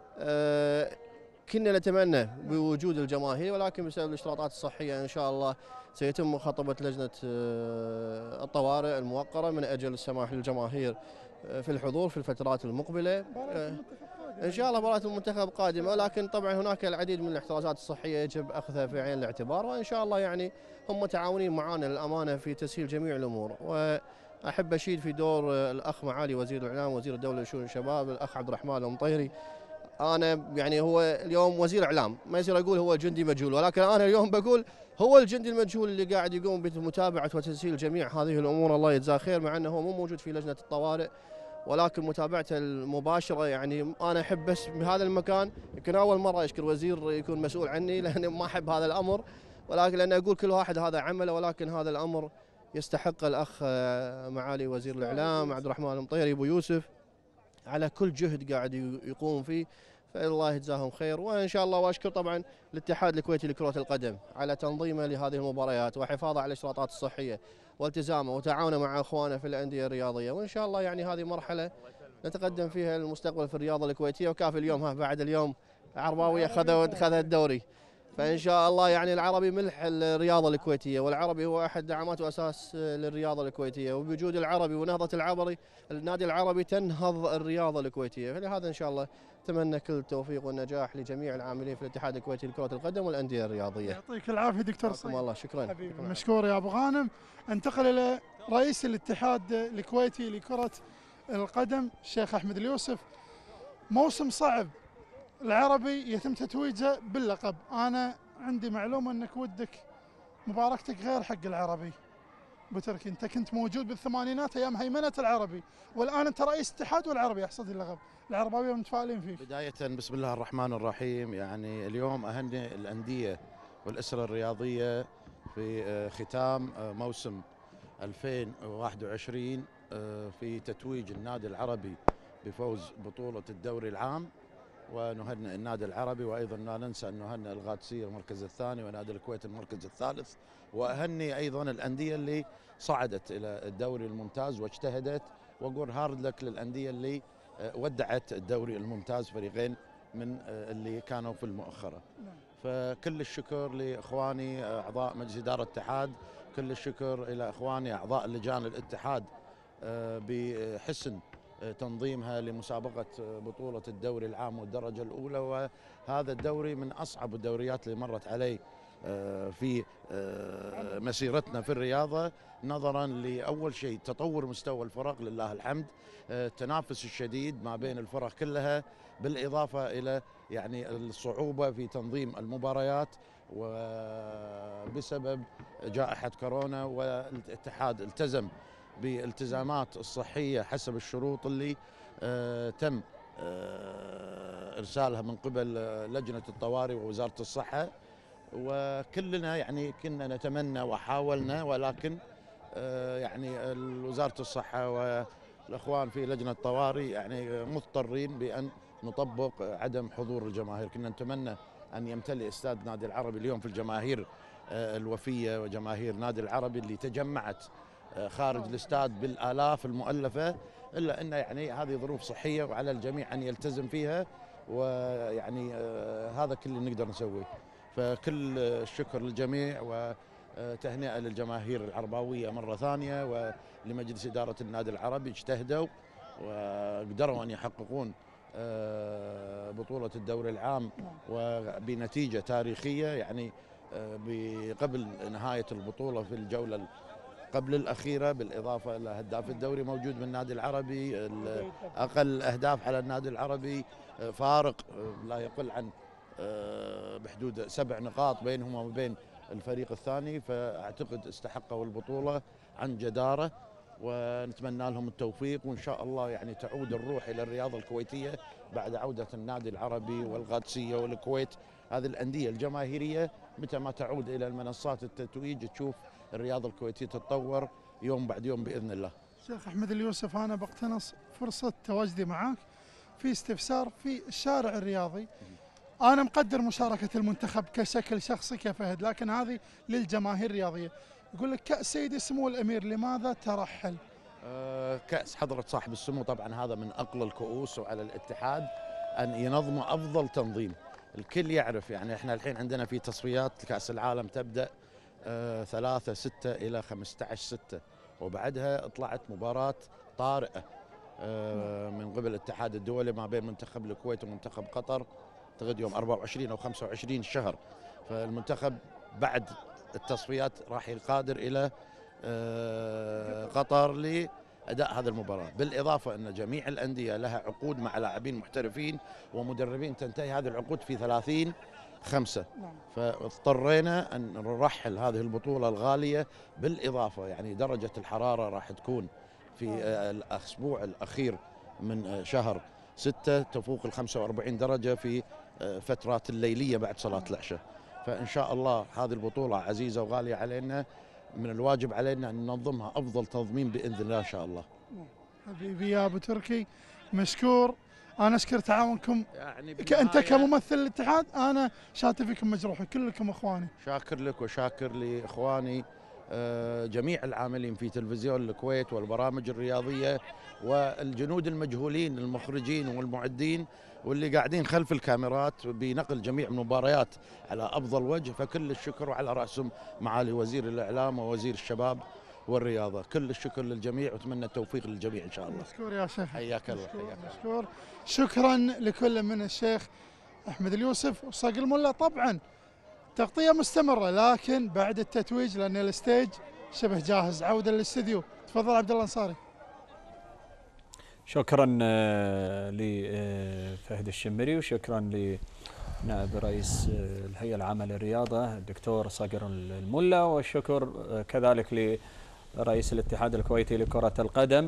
كنا نتمنى بوجود الجماهير، ولكن بسبب الاشتراطات الصحية إن شاء الله سيتم مخاطبة لجنة الطوارئ الموقرة من أجل السماح للجماهير في الحضور في الفترات المقبلة. إن شاء الله مباراة المنتخب قادمة، لكن طبعا هناك العديد من الاحترازات الصحية يجب أخذها في عين الاعتبار، وإن شاء الله يعني هم متعاونين معنا للأمانة في تسهيل جميع الأمور. وأحب أشيد في دور الأخ معالي وزير الإعلام وزير الدولة لشؤون الشباب الأخ عبد الرحمن المطيري. أنا يعني هو اليوم وزير إعلام، ما يصير أقول هو جندي مجهول، ولكن أنا اليوم بقول هو الجندي المجهول اللي قاعد يقوم بمتابعة وتسهيل جميع هذه الأمور، الله يجزاه خير، مع أنه هو مو موجود في لجنة الطوارئ، ولكن متابعته المباشره يعني انا احب بس بهذا المكان. يمكن اول مره اشكر وزير يكون مسؤول عني لان ما احب هذا الامر، ولكن لان اقول كل واحد هذا عمله، ولكن هذا الامر يستحق الاخ معالي وزير الاعلام عبد الرحمن المطيري ابو يوسف على كل جهد قاعد يقوم فيه، فالله يجزاهم خير. وان شاء الله واشكر طبعا الاتحاد الكويتي لكرة القدم على تنظيمه لهذه المباريات وحفاظه على الاشتراطات الصحيه والتزامه وتعاونه مع اخوانه في الانديه الرياضيه، وان شاء الله يعني هذه مرحله نتقدم فيها المستقبل في الرياضه الكويتيه. وكافي اليوم ها بعد اليوم عرباوي اخذ خذ الدوري، فان شاء الله يعني العربي ملح الرياضه الكويتيه، والعربي هو احد دعامات واساس للرياضه الكويتيه، وبوجود العربي ونهضه العربي النادي العربي تنهض الرياضه الكويتيه. فلهذا ان شاء الله اتمنى كل التوفيق والنجاح لجميع العاملين في الاتحاد الكويتي لكره القدم والانديه الرياضيه. يعطيك العافيه دكتور صيد. الله شكرا. حبيبي مشكور يا ابو غانم. انتقل الى رئيس الاتحاد الكويتي لكره القدم الشيخ احمد اليوسف. موسم صعب، العربي يتم تتويجه باللقب. انا عندي معلومه انك ودك مباركتك غير حق العربي. ابو تركي انت كنت موجود بالثمانينات ايام هيمنه العربي، والان انت رئيس اتحاد والعربي يحصد اللقب. العرباويه متفائلين فيك. بدايه بسم الله الرحمن الرحيم، يعني اليوم اهنئ الانديه والاسره الرياضيه في ختام موسم ألفين وواحد وعشرين في تتويج النادي العربي بفوز بطوله الدوري العام، ونهنئ النادي العربي، وايضا لا ننسى ان نهنئ القادسيه المركز الثاني ونادي الكويت المركز الثالث، واهني ايضا الانديه اللي صعدت الى الدوري الممتاز واجتهدت، واقول هارد لك للانديه اللي ودعت الدوري الممتاز، فريقين من اللي كانوا في المؤخره. فكل الشكر لاخواني اعضاء مجلس اداره الاتحاد، كل الشكر الى اخواني اعضاء لجان الاتحاد بحسن تنظيمها لمسابقة بطولة الدوري العام والدرجة الأولى، وهذا الدوري من أصعب الدوريات اللي مرت علي في مسيرتنا في الرياضة، نظرا لأول شيء تطور مستوى الفرق لله الحمد، التنافس الشديد ما بين الفرق كلها، بالإضافة إلى يعني الصعوبة في تنظيم المباريات، وبسبب جائحة كورونا والاتحاد التزم بالالتزامات الصحية حسب الشروط اللي آه تم آه إرسالها من قبل لجنة الطوارئ ووزارة الصحة، وكلنا يعني كنا نتمنى وحاولنا، ولكن آه يعني وزارة الصحة والأخوان في لجنة الطوارئ يعني مضطرين بأن نطبق عدم حضور الجماهير. كنا نتمنى أن يمتلئ استاد نادي العربي اليوم في الجماهير آه الوفية وجماهير نادي العربي اللي تجمعت خارج الاستاد بالالاف المؤلفه، الا ان يعني هذه ظروف صحيه وعلى الجميع ان يلتزم فيها، ويعني هذا كل اللي نقدر نسويه. فكل الشكر للجميع وتهنئه للجماهير العرباويه مره ثانيه، ولمجلس اداره النادي العربي اجتهدوا وقدروا ان يحققون بطوله الدوري العام وبنتيجه تاريخيه، يعني قبل نهايه البطوله في الجوله قبل الأخيرة، بالإضافة إلى هداف الدوري موجود من النادي العربي، أقل أهداف على النادي العربي فارق لا يقل عن بحدود سبع نقاط بينهم وبين الفريق الثاني، فأعتقد استحقوا البطولة عن جدارة، ونتمنى لهم التوفيق، وإن شاء الله يعني تعود الروح إلى الرياضة الكويتية بعد عودة النادي العربي والقادسية والكويت. هذه الأندية الجماهيرية متى ما تعود إلى المنصات التتويج تشوف الرياضة الكويتية تتطور يوم بعد يوم بإذن الله. شيخ أحمد اليوسف، أنا بقتنص فرصة تواجدي معك في استفسار في الشارع الرياضي. أنا مقدر مشاركة المنتخب كشكل شخصي كفهد، لكن هذه للجماهير الرياضية. يقول لك كأس سيدي سمو الأمير لماذا ترحل؟ أه كأس حضرة صاحب السمو طبعا هذا من أقل الكؤوس، وعلى الاتحاد أن ينظم أفضل تنظيم. الكل يعرف يعني احنا الحين عندنا في تصفيات كأس العالم تبدأ آه ثلاثة ستة إلى خمسة عشر ستة، وبعدها طلعت مباراة طارئة آه من قبل الاتحاد الدولي ما بين منتخب الكويت ومنتخب قطر، اعتقد يوم أربعة وعشرين أو خمسة وعشرين الشهر. فالمنتخب بعد التصفيات راح يقادر إلى آه قطر لأداء هذه المباراة، بالإضافة أن جميع الأندية لها عقود مع لاعبين محترفين ومدربين تنتهي هذه العقود في ثلاثين خمسة، فاضطرينا أن نرحل هذه البطولة الغالية. بالإضافة يعني درجة الحرارة راح تكون في الأسبوع الأخير من شهر ستة تفوق ال خمسة وأربعين درجة في فترات الليلية بعد صلاة العشاء. فإن شاء الله هذه البطولة عزيزة وغالية علينا، من الواجب علينا أن ننظمها أفضل تنظيم بإذن الله إن شاء الله. حبيبي يا أبو تركي مشكور. أنا أشكر تعاونكم يعني أنت كممثل الاتحاد، أنا شاتي فيكم مجروحة، كلكم إخواني. شاكر لك وشاكر لإخواني جميع العاملين في تلفزيون الكويت والبرامج الرياضية والجنود المجهولين المخرجين والمعدين واللي قاعدين خلف الكاميرات بنقل جميع المباريات على أفضل وجه، فكل الشكر، وعلى رأسهم معالي وزير الإعلام ووزير الشباب والرياضة. كل الشكر للجميع وأتمنى التوفيق للجميع إن شاء الله. مشكور يا شيخ. حياك الله. حياك مشكور. شكرا لكل من الشيخ أحمد اليوسف وصقر الملا. طبعا تغطية مستمرة لكن بعد التتويج لأن الستيج شبه جاهز. عودة للاستديو. تفضل عبد الله الأنصاري. شكرا لفهد الشمري وشكرا لنائب رئيس الهيئة العامة للرياضة الدكتور صقر الملا، والشكر كذلك لرئيس الاتحاد الكويتي لكرة القدم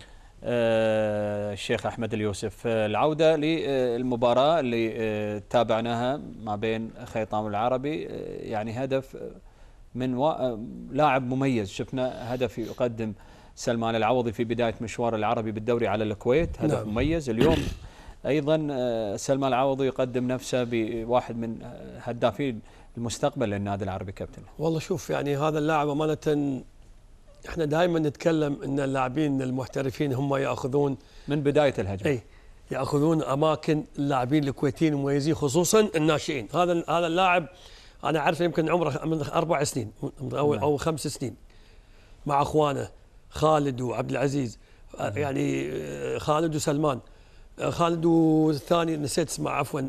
الشيخ أحمد اليوسف. العودة للمباراة اللي تابعناها ما بين خيطام العربي، يعني هدف من لاعب مميز، شفنا هدف يقدم سلمان العوضي في بداية مشوار العربي بالدوري على الكويت، هدف نعم. مميز. اليوم أيضا سلمان العوضي يقدم نفسه بواحد من هدافين المستقبل للنادي العربي. كابتن والله شوف، يعني هذا اللاعب أمانة احنا دائما نتكلم ان اللاعبين المحترفين هم ياخذون من بدايه الهجمه، اي ياخذون اماكن اللاعبين الكويتيين المميزين خصوصا الناشئين. هذا هذا اللاعب انا اعرفه يمكن عمره من اربع سنين او او خمس سنين مع اخوانه خالد وعبد العزيز، يعني خالد وسلمان، خالد والثاني نسيت اسمه عفوا.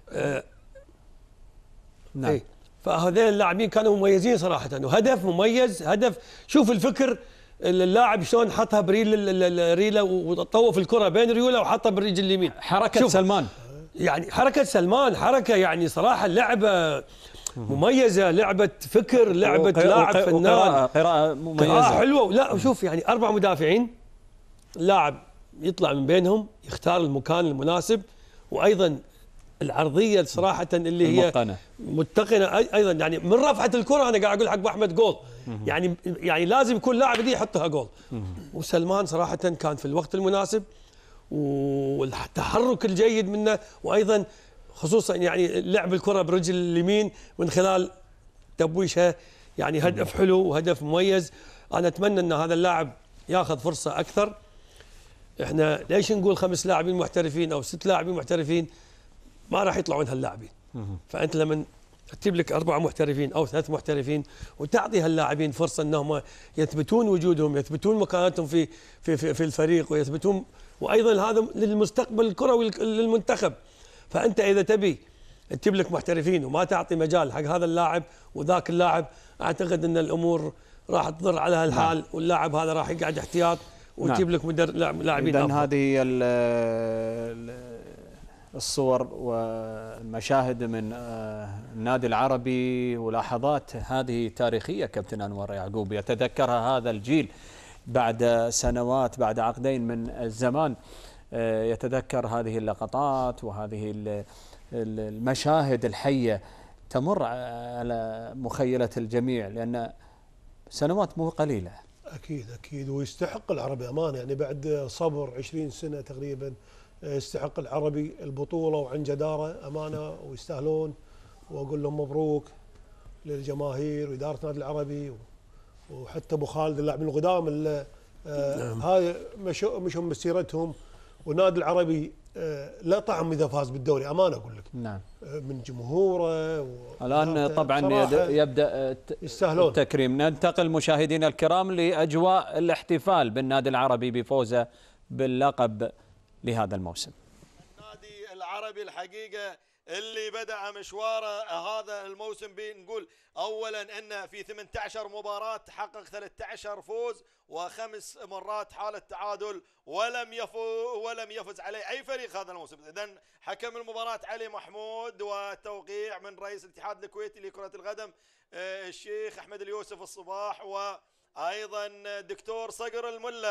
نعم. اي فهذول اللاعبين كانوا مميزين صراحه، وهدف مميز، هدف شوف الفكر اللاعب شلون حطها بريل الريله وطوف الكره بين ريوله وحطها بالرجل اليمين. حركه سلمان، يعني حركه سلمان حركه يعني صراحه لعبه مميزه، لعبه فكر، لعبه لاعب فنان، قراءه قراءه مميزه، قراءه حلوه. لا شوف يعني اربع مدافعين، لاعب يطلع من بينهم يختار المكان المناسب، وايضا العرضيه صراحه اللي هي المتقنه متقنه ايضا. يعني من رفعه الكره انا قاعد اقول حق ابو احمد جول، يعني يعني لازم يكون لاعب دي يحطها جول. وسلمان صراحه كان في الوقت المناسب، والتحرك الجيد منه، وايضا خصوصا يعني لعب الكره برجل اليمين من خلال تبويشها، يعني هدف حلو وهدف مميز. انا اتمنى ان هذا اللاعب ياخذ فرصه اكثر. احنا ليش نقول خمس لاعبين محترفين او ست لاعبين محترفين؟ ما راح يطلعون هاللاعبين. فانت لما تجيب لك اربعه محترفين او ثلاث محترفين وتعطي هاللاعبين فرصه انهم يثبتون وجودهم، يثبتون مكانتهم في في في, في الفريق، ويثبتون، وايضا هذا للمستقبل الكروي للمنتخب. فانت اذا تبي تجيب لك محترفين وما تعطي مجال حق هذا اللاعب وذاك اللاعب، اعتقد ان الامور راح تضر على هالحال. نعم. واللاعب هذا راح يقعد احتياط وتجيب لك مدرب لاعبين افضل. اذا هذه الصور والمشاهد من النادي العربي ولحظات هذه تاريخية كابتن أنور يعقوب، يتذكرها هذا الجيل بعد سنوات، بعد عقدين من الزمان، يتذكر هذه اللقطات وهذه المشاهد الحية تمر على مخيلة الجميع، لأن سنوات مو قليلة. أكيد أكيد، ويستحق العربي أمانة، يعني بعد صبر عشرين سنة تقريبا يستحق العربي البطولة وعن جدارة أمانة، ويستاهلون. وأقول لهم مبروك للجماهير وإدارة النادي العربي وحتى أبو خالد اللاعبين القدام اللي آه هاي مشوا مشوا مسيرتهم، والنادي العربي آه لا طعم إذا فاز بالدوري أمانة أقول لك. نعم. آه من جمهوره الآن طبعا يبدأ يستاهلون التكريم. ننتقل مشاهدينا الكرام لأجواء الاحتفال بالنادي العربي بفوزه باللقب لهذا الموسم. النادي العربي الحقيقة اللي بدأ مشواره هذا الموسم بنقول أولا أن في ثمانية عشر مباراة حقق ثلاثة عشر فوز وخمس مرات حالة تعادل، ولم يفوز ولم يفز عليه أي فريق هذا الموسم. إذن حكم المباراة علي محمود، وتوقيع من رئيس الاتحاد الكويتي لكرة القدم الشيخ أحمد اليوسف الصباح، وأيضا دكتور صقر الملا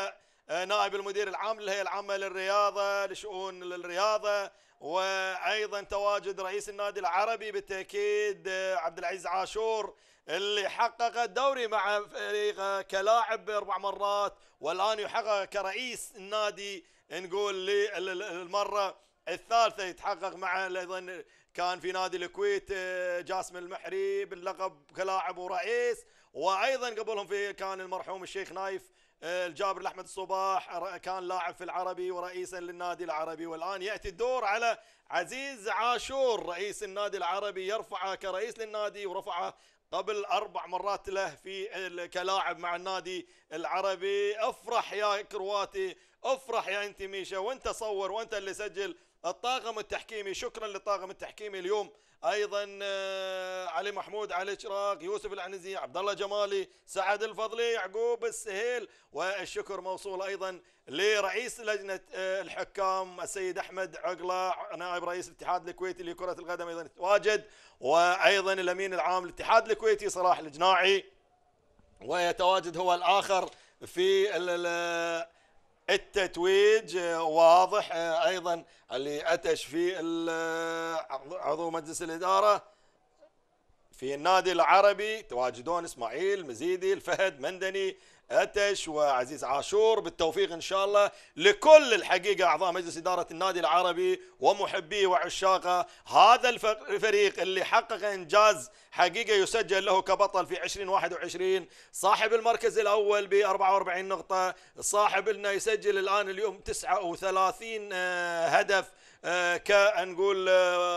نائب المدير العام للهيئة العامة للرياضة لشؤون الرياضة، وأيضا تواجد رئيس النادي العربي بالتأكيد عبد العزيز عاشور اللي حقق الدوري مع فريقه كلاعب أربع مرات، والآن يحقق كرئيس النادي نقول للمرة الثالثة يتحقق مع أيضا كان في نادي الكويت جاسم المحري باللقب كلاعب ورئيس، وأيضا قبلهم في كان المرحوم الشيخ نايف الجابر الأحمد الصباح كان لاعب في العربي ورئيسا للنادي العربي. والآن يأتي الدور على عزيز عاشور رئيس النادي العربي، يرفعه كرئيس للنادي ورفعه قبل أربع مرات له في كلاعب مع النادي العربي. افرح يا كرواتي، افرح يا انت ميشا، وانت صور وانت اللي سجل الطاقم التحكيمي. شكرا للطاقم التحكيمي اليوم، ايضا علي محمود، علي شراق، يوسف العنزي، عبد الله جمالي، سعد الفضلي، يعقوب السهيل، والشكر موصول ايضا لرئيس لجنه الحكام السيد احمد عقله نائب رئيس الاتحاد الكويتي لكره القدم ايضا يتواجد، وايضا الامين العام للاتحاد الكويتي صلاح الجناعي، ويتواجد هو الاخر في التتويج واضح ايضا اللي اتش في عضو مجلس الاداره في النادي العربي، تواجدون اسماعيل مزيدي، الفهد مندني، اتش وعزيز عاشور. بالتوفيق ان شاء الله لكل الحقيقه اعضاء مجلس اداره النادي العربي ومحبيه وعشاقه، هذا الفريق اللي حقق انجاز حقيقه يسجل له كبطل في ألفين وواحد وعشرين، صاحب المركز الاول ب أربعة وأربعين نقطه، صاحب انه يسجل الان اليوم تسعة وثلاثين هدف كنقول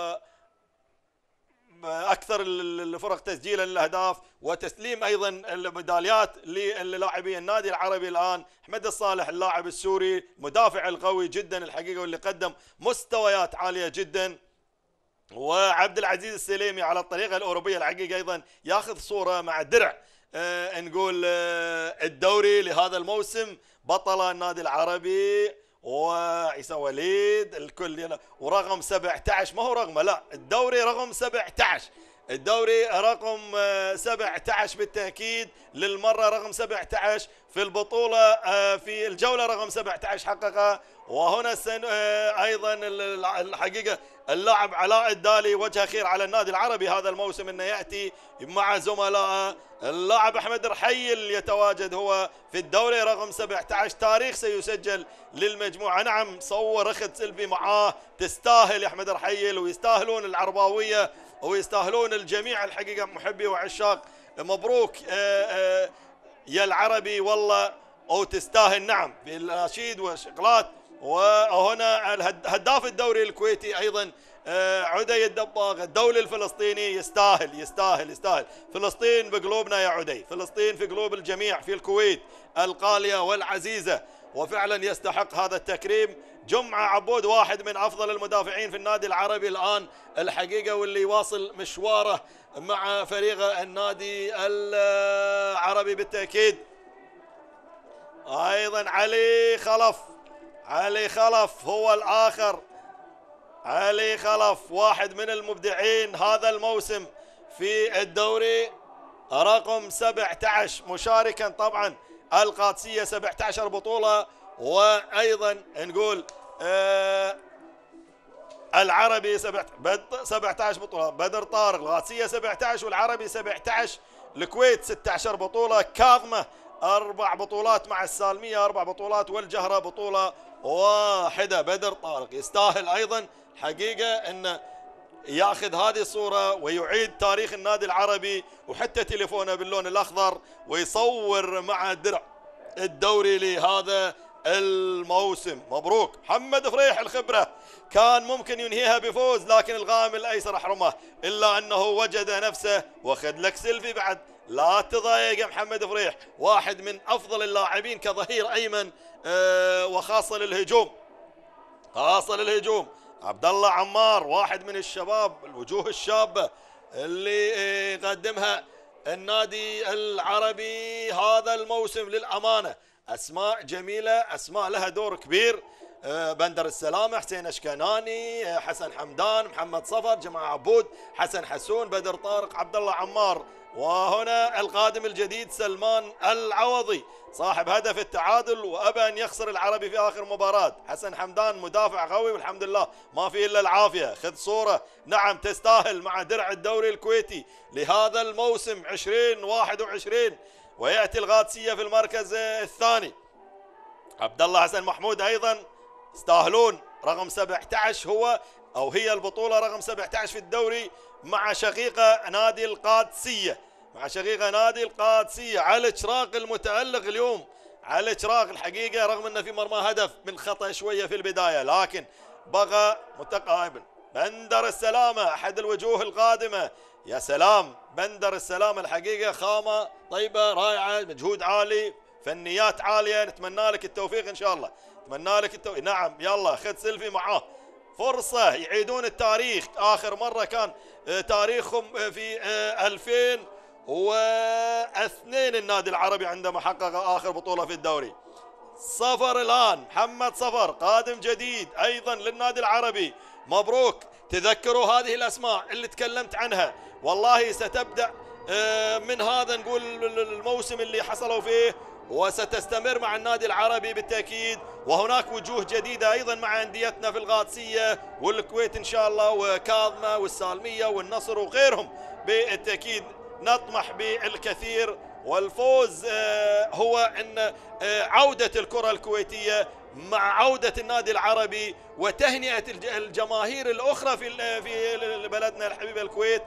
اكثر الفرق تسجيلا للاهداف وتسليم ايضا الميداليات للاعبي النادي العربي. الان احمد الصالح اللاعب السوري مدافع القوي جدا الحقيقه واللي قدم مستويات عاليه جدا، وعبد العزيز السليمي على الطريقه الاوروبيه الحقيقه ايضا ياخذ صوره مع درع آه نقول آه الدوري لهذا الموسم، بطل النادي العربي وعيسى وليد الكل، ورقم سبعة عشر ما هو رقمه، لا الدوري رقم سبعة عشر، الدوري رقم سبعة عشر بالتأكيد للمرة رقم سبعة عشر في البطولة في الجولة رقم سبعة عشر حققها. وهنا أيضا الحقيقة اللاعب علاء الدالي وجه خير على النادي العربي هذا الموسم انه يأتي مع زملائه. اللاعب احمد رحيل يتواجد هو في الدوري رقم سبعة عشر، تاريخ سيسجل للمجموعة. نعم صور اخذ سيلفي معاه، تستاهل يا احمد رحيل، ويستاهلون العرباوية ويستاهلون الجميع الحقيقة محبي وعشاق. مبروك آآ آآ يا العربي والله، او تستاهل نعم في الاناشيد والشغلات. وهنا هداف الدوري الكويتي ايضا عدي الدباغ، الدولي الفلسطيني يستاهل يستاهل يستاهل. فلسطين بقلوبنا يا عدي، فلسطين في قلوب الجميع في الكويت الغالية والعزيزة، وفعلا يستحق هذا التكريم. جمعة عبود واحد من افضل المدافعين في النادي العربي الان الحقيقة، واللي واصل مشواره مع فريق النادي العربي بالتأكيد. ايضا علي خلف، علي خلف هو الاخر، علي خلف واحد من المبدعين هذا الموسم في الدوري رقم سبعة عشر، مشاركا طبعا القادسية سبعة عشر بطولة، وايضا نقول آه العربي سبعة عشر بطولة، بدر طارق القادسية سبعة عشر والعربي سبعة عشر، الكويت ستة عشر بطولة، كاظمة أربع بطولات مع السالمية أربع بطولات، والجهرة بطولة واحدة. بدر طارق يستاهل أيضا حقيقة أن ياخذ هذه الصورة ويعيد تاريخ النادي العربي، وحتى تليفونه باللون الأخضر ويصور مع درع الدوري لهذا الموسم. مبروك محمد فريح، الخبرة كان ممكن ينهيها بفوز لكن الغامل الأيسر أحرمه، إلا أنه وجد نفسه واخذ لك سيلفي بعد. لا تضايق يا محمد فريح، واحد من أفضل اللاعبين كظهير أيمن آه وخاصة للهجوم، خاصة للهجوم. عبد الله عمار واحد من الشباب الوجوه الشابة اللي يقدمها النادي العربي هذا الموسم للأمانة، أسماء جميلة، أسماء لها دور كبير بندر السلامة، حسين اشكناني، حسن حمدان، محمد صفر، جماعة عبود، حسن حسون، بدر طارق، عبد الله عمار. وهنا القادم الجديد سلمان العوضي صاحب هدف التعادل وأبى أن يخسر العربي في آخر مباراة. حسن حمدان مدافع قوي والحمد لله ما في إلا العافية. خذ صورة نعم تستاهل مع درع الدوري الكويتي لهذا الموسم عشرين واحد وعشرين. ويأتي القادسية في المركز الثاني. عبد الله حسن محمود أيضا يستاهلون رقم سبعة عشر هو أو هي البطولة رقم سبعة عشر في الدوري مع شقيقة نادي القادسية مع شقيقة نادي القادسية. علي شراق المتألق اليوم. علي شراق الحقيقة رغم أنه في مرمى هدف من خطأ شوية في البداية لكن بقى متقاربا. بندر السلامة أحد الوجوه القادمة. يا سلام بندر السلامة الحقيقة خامة طيبة رائعة مجهود عالي فنيات عالية. نتمنى لك التوفيق إن شاء الله. نتمنى لك التوفيق. نعم يلا خذ سيلفي معاه. فرصة يعيدون التاريخ. آخر مرة كان تاريخهم في ألفين واثنين النادي العربي عندما حقق آخر بطولة في الدوري. صفر الآن محمد صفر قادم جديد أيضا للنادي العربي. مبروك. تذكروا هذه الأسماء اللي تكلمت عنها والله ستبدأ من هذا نقول الموسم اللي حصلوا فيه وستستمر مع النادي العربي بالتأكيد. وهناك وجوه جديدة أيضا مع أنديتنا في القادسية والكويت إن شاء الله وكاظمة والسالمية والنصر وغيرهم بالتأكيد. نطمح بالكثير والفوز هو أن عودة الكرة الكويتية مع عودة النادي العربي وتهنئة الجماهير الأخرى في في بلدنا الحبيب الكويت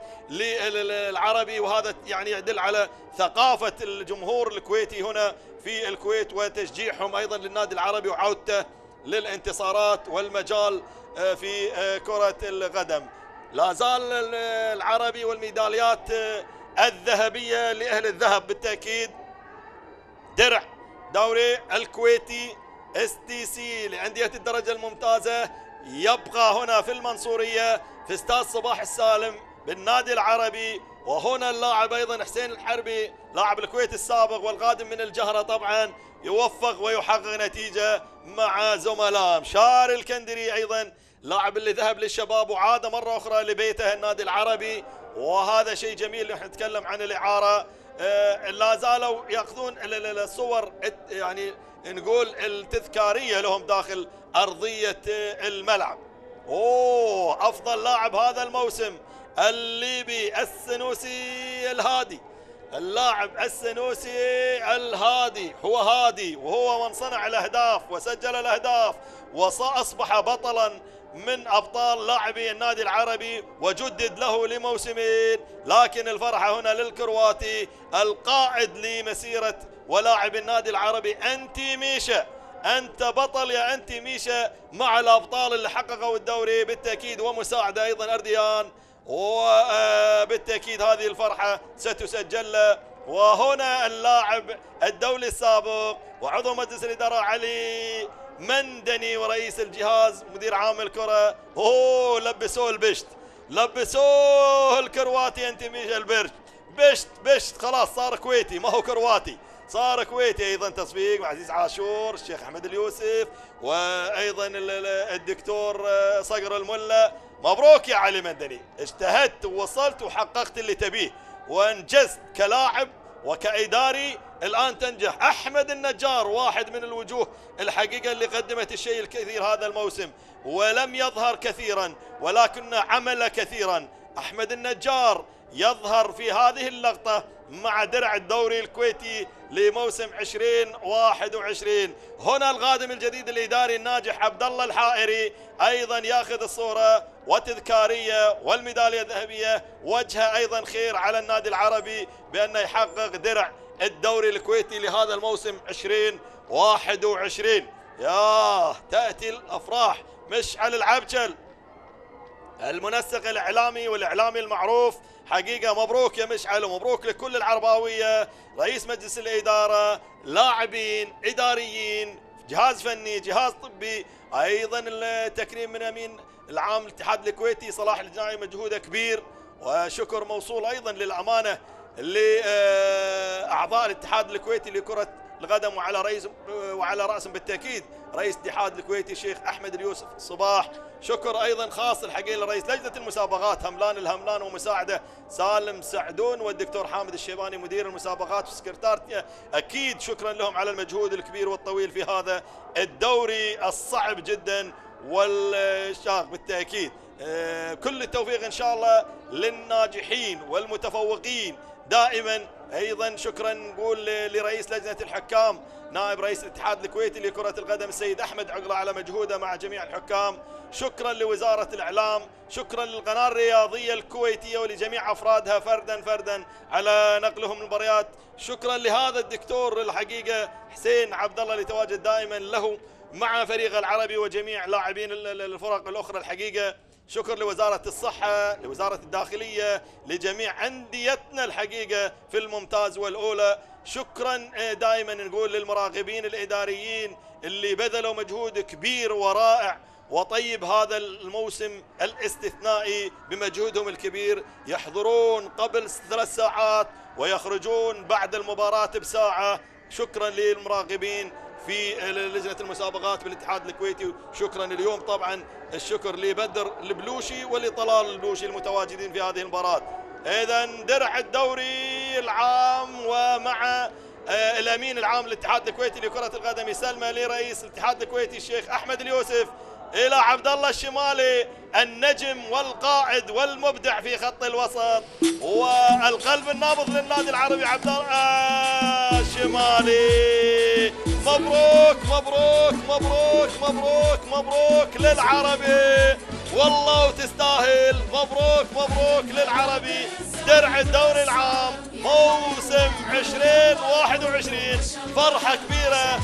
للعربي. وهذا يعني يدل على ثقافة الجمهور الكويتي هنا في الكويت وتشجيعهم أيضا للنادي العربي وعودته للانتصارات والمجال في كرة القدم. لا زال العربي والميداليات الذهبية لأهل الذهب بالتأكيد. درع دوري الكويتي اس تي سي لأندية الدرجة الممتازة يبقى هنا في المنصورية في استاد صباح السالم بالنادي العربي. وهنا اللاعب أيضا حسين الحربي لاعب الكويت السابق والقادم من الجهرة طبعا يوفق ويحقق نتيجة مع زملاء. مشار الكندري أيضا لاعب اللي ذهب للشباب وعاد مرة أخرى لبيته النادي العربي وهذا شيء جميل. نحن نتكلم عن الإعارة آه لا زالوا يأخذون الصور يعني نقول التذكارية لهم داخل أرضية الملعب. أوه أفضل لاعب هذا الموسم الليبي السنوسي الهادي. اللاعب السنوسي الهادي هو هادي وهو من صنع الأهداف وسجل الأهداف وأصبح بطلا من أبطال لاعبي النادي العربي وجدد له لموسمين. لكن الفرحة هنا للكرواتي القائد لمسيرة ولاعب النادي العربي أنتي ميشا. أنت بطل يا أنتي ميشا مع الأبطال اللي حققوا الدوري بالتأكيد ومساعدة أيضا أرديان وبالتأكيد هذه الفرحة ستسجل له. وهنا اللاعب الدولي السابق وعضو مجلس الإدارة علي مندني ورئيس الجهاز مدير عام الكرة اوه لبسوه البشت لبسوه الكرواتي انت ميشا البرش بشت بشت خلاص صار كويتي ما هو كرواتي صار كويتي. ايضا تصفيق مع عزيز عاشور الشيخ احمد اليوسف وايضا الدكتور صقر الملا. مبروك يا علي مندني اجتهدت ووصلت وحققت اللي تبيه وانجزت كلاعب وكإداري. الآن تنجح. أحمد النجار واحد من الوجوه الحقيقة اللي قدمت الشيء الكثير هذا الموسم ولم يظهر كثيرا ولكن عمل كثيرا. أحمد النجار يظهر في هذه اللقطة مع درع الدوري الكويتي لموسم عشرين واحد وعشرين. هنا القادم الجديد الإداري الناجح عبد الله الحائري أيضا ياخذ الصورة وتذكارية والميدالية الذهبية وجهه أيضا خير على النادي العربي بأنه يحقق درع الدوري الكويتي لهذا الموسم عشرين واحد وعشرين. ياه تأتي الأفراح. مشعل العبجل المنسق الإعلامي والإعلامي المعروف حقيقة مبروك يا مشعل ومبروك لكل العرباوية رئيس مجلس الإدارة لاعبين إداريين جهاز فني جهاز طبي أيضا التكريم من أمين العام الاتحاد الكويتي صلاح الجناعي مجهوده كبير وشكر موصول أيضا للأمانة لأعضاء الاتحاد الكويتي لكرة القدم وعلى رئيس وعلى راسهم بالتاكيد رئيس الاتحاد الكويتي الشيخ احمد اليوسف صباح. شكر ايضا خاص الحقيقه لرئيس لجنه المسابقات هملان الهملان ومساعده سالم سعدون والدكتور حامد الشيباني مدير المسابقات والسكرتارية، اكيد شكرا لهم على المجهود الكبير والطويل في هذا الدوري الصعب جدا والشاق بالتاكيد. كل التوفيق ان شاء الله للناجحين والمتفوقين دائما. ايضا شكرا نقول لرئيس لجنه الحكام نائب رئيس الاتحاد الكويتي لكره القدم السيد احمد عقله على مجهوده مع جميع الحكام. شكرا لوزاره الاعلام، شكرا للقناه الرياضيه الكويتيه ولجميع افرادها فردا فردا على نقلهم المباريات. شكرا لهذا الدكتور الحقيقه حسين عبد الله اللي تواجد دائما له مع فريق العربي وجميع لاعبين الفرق الاخرى الحقيقه. شكر لوزارة الصحة، لوزارة الداخلية، لجميع أنديتنا الحقيقة في الممتاز والأولى. شكرا دائما نقول للمراقبين الإداريين اللي بذلوا مجهود كبير ورائع وطيب هذا الموسم الاستثنائي بمجهودهم الكبير، يحضرون قبل ثلاث ساعات ويخرجون بعد المباراة بساعة. شكرا للمراقبين في لجنة المسابقات بالاتحاد الكويتي. شكرا اليوم طبعا الشكر لبدر البلوشي ولطلال البلوشي المتواجدين في هذه المباراة. إذا درع الدوري العام ومع الأمين العام للاتحاد الكويتي لكرة القدم يسلمه لرئيس الاتحاد الكويتي الشيخ أحمد اليوسف إلى عبد الله الشمالي النجم والقائد والمبدع في خط الوسط والقلب النابض للنادي العربي عبد الله الشمالي. مبروك مبروك مبروك مبروك مبروك للعربي والله وتستاهل. مبروك مبروك للعربي درع الدوري العام موسم عشرين واحد وعشرين. فرحة كبيرة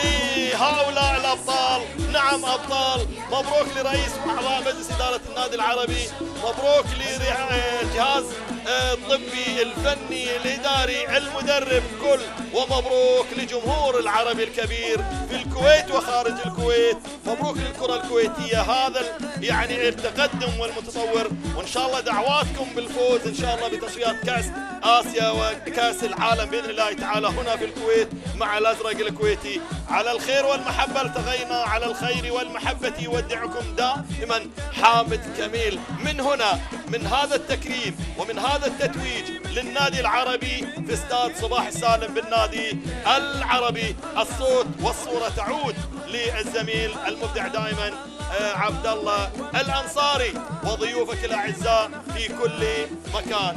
لهؤلاء الأبطال. نعم أبطال. مبروك لرئيس وأعضاء مجلس إدارة النادي العربي، مبروك للجهاز الطبي الفني الإداري المدرب كل، ومبروك لجمهور العربي الكبير في الكويت وخارج الكويت. مبروك للكرة الكويتية هذا يعني التقدم والمتطور، وإن شاء الله دعواتكم بالفوز إن شاء الله بتصفيات كأس آسيا وكأس العالم بإذن الله تعالى هنا في الكويت مع الأزرق الكويتي. على الخير والمحبة التقينا، على الخير والمحبة يودعكم دائما حامد كميل من هنا من هذا التكريم ومن هذا التتويج للنادي العربي في استاد صباح السالم بالنادي العربي. الصوت والصورة تعود للزميل المبدع دائما عبد الله الأنصاري وضيوفك الأعزاء في كل مكان.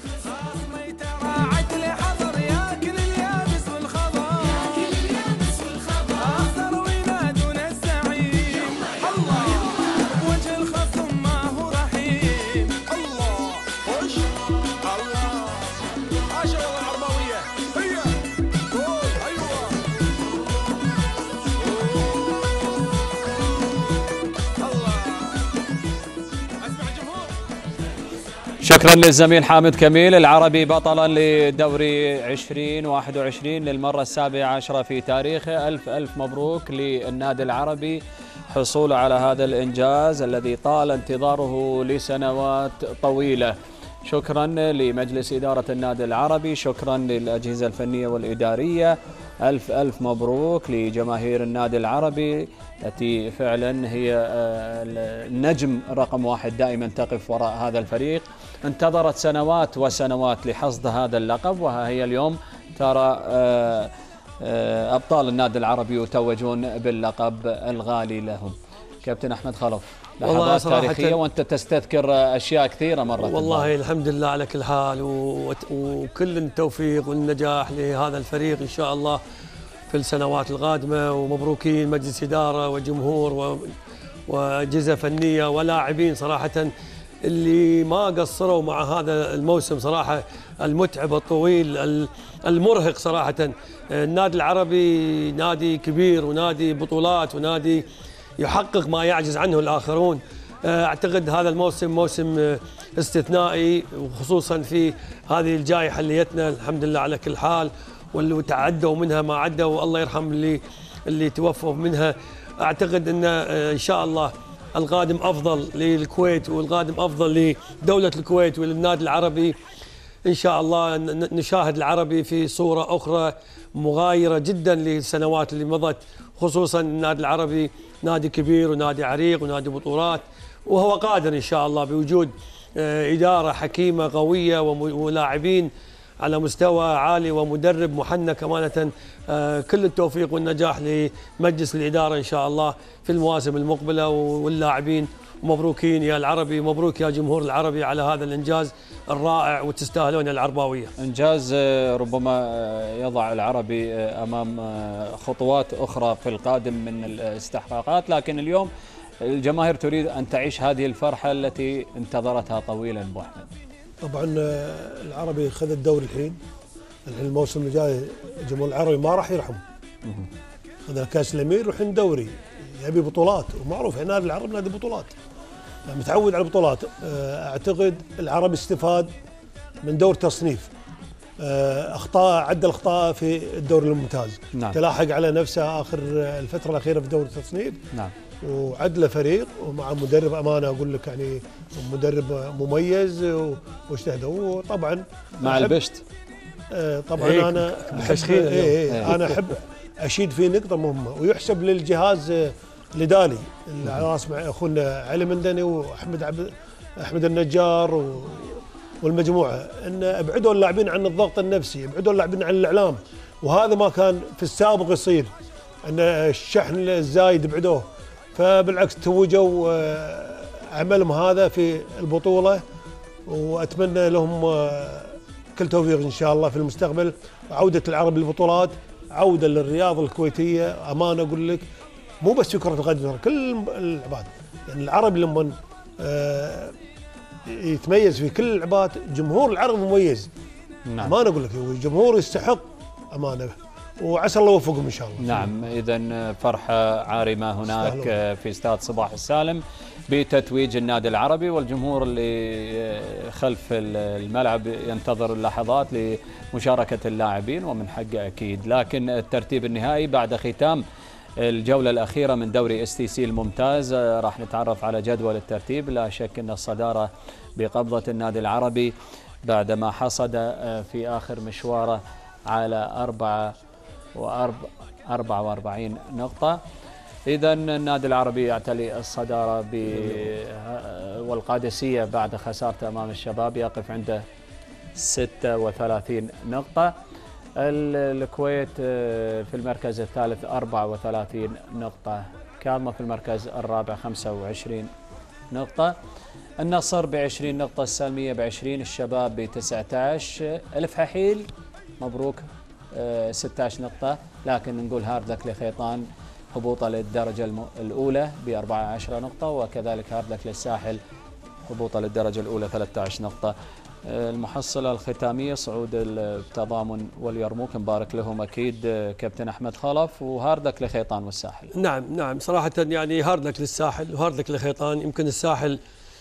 شكرا للزميل حامد كميل. العربي بطلا لدوري عشرين واحد وعشرين للمرة السابعة عشرة في تاريخه. ألف ألف مبروك للنادي العربي حصوله على هذا الإنجاز الذي طال انتظاره لسنوات طويلة. شكرا لمجلس إدارة النادي العربي، شكرا للأجهزة الفنية والإدارية. ألف ألف مبروك لجماهير النادي العربي التي فعلا هي النجم رقم واحد دائما تقف وراء هذا الفريق. انتظرت سنوات وسنوات لحصد هذا اللقب، وها هي اليوم ترى أبطال النادي العربي يتوجون باللقب الغالي لهم. كابتن أحمد خلف، لحظات تاريخية وأنت تستذكر أشياء كثيرة مرة. والله الحمد لله على كل حال، وكل التوفيق والنجاح لهذا الفريق إن شاء الله في السنوات القادمة. ومبروكين مجلس إدارة وجمهور وأجهزة فنية ولاعبين صراحة اللي ما قصروا مع هذا الموسم صراحة المتعب الطويل المرهق. صراحة النادي العربي نادي كبير ونادي بطولات ونادي يحقق ما يعجز عنه الآخرون. أعتقد هذا الموسم موسم استثنائي، وخصوصا في هذه الجائحة اللي جتنا الحمد لله على كل حال، واللي تعدوا منها ما عدوا والله يرحم اللي اللي توفوا منها. أعتقد أن إن شاء الله القادم أفضل للكويت والقادم أفضل لدولة الكويت وللنادي العربي. إن شاء الله نشاهد العربي في صورة أخرى مغايرة جدا للسنوات اللي مضت، خصوصا النادي العربي نادي كبير ونادي عريق ونادي بطولات، وهو قادر إن شاء الله بوجود إدارة حكيمة قوية ولاعبين على مستوى عالي ومدرب محنك أمانة. كل التوفيق والنجاح لمجلس الإدارة إن شاء الله في المواسم المقبلة واللاعبين. مبروكين يا العربي، مبروك يا جمهور العربي على هذا الإنجاز الرائع، وتستاهلون العرباوية. إنجاز ربما يضع العربي أمام خطوات أخرى في القادم من الاستحقاقات، لكن اليوم الجماهير تريد أن تعيش هذه الفرحة التي انتظرتها طويلا أبو أحمد. طبعا العربي خذ الدوري الحين، الحين الموسم اللي جاي الجمهور العربي ما راح يرحم. خذ كاس الامير والحين دوري، يبي بطولات، ومعروف النادي العربي نادي بطولات، متعود على البطولات. اعتقد العربي استفاد من دور تصنيف، اخطاء عدل اخطاء في الدوري الممتاز. نعم. تلاحق على نفسه اخر الفتره الاخيره في دوري التصنيف. نعم. وعدل فريق ومع مدرب امانه اقول لك يعني مدرب مميز واجتهد. وطبعا مع البشت طبعا إيه انا احب إيه إيه انا احب اشيد في نقطه مهمه، ويحسب للجهاز الاداري اللي على راس اخونا علي مندني واحمد عبد احمد النجار والمجموعه، ان ابعدوا اللاعبين عن الضغط النفسي، ابعدوا اللاعبين عن الاعلام، وهذا ما كان في السابق يصير، ان الشحن الزايد ابعدوه. فبالعكس توجوا عملهم هذا في البطوله، واتمنى لهم كل توفيق ان شاء الله في المستقبل. عوده العرب للبطولات، عوده للرياضه الكويتيه، امانه اقول لك مو بس في كره القدم، كل العباد يعني العرب لما يتميز في كل العباد، جمهور العرب مميز. نعم. امانه اقول لك الجمهور يستحق امانه، وعسى الله يوفقهم ان شاء الله. نعم، اذا فرحه عارمه هناك في استاد صباح السالم بتتويج النادي العربي، والجمهور اللي خلف الملعب ينتظر اللحظات لمشاركه اللاعبين ومن حقه اكيد. لكن الترتيب النهائي بعد ختام الجوله الاخيره من دوري اس تي سي الممتاز راح نتعرف على جدول الترتيب. لا شك ان الصداره بقبضه النادي العربي بعدما حصد في اخر مشواره على أربعة وأربعة وأربعين نقطة. إذا النادي العربي يعتلي الصدارة والقادسية بعد خسارته أمام الشباب يقف عنده ستة وثلاثين نقطة. الكويت في المركز الثالث أربعة وثلاثين نقطة، كاظمة في المركز الرابع خمسة وعشرين نقطة، النصر بعشرين نقطة، السالمية بعشرين، الشباب بتسعة عشر، الفحيل مبروك ستة عشر نقطة، لكن نقول هاردك لخيطان هبوطه للدرجة الأولى بأربعة عشر نقطة، وكذلك هاردك للساحل هبوطه للدرجة الأولى ثلاثة عشر نقطة. المحصلة الختامية صعود التضامن واليرموك، نبارك لهم أكيد كابتن أحمد خلف، وهاردك لخيطان والساحل. نعم نعم صراحة يعني هاردك للساحل وهاردك لخيطان. يمكن الساحل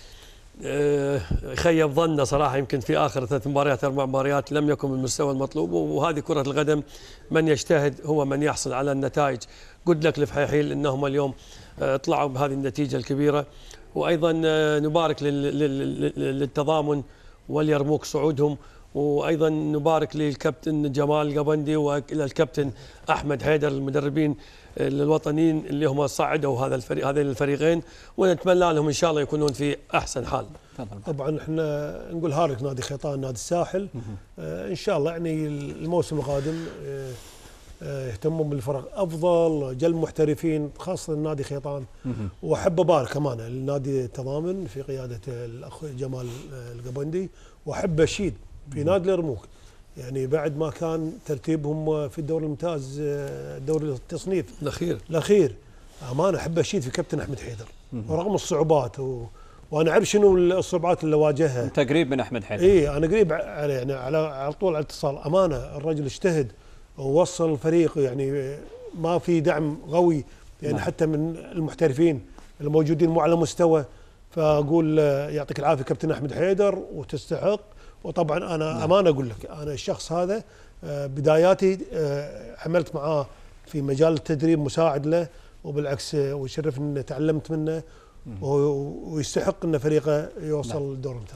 خيب ظنه صراحة، يمكن في آخر ثلاث مباريات أربع مباريات لم يكن بالمستوى المطلوب، وهذه كرة القدم من يجتهد هو من يحصل على النتائج. قلت لك لفحيحيل إنهم اليوم طلعوا بهذه النتيجة الكبيرة، وأيضا نبارك للتضامن واليرموك صعودهم، وأيضا نبارك للكابتن جمال القبندي وإلى الكابتن أحمد حيدر المدربين الوطنيين اللي هم صعدوا هذا الفريق هذين الفريقين، ونتمنى لهم ان شاء الله يكونون في احسن حال. طبعا احنا نقول هارك نادي خيطان نادي الساحل آه ان شاء الله يعني الموسم القادم آه يهتمون بالفرق افضل، جلب محترفين خاصه نادي خيطان. واحب ابارك امانه للنادي التضامن في قياده الاخ جمال القبندي، واحب اشيد في نادي اليرموك يعني بعد ما كان ترتيبهم في الدوري الممتاز دوري التصنيف الاخير الاخير امانه احب اشيد في كابتن احمد حيدر ورغم الصعوبات و... وانا اعرف شنو الصعوبات اللي واجهها. انت قريب من احمد حيدر؟ اي انا قريب على يعني على على طول على اتصال. امانه الرجل اجتهد ووصل الفريق، يعني ما في دعم قوي يعني نعم. حتى من المحترفين الموجودين مو على مستوى. فاقول يعطيك العافيه كابتن احمد حيدر وتستحق. وطبعا انا نعم. امانه اقول لك انا الشخص هذا بداياتي عملت معاه في مجال التدريب مساعد له، وبالعكس ويشرف ان تعلمت منه، ويستحق ان فريقه يوصل نعم. الدور الممتاز.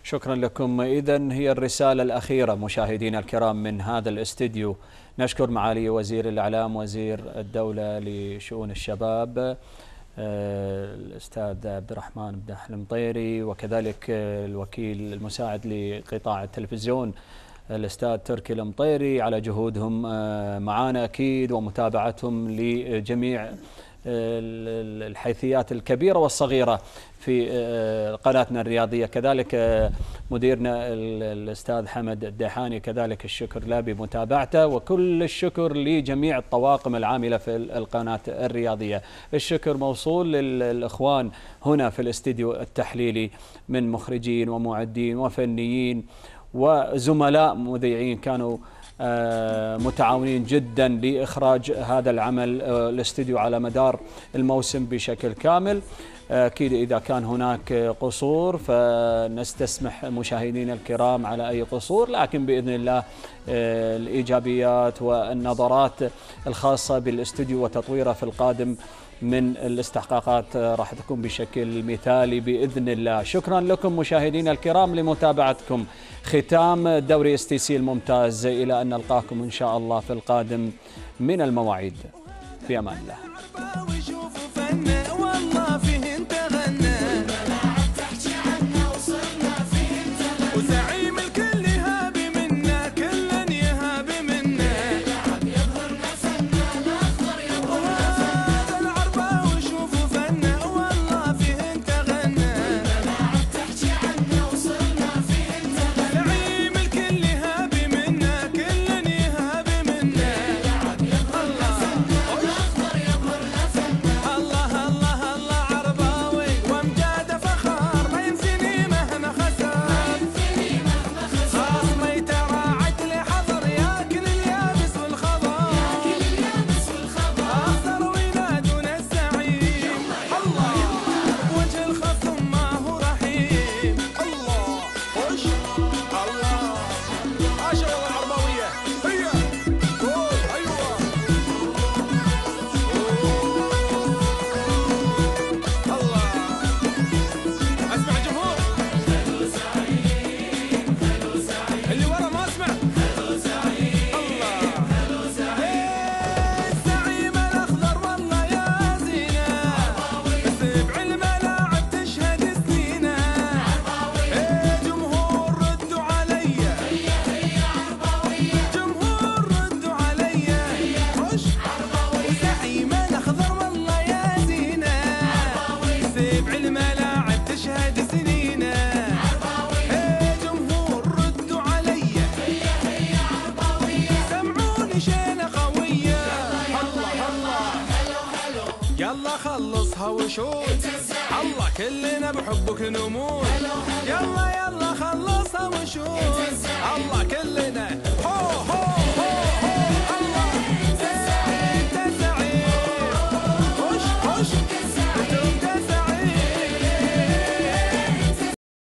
شكرا لكم. إذن هي الرسالة الأخيرة مشاهدينا الكرام من هذا الاستديو. نشكر معالي وزير الإعلام وزير الدولة لشؤون الشباب الأستاذ عبد الرحمن بن أحلم طيري، وكذلك الوكيل المساعد لقطاع التلفزيون الأستاذ تركي المطيري على جهودهم معنا أكيد ومتابعتهم لجميع الحيثيات الكبيرة والصغيرة في قناتنا الرياضية. كذلك مديرنا الأستاذ حمد الديحاني كذلك الشكر له بمتابعته، وكل الشكر لجميع الطواقم العاملة في القناة الرياضية. الشكر موصول للإخوان هنا في الاستديو التحليلي من مخرجين ومعدين وفنيين وزملاء مذيعين كانوا متعاونين جدا لإخراج هذا العمل الاستديو على مدار الموسم بشكل كامل. أكيد إذا كان هناك قصور فنستسمح مشاهدينا الكرام على أي قصور، لكن بإذن الله الإيجابيات والنظرات الخاصة بالاستديو وتطويره في القادم من الاستحقاقات راح تكون بشكل مثالي بإذن الله. شكرا لكم مشاهدينا الكرام لمتابعتكم. ختام دوري اس تي سي الممتاز، إلى أن نلقاكم إن شاء الله في القادم من المواعيد. في أمان الله. خلصها وشوت الله كلنا بحبك نموت. يلا يلا خلصها وشوت الله كلنا